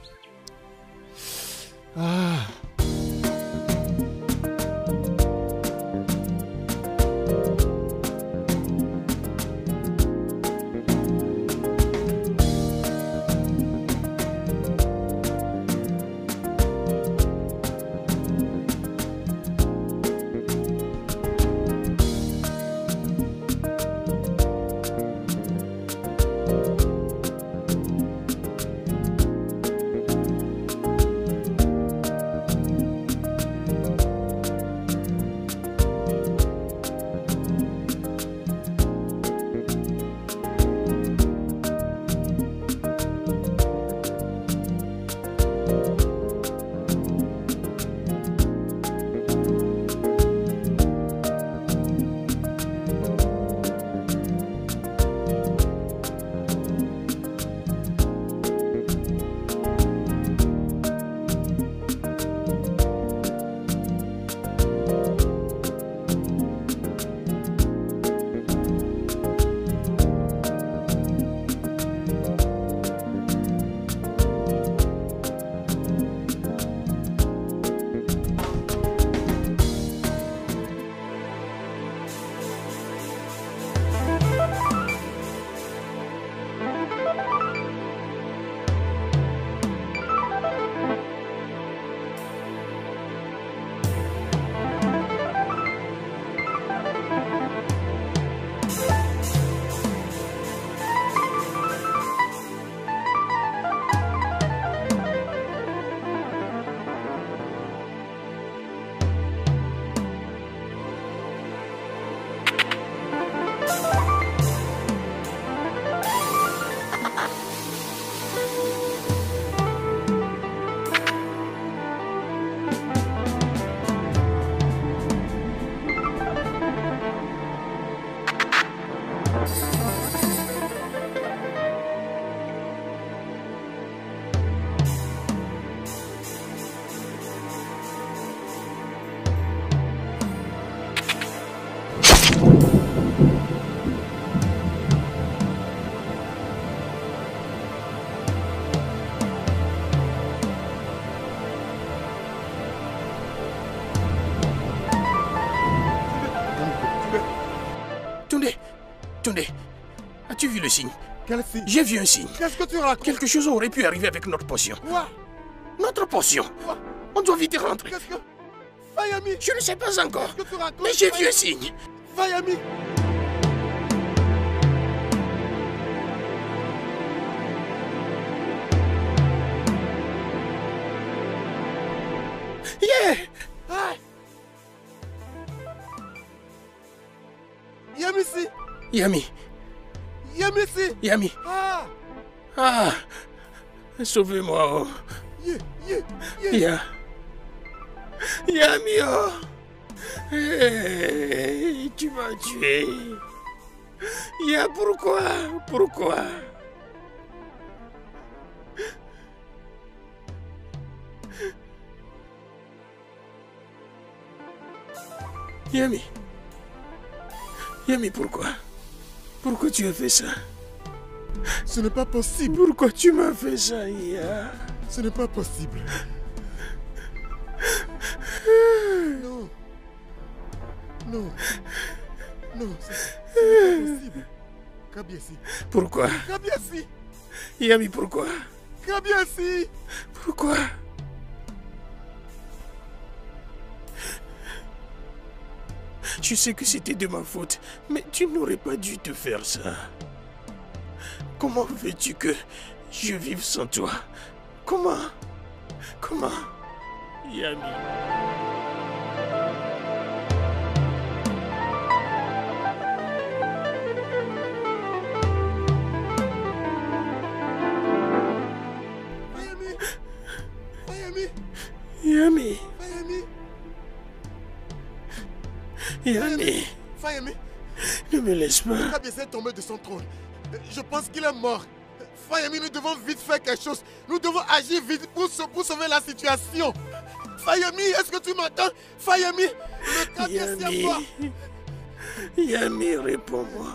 Ah. Tunde, as-tu vu le signe? Quel signe? J'ai vu un signe. Qu'est-ce que tu racontes? Quelque chose aurait pu arriver avec notre potion. Quoi? Notre potion. Quoi? On doit vite rentrer. Qu'est-ce que... Fayami! Je ne sais pas encore. Qu'est-ce que tu racontes? Mais j'ai vu un signe. Fayami! Yeah! Ah! Yamisi! Yami! Yamisi! Yami! Ah! Ah! Sauve-moi, oh! Ya! Yami, oh! Hey, tu m'as tué! Ya, pourquoi? Pourquoi? Yami! Yami, pourquoi? Pourquoi tu as fait ça? Ce n'est pas possible. Pourquoi tu m'as fait ça, Ya? Ce n'est pas possible. Non. Non. Non, c'est pas possible. Kabiesi. Pourquoi? Kabiesi. Yami, pourquoi? Kabiesi. Pourquoi? Je sais que c'était de ma faute, mais tu n'aurais pas dû te faire ça. Comment veux-tu que je vive sans toi? Comment? Comment? Yami. Yami. Yami. Fayami. Ne me laisse pas. Kabiesi est tombé de son trône. Je pense qu'il est mort. Fayami, nous devons vite faire quelque chose. Nous devons agir vite pour sauver la situation. Fayami, est-ce que tu m'entends? Fayami, le Kabiesi est mort. Yami, réponds-moi.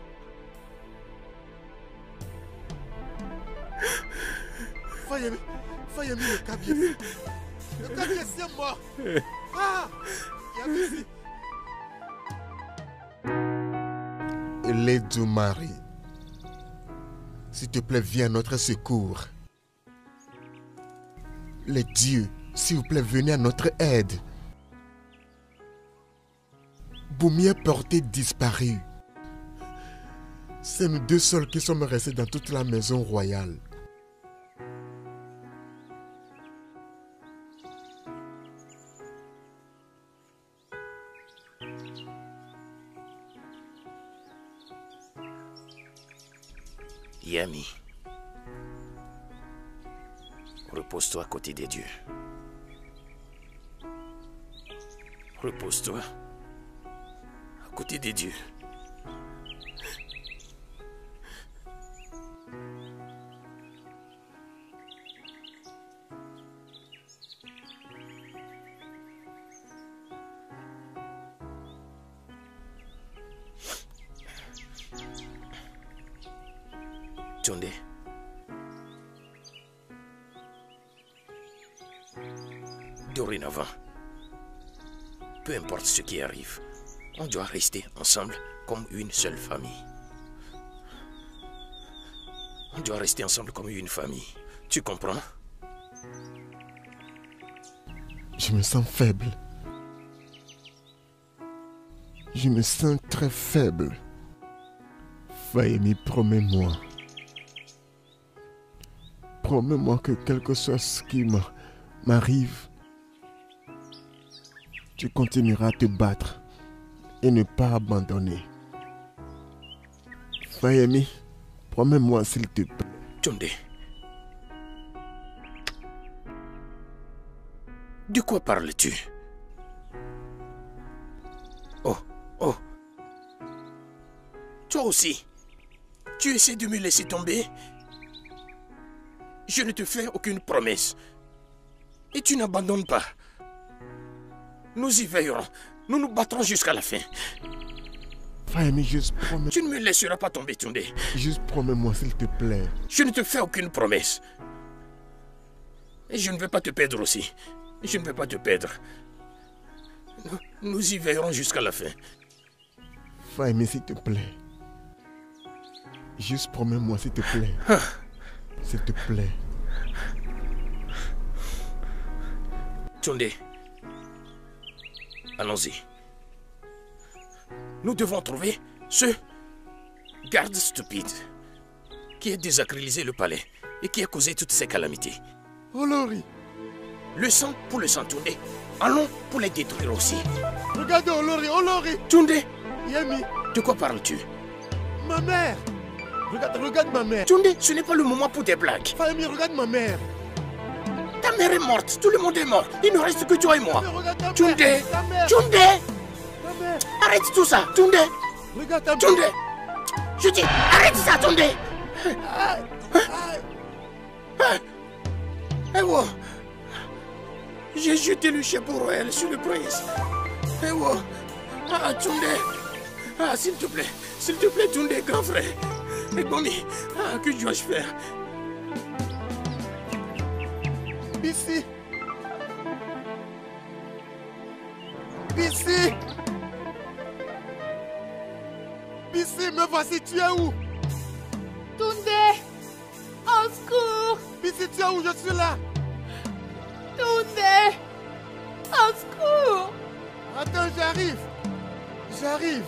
Fayami, le Kabiesi. Le Kabiesi est mort. Ah, Yami. Elédumare, s'il te plaît, viens à notre secours. Les dieux, s'il vous plaît, venez à notre aide. Boumi est porté disparu. C'est nous deux seuls qui sommes restés dans toute la maison royale. Yami, repose-toi à côté des dieux. Repose-toi à côté des dieux. Tunde. Dorénavant, peu importe ce qui arrive, on doit rester ensemble comme une seule famille. On doit rester ensemble comme une famille. Tu comprends? Je me sens faible. Je me sens très faible. Fayami, promets-moi. Promets-moi que quel que soit ce qui m'arrive, tu continueras à te battre et ne pas abandonner. Fayami, promets-moi s'il te plaît. Tunde. De quoi parles-tu? Oh, oh. Toi aussi, tu essaies de me laisser tomber. Je ne te fais aucune promesse. Et tu n'abandonnes pas. Nous y veillerons. Nous nous battrons jusqu'à la fin. Fayemi, juste promets. Tu ne me laisseras pas tomber, Tunde. Juste promets-moi, s'il te plaît. Je ne te fais aucune promesse. Et je ne vais pas te perdre aussi. Je ne vais pas te perdre. Nous y veillerons jusqu'à la fin. Fayemi, s'il te plaît. Juste promets-moi, s'il te plaît. S'il te plaît. Tunde, allons-y. Nous devons trouver ce garde stupide qui a désacralisé le palais et qui a causé toutes ces calamités. Olori. Le sang pour le sang, Tunde. Allons pour les détruire aussi. Regarde Olori, Olori. Tunde. Yemi. De quoi parles-tu? Ma mère. Regarde ma mère. Tunde, ce n'est pas le moment pour des blagues. Fayemi, regarde ma mère. Ta mère est morte, tout le monde est mort. Il ne reste que toi et moi. Tunde. Tunde. Arrête tout ça, Tunde. Regarde ta mère. Tunde. Je dis, arrête ça, Tunde. Eh wow. J'ai jeté le chapeau royal sur le prince. Eh wow. Ah, Tunde. Ah, s'il te plaît, Tunde, grand frère. Et Gomi, que dois-je faire? Bissi. Bissi. Bissi, me voici, tu es où? Tunde, au secours. Bissi, tu es où? Je suis là. Tunde, au secours. Attends, j'arrive. J'arrive.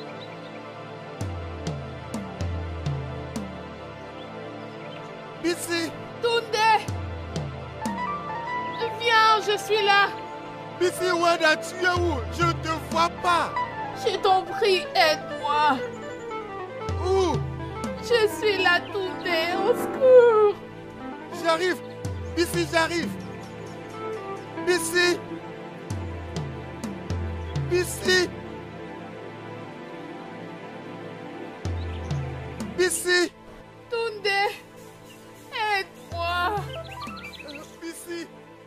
Bissi. Tunde. Viens, je suis là. Bissi Wada, tu es où? Je ne te vois pas. Je t'en prie, aide-moi. Où? Je suis là, Tunde, au secours. J'arrive. Bissi, j'arrive. Bissi. Bissi. Bissi. Tunde, aide-moi. Bissi.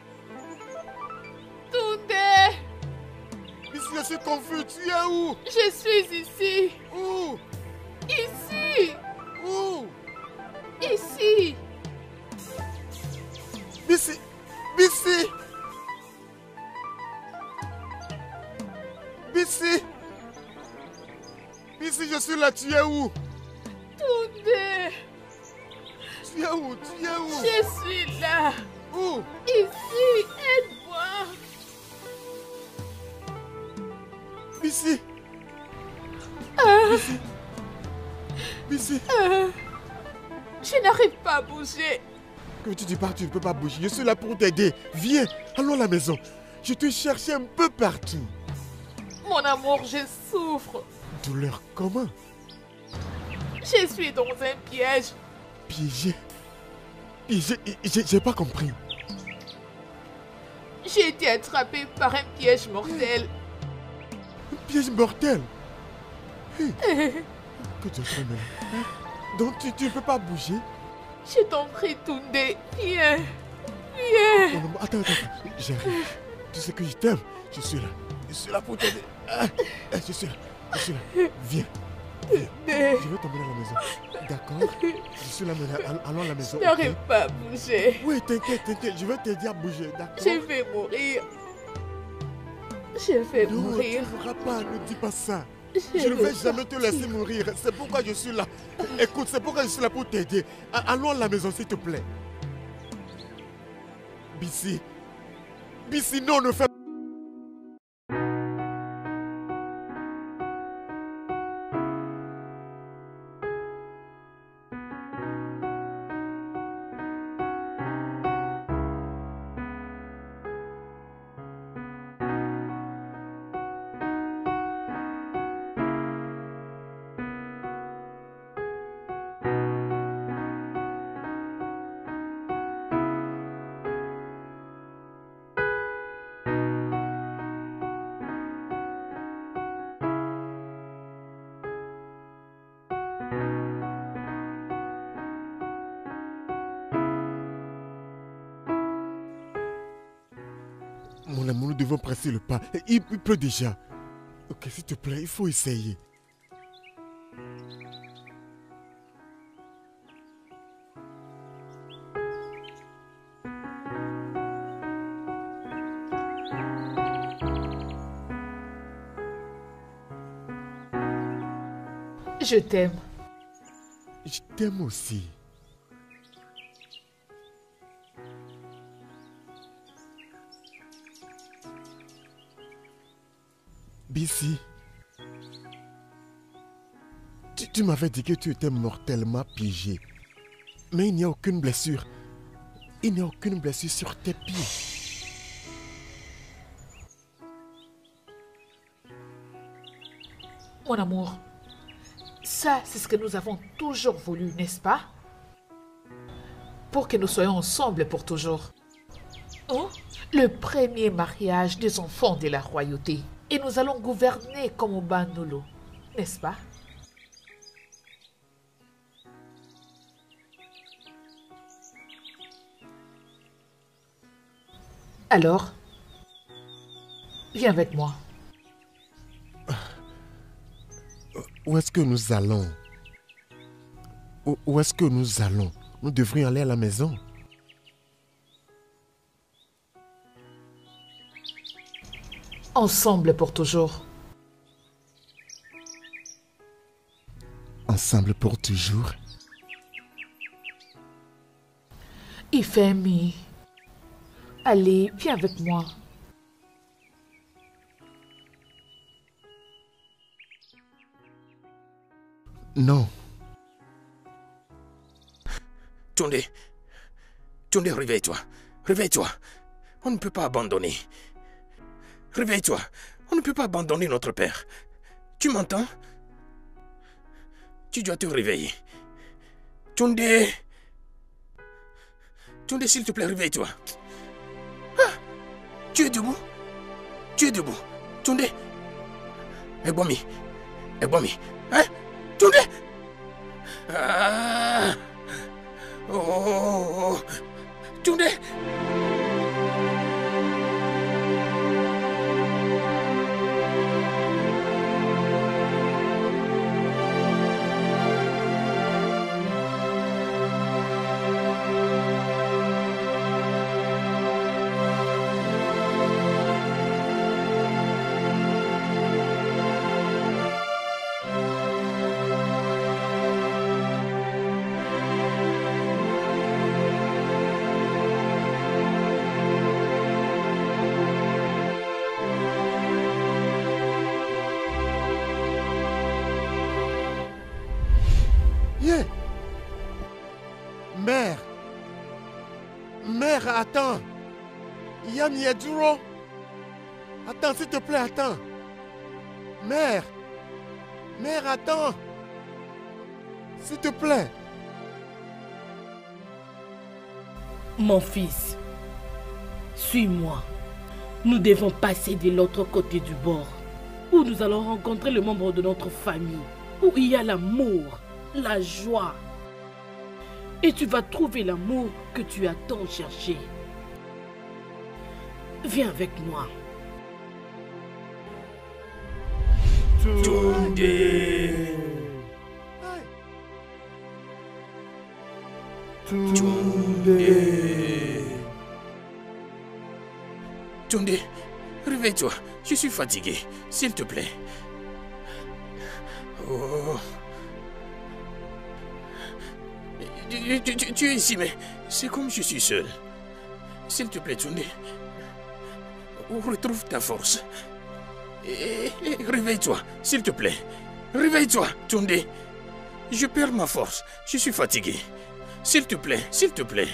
Tunde. Bissi, je suis confus. Tu es où? Je suis ici. Où? Ici. Où? Ici. Bissi. Bissi. Bissi. Bissi, je suis là. Tu es où? Tunde. Tu es où? Tu es où? Je suis là. Où? Ici, aide-moi. Bissi. Bissi. Bissi. Je n'arrive pas à bouger. Que tu dis pas, tu ne peux pas bouger. Je suis là pour t'aider. Viens, allons à la maison. Je te cherchais un peu partout. Mon amour, je souffre. Douleur comment? Je suis dans un piège. Piégé? Piégé? J'ai pas compris. J'ai été attrapée par un piège mortel. Un piège mortel? Hey. Que Dieu soit là. Donc tu ne peux pas bouger? Je t'en prie, Tunde. Viens. Viens. Non, non, attends. J'arrive. Tu sais que je t'aime. Je suis là. Je suis là pour t'aider. Je suis là. Viens. Je vais t'emmener à la maison. D'accord? Je suis là maintenant. Allons à la maison. Je n'arrive pas à bouger. Oui, t'inquiète. Je vais t'aider à bouger. D'accord? Je vais mourir. Je vais mourir. Non, tu ne mourras pas. Ne dis pas ça. Je ne vais jamais te laisser mourir. C'est pourquoi je suis là. Écoute, c'est pourquoi je suis là pour t'aider. Allons à la maison, s'il te plaît. Bissi. Bissi, non, ne fais pas. Mon amour, nous devons presser le pas. Il pleut déjà. Ok, s'il te plaît, il faut essayer. Je t'aime. Je t'aime aussi. Bissi, tu m'avais dit que tu étais mortellement piégé. Mais il n'y a aucune blessure. Il n'y a aucune blessure sur tes pieds. Mon amour, ça, c'est ce que nous avons toujours voulu, n'est-ce pas? Pour que nous soyons ensemble pour toujours. Oh, le premier mariage des enfants de la royauté. Et nous allons gouverner comme au Banolo, n'est-ce pas? Alors, viens avec moi. Où est-ce que nous allons? Où est-ce que nous allons? Nous devrions aller à la maison. Ensemble pour toujours. Ensemble pour toujours? Ifemi, allez, viens avec moi. Non. Tunde, réveille-toi. Réveille-toi. On ne peut pas abandonner. Réveille-toi. On ne peut pas abandonner notre père. Tu m'entends? Tu dois te réveiller. Tunde, s'il te plaît, réveille-toi. Ah, tu es debout? Tu es debout. Tunde. Ebomi. Hein? Tunde. Ah. Oh. Tunde. Mère, attends. Yamieduro. Attends, s'il te plaît, attends. Mère, attends. S'il te plaît. Mon fils, suis-moi. Nous devons passer de l'autre côté du bord, où nous allons rencontrer le membre de notre famille, où il y a l'amour, la joie. Et tu vas trouver l'amour que tu as tant cherché. Viens avec moi. Tunde. Tunde, réveille-toi. Je suis fatigué. S'il te plaît. Oh. Tu es ici, mais c'est comme je suis seul. S'il te plaît, Tunde. Retrouve ta force. Et réveille-toi, s'il te plaît. Réveille-toi, Tunde. Je perds ma force. Je suis fatigué. S'il te plaît, s'il te plaît.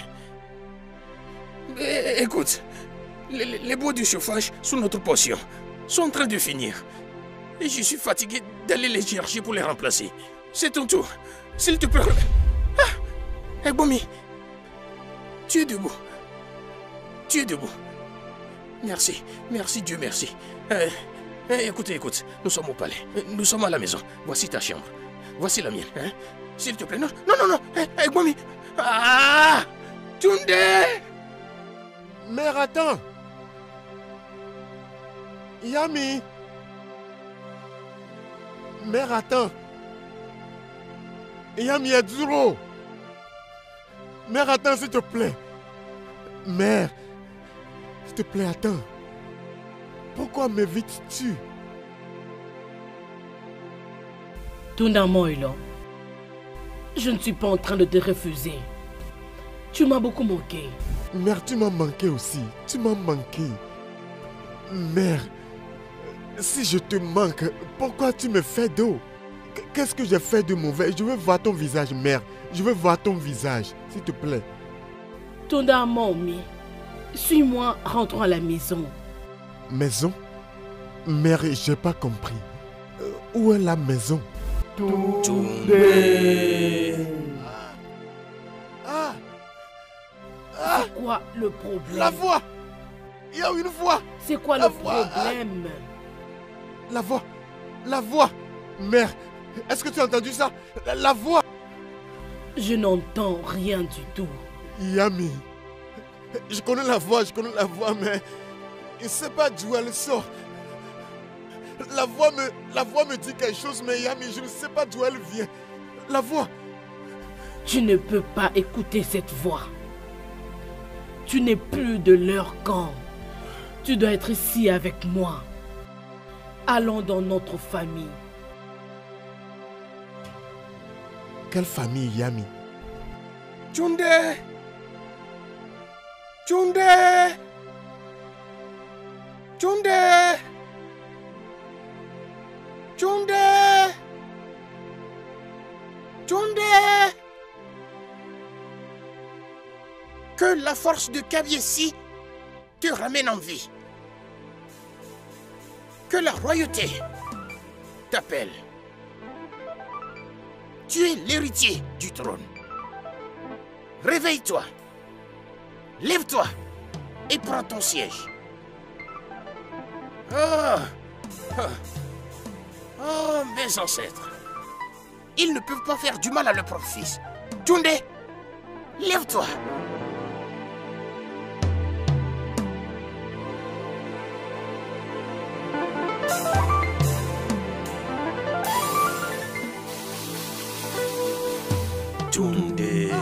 Écoute, les bois du chauffage sous notre potion sont en train de finir. Et je suis fatigué d'aller les chercher pour les remplacer. C'est ton tour. S'il te plaît. Ah, Ebomi, tu es debout. Tu es debout. Merci, merci Dieu, merci. Écoute, nous sommes au palais. Nous sommes à la maison. Voici ta chambre. Voici la mienne. Hein? S'il te plaît, non, non, non, non. Hey, Gwami. Ah! Tunde! Mère, attends. Yami. Mère, attends. Yami Adzuro. Mère, attends, s'il te plaît. Mère, s'il te plaît, attends. Pourquoi m'évites-tu? Tunda Moilo, je ne suis pas en train de te refuser. Tu m'as beaucoup manqué. Mère, tu m'as manqué aussi. Tu m'as manqué. Mère, si je te manque, pourquoi tu me fais d'eau? Qu'est-ce que j'ai fait de mauvais? Je veux voir ton visage, mère. Je veux voir ton visage, s'il te plaît. Tunda Momi, suis-moi, rentrons à la maison. Maison? Mère, j'ai pas compris. Où est la maison? Tunde! Ah! C'est quoi le problème? La voix! Il y a une voix! C'est quoi le problème? La voix! La voix! Mère, est-ce que tu as entendu ça? La voix! Je n'entends rien du tout. Yami, je connais la voix, mais je ne sais pas d'où elle sort. La voix me dit quelque chose, mais Yami, je ne sais pas d'où elle vient. La voix! Tu ne peux pas écouter cette voix. Tu n'es plus de leur camp. Tu dois être ici avec moi. Allons dans notre famille. Quelle famille, Yami? Tunde! Tunde! Tunde! Tunde! Tunde! Que la force de Kabiesi te ramène en vie. Que la royauté t'appelle. Tu es l'héritier du trône. Réveille-toi. Lève-toi et prends ton siège. Oh, mes ancêtres. Ils ne peuvent pas faire du mal à leur propre fils. Tunde, lève-toi. Tunde.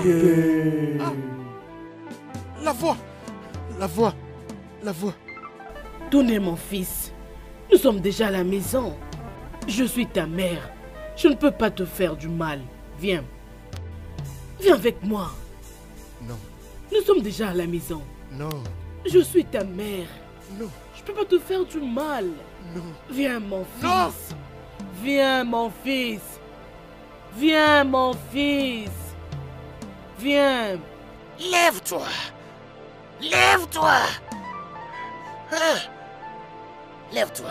La voix! La voix! La voix! Tunde, mon fils, nous sommes déjà à la maison. Je suis ta mère. Je ne peux pas te faire du mal. Viens. Viens avec moi. Non. Nous sommes déjà à la maison. Non. Je suis ta mère. Non. Je ne peux pas te faire du mal. Non. Viens, mon fils. Non. Viens, mon fils. Viens, mon fils. Viens. Lève-toi. Lève-toi. Hein? Lève-toi.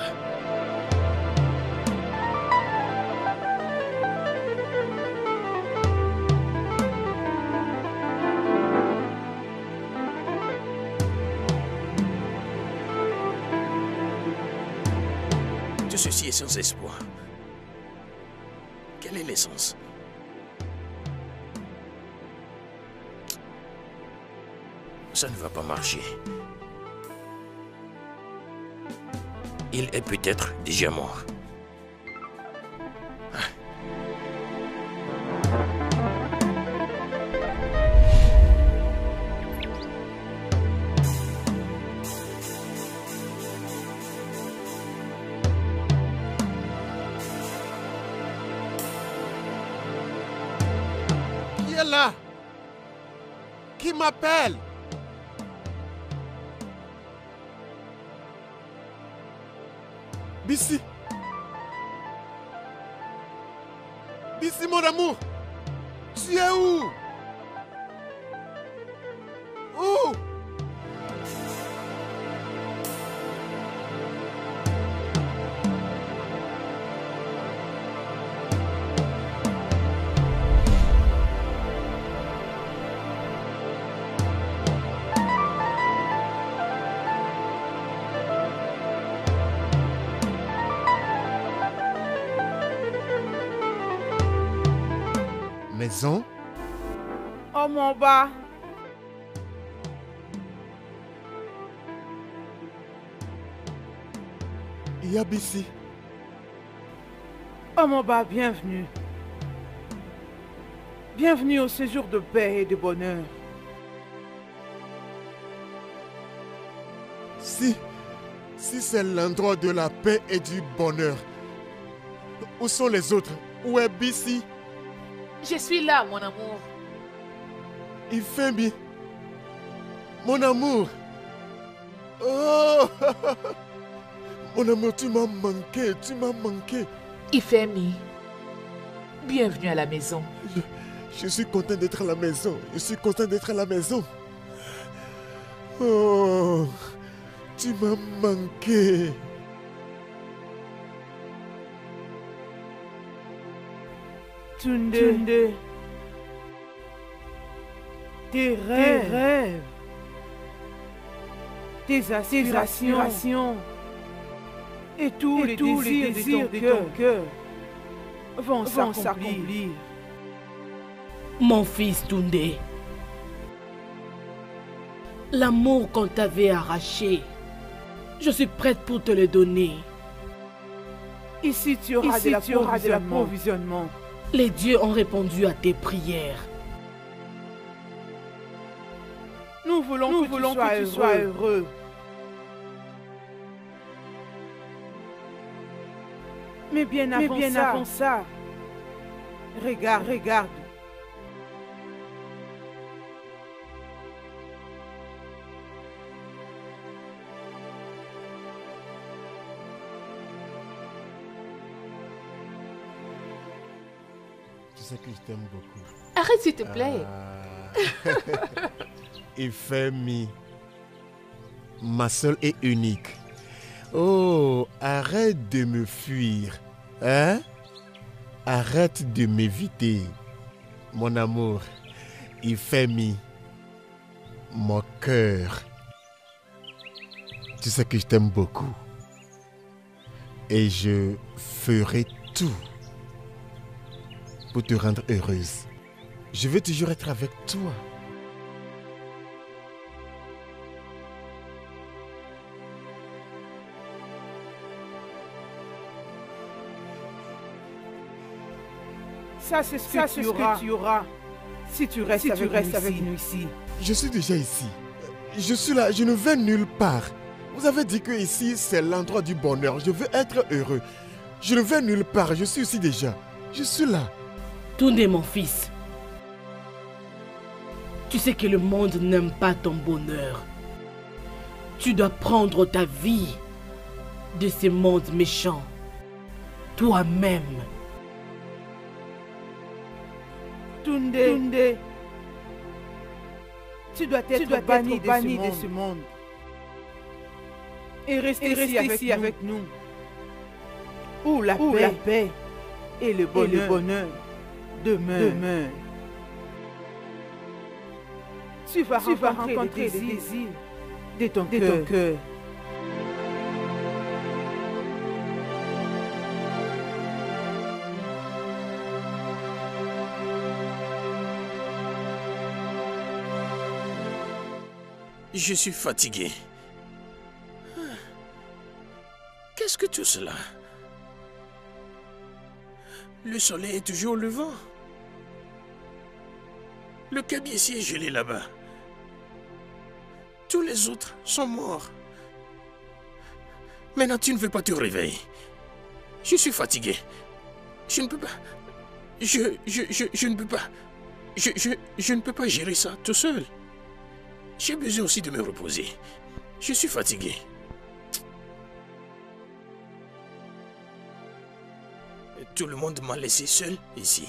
Tout ceci est sans espoir. Quel est l'essence? Ça ne va pas marcher. Il est peut-être déjà mort. Qui est là? Qui m'appelle? Bissi! Bissi, mon amour! Tu es où? Où? maison? Oh mon bas. Yabisi. Oh mon bas, bienvenue. Bienvenue au séjour de paix et de bonheur. Si c'est l'endroit de la paix et du bonheur, où sont les autres? Où est Bissi? Je suis là, mon amour. Ifembi, mon amour. Oh, mon amour, tu m'as manqué, tu m'as manqué. Ifemi, bienvenue à la maison. Je suis content d'être à la maison. Je suis content d'être à la maison. Oh, tu m'as manqué. Tunde. Tes rêves. Tes aspirations. Et tous les désirs de ton cœur vont s'accomplir. Mon fils Tunde, l'amour qu'on t'avait arraché, je suis prête pour te le donner. Ici, tu auras de l'approvisionnement. Les dieux ont répondu à tes prières. Nous voulons que tu sois heureux. Mais bien avant ça, regarde. Tu sais que je t'aime beaucoup. Arrête s'il te plaît. Ifemi, ma seule et unique. Oh, arrête de me fuir. Hein? Arrête de m'éviter. Mon amour, Ifemi, mon cœur. Tu sais que je t'aime beaucoup. Et je ferai tout pour te rendre heureuse. Je veux toujours être avec toi. Ça, c'est ce que tu auras si tu restes avec nous ici. Je suis déjà ici. Je suis là, je ne vais nulle part. Vous avez dit que ici, c'est l'endroit du bonheur. Je veux être heureux. Je ne vais nulle part, je suis ici déjà. Je suis là. Tunde, mon fils. Tu sais que le monde n'aime pas ton bonheur. Tu dois prendre ta vie de ces mondes méchants. Toi-même. Tunde, tu dois être banni de ce monde. Et rester ici avec nous. Où la paix et le bonheur demeurent. Tu vas rencontrer les désirs de ton cœur. Je suis fatigué. Qu'est-ce que tout cela? Le soleil est toujours levant. Le Kabyesi est gelé là-bas. Tous les autres sont morts. Maintenant, tu ne veux pas te réveiller. Je suis fatigué. Je ne peux pas. Je ne peux pas. Je ne peux pas gérer ça tout seul. J'ai besoin aussi de me reposer. Je suis fatigué. Tout le monde m'a laissé seul ici.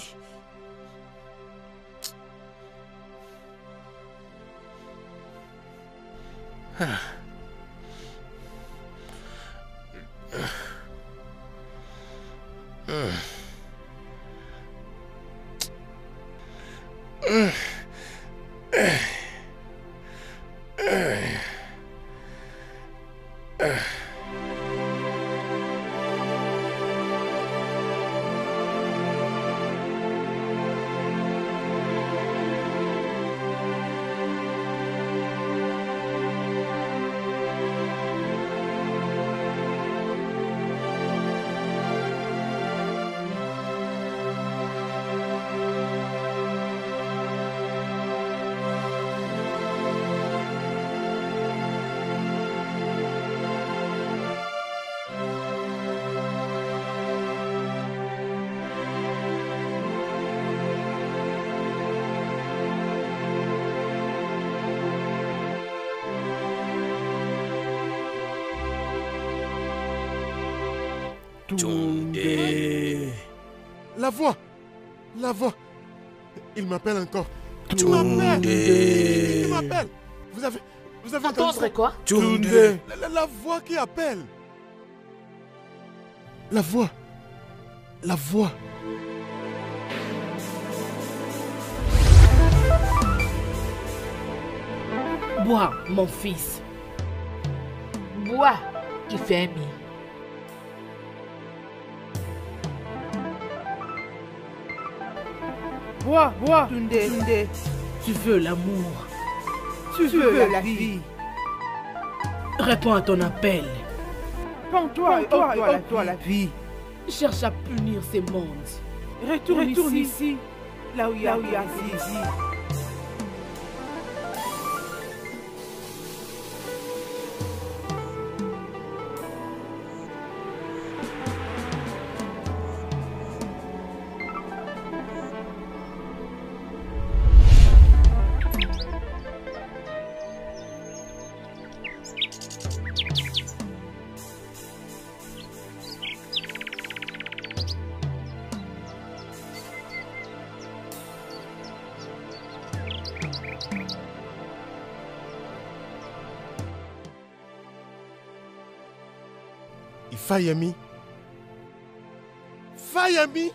Toundé. La voix. La voix. Il m'appelle encore. Toundé. Il m'appelle. Vous avez entendu ça? Entendre quoi? Toundé. La voix qui appelle. La voix. La voix. Bois, mon fils. Bois, Ifemi. Bois, Toundé. Tu veux l'amour. Tu veux la vie. Réponds à ton appel. Prends-toi la vie. Cherche à punir ces mondes. Retourne ici, là où il y a Zizi. Fayemi. Fayemi.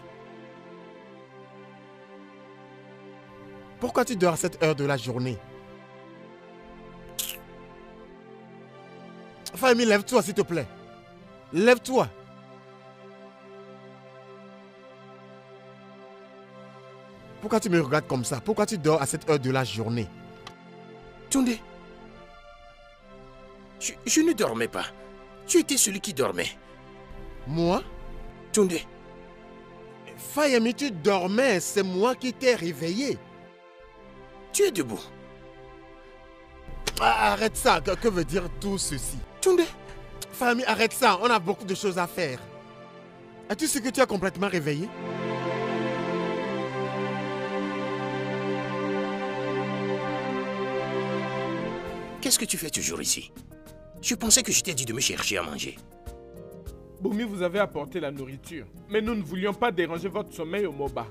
Pourquoi tu dors à cette heure de la journée? Fayemi, lève-toi s'il te plaît. Lève-toi. Pourquoi tu me regardes comme ça? Pourquoi tu dors à cette heure de la journée? Toundé. Je ne dormais pas. Tu étais celui qui dormait. Moi? Toundé. Fayemi, tu dormais. C'est moi qui t'ai réveillé. Tu es debout. Arrête ça. Que veut dire tout ceci? Toundé. Fayemi, arrête ça. On a beaucoup de choses à faire. As-tu ce que tu as complètement réveillé? Qu'est-ce que tu fais toujours ici? Je pensais que je t'ai dit de me chercher à manger. Boumi, vous avez apporté la nourriture. Mais nous ne voulions pas déranger votre sommeil au Moba.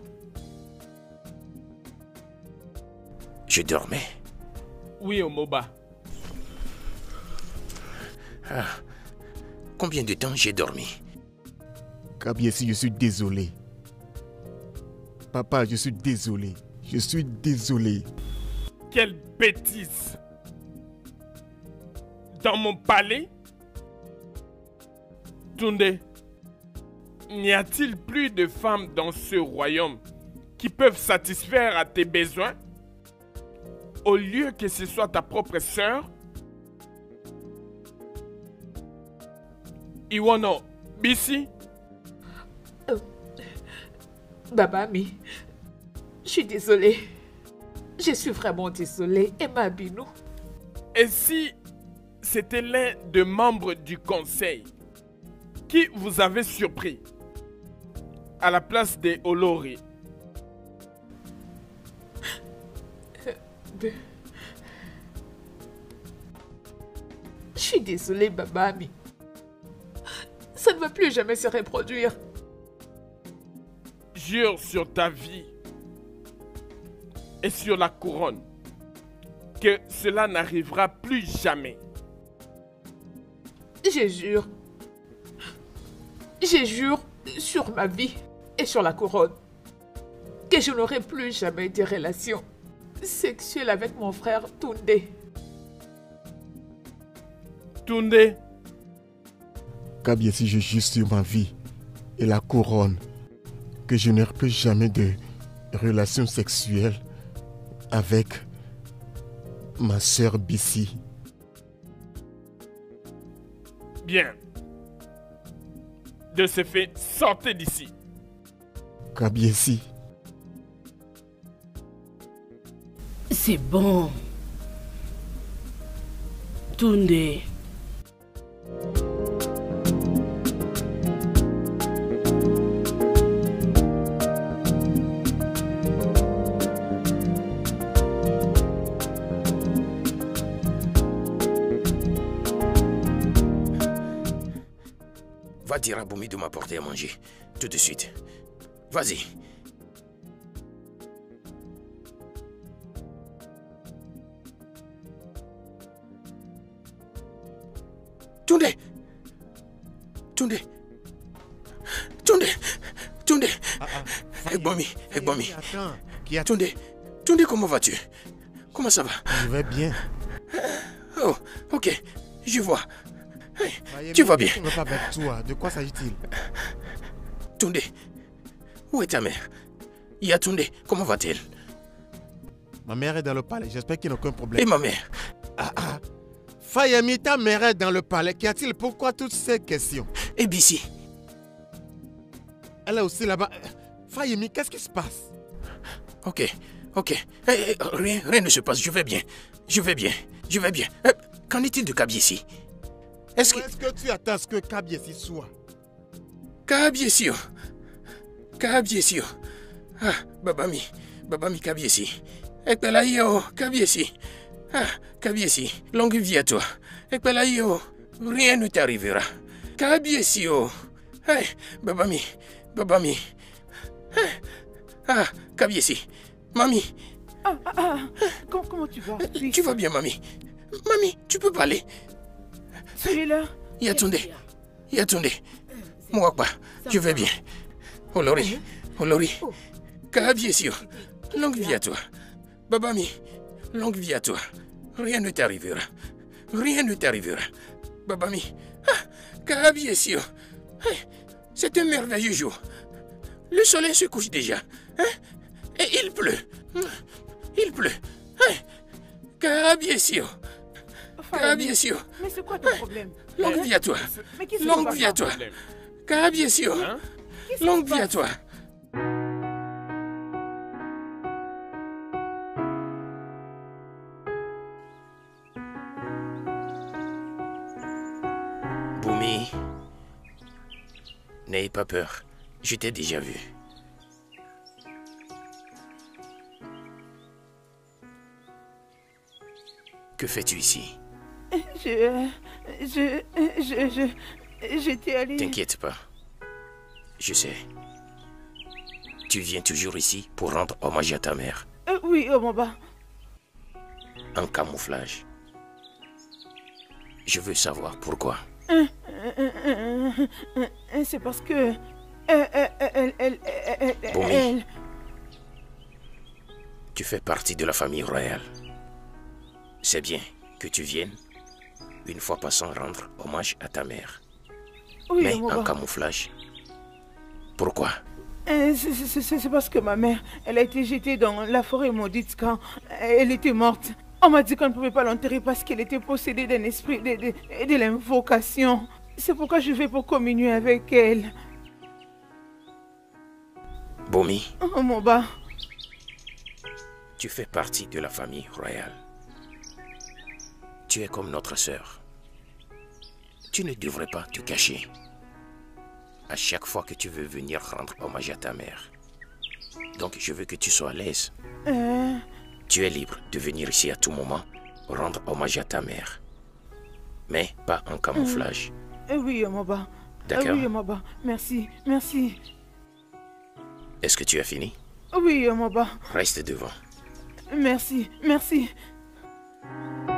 Je dormais. Oui, au Moba. Ah. Combien de temps j'ai dormi? Kabiesi, je suis désolé. Papa, je suis désolé. Je suis désolé. Quelle bêtise! Dans mon palais? Toundé, n'y a-t-il plus de femmes dans ce royaume qui peuvent satisfaire à tes besoins? Au lieu que ce soit ta propre sœur? Iwano, Bisi? Babami, je suis désolée. Je suis vraiment désolée. Emma Binou. Et si c'était l'un des membres du conseil qui vous avait surpris à la place des Olori? Je suis désolée, Babami. Ça ne va plus jamais se reproduire. Jure sur ta vie et sur la couronne que cela n'arrivera plus jamais. Je jure. Je jure sur ma vie et sur la couronne que je n'aurai plus jamais de relations sexuelles avec mon frère Toundé. Toundé. Kabiesi, je jure sur ma vie et la couronne que je n'aurai plus jamais de relations sexuelles avec ma sœur Bisi. Bien. De ce fait, sortez d'ici. Kabiesi. C'est bon. Toundé. Va dire à Boumi de m'apporter à manger. Tout de suite. Vas-y. Tunde. Tunde. Tunde. Tunde. Egbomi. Attends. Tunde, comment vas-tu? Comment ça va? Je vais bien. Oh, ok. Je vois. Tu vas bien? Je ne vais pas avec toi. De quoi s'agit-il? Tunde, où est ta mère? Tunde, comment va-t-elle? Ma mère est dans le palais. J'espère qu'il n'y a aucun problème. Et ma mère? Fayemi, ta mère est dans le palais. Qu'y a-t-il? Pourquoi toutes ces questions? Et Bissi? Elle est aussi là-bas. Fayemi, qu'est-ce qui se passe? Ok. Rien ne se passe. Je vais bien. Qu'en est-il de Kabiesi? Est-ce que tu attends ce que Kabiesi soit? Kabiesi. Babami Kabiesi. Ekpelayo, Kabiesi. Kabiesi, longue vie à toi. Ekpelayo, rien ne t'arrivera. Kabiesi. Babami. Kabiesi. Mami. Comment tu vas? Tu vas bien, Mami? Mami, tu peux parler? Celui-là? Yatunde. Mwakba, je vais bien. Olori. Kabiesi. Longue vie à toi. Babami, longue vie à toi. Rien ne t'arrivera. Babami. Kabiesi. C'est un merveilleux jour. Le soleil se couche déjà. Et il pleut. Kabiesi. Mais c'est quoi ton problème? Longue vie à toi. Kabiesi. Longue vie à toi. Boumi, n'ayez pas peur. Je t'ai déjà vu. Que fais-tu ici? J'étais allée... T'inquiète pas. Je sais. Tu viens toujours ici pour rendre hommage à ta mère. Oui, Omaba. En camouflage. Je veux savoir pourquoi. C'est parce que... Boumi, tu fais partie de la famille royale. C'est bien que tu viennes, une fois passant, rendre hommage à ta mère. Oui, mais Omaba. en camouflage. Pourquoi? C'est parce que ma mère, elle a été jetée dans la forêt maudite quand elle était morte. On m'a dit qu'on ne pouvait pas l'enterrer parce qu'elle était possédée d'un esprit de l'invocation. C'est pourquoi je vais pour communier avec elle. Boumi, Oh, Moba. tu fais partie de la famille royale. Tu es comme notre sœur. Tu ne devrais pas te cacher. À chaque fois que tu veux venir rendre hommage à ta mère. Donc je veux que tu sois à l'aise. Tu es libre de venir ici à tout moment, rendre hommage à ta mère. Mais pas en camouflage. Oui, Moba. D'accord. Oui, Moba. Merci. Est-ce que tu as fini? Oui, Moba. Reste devant. Merci.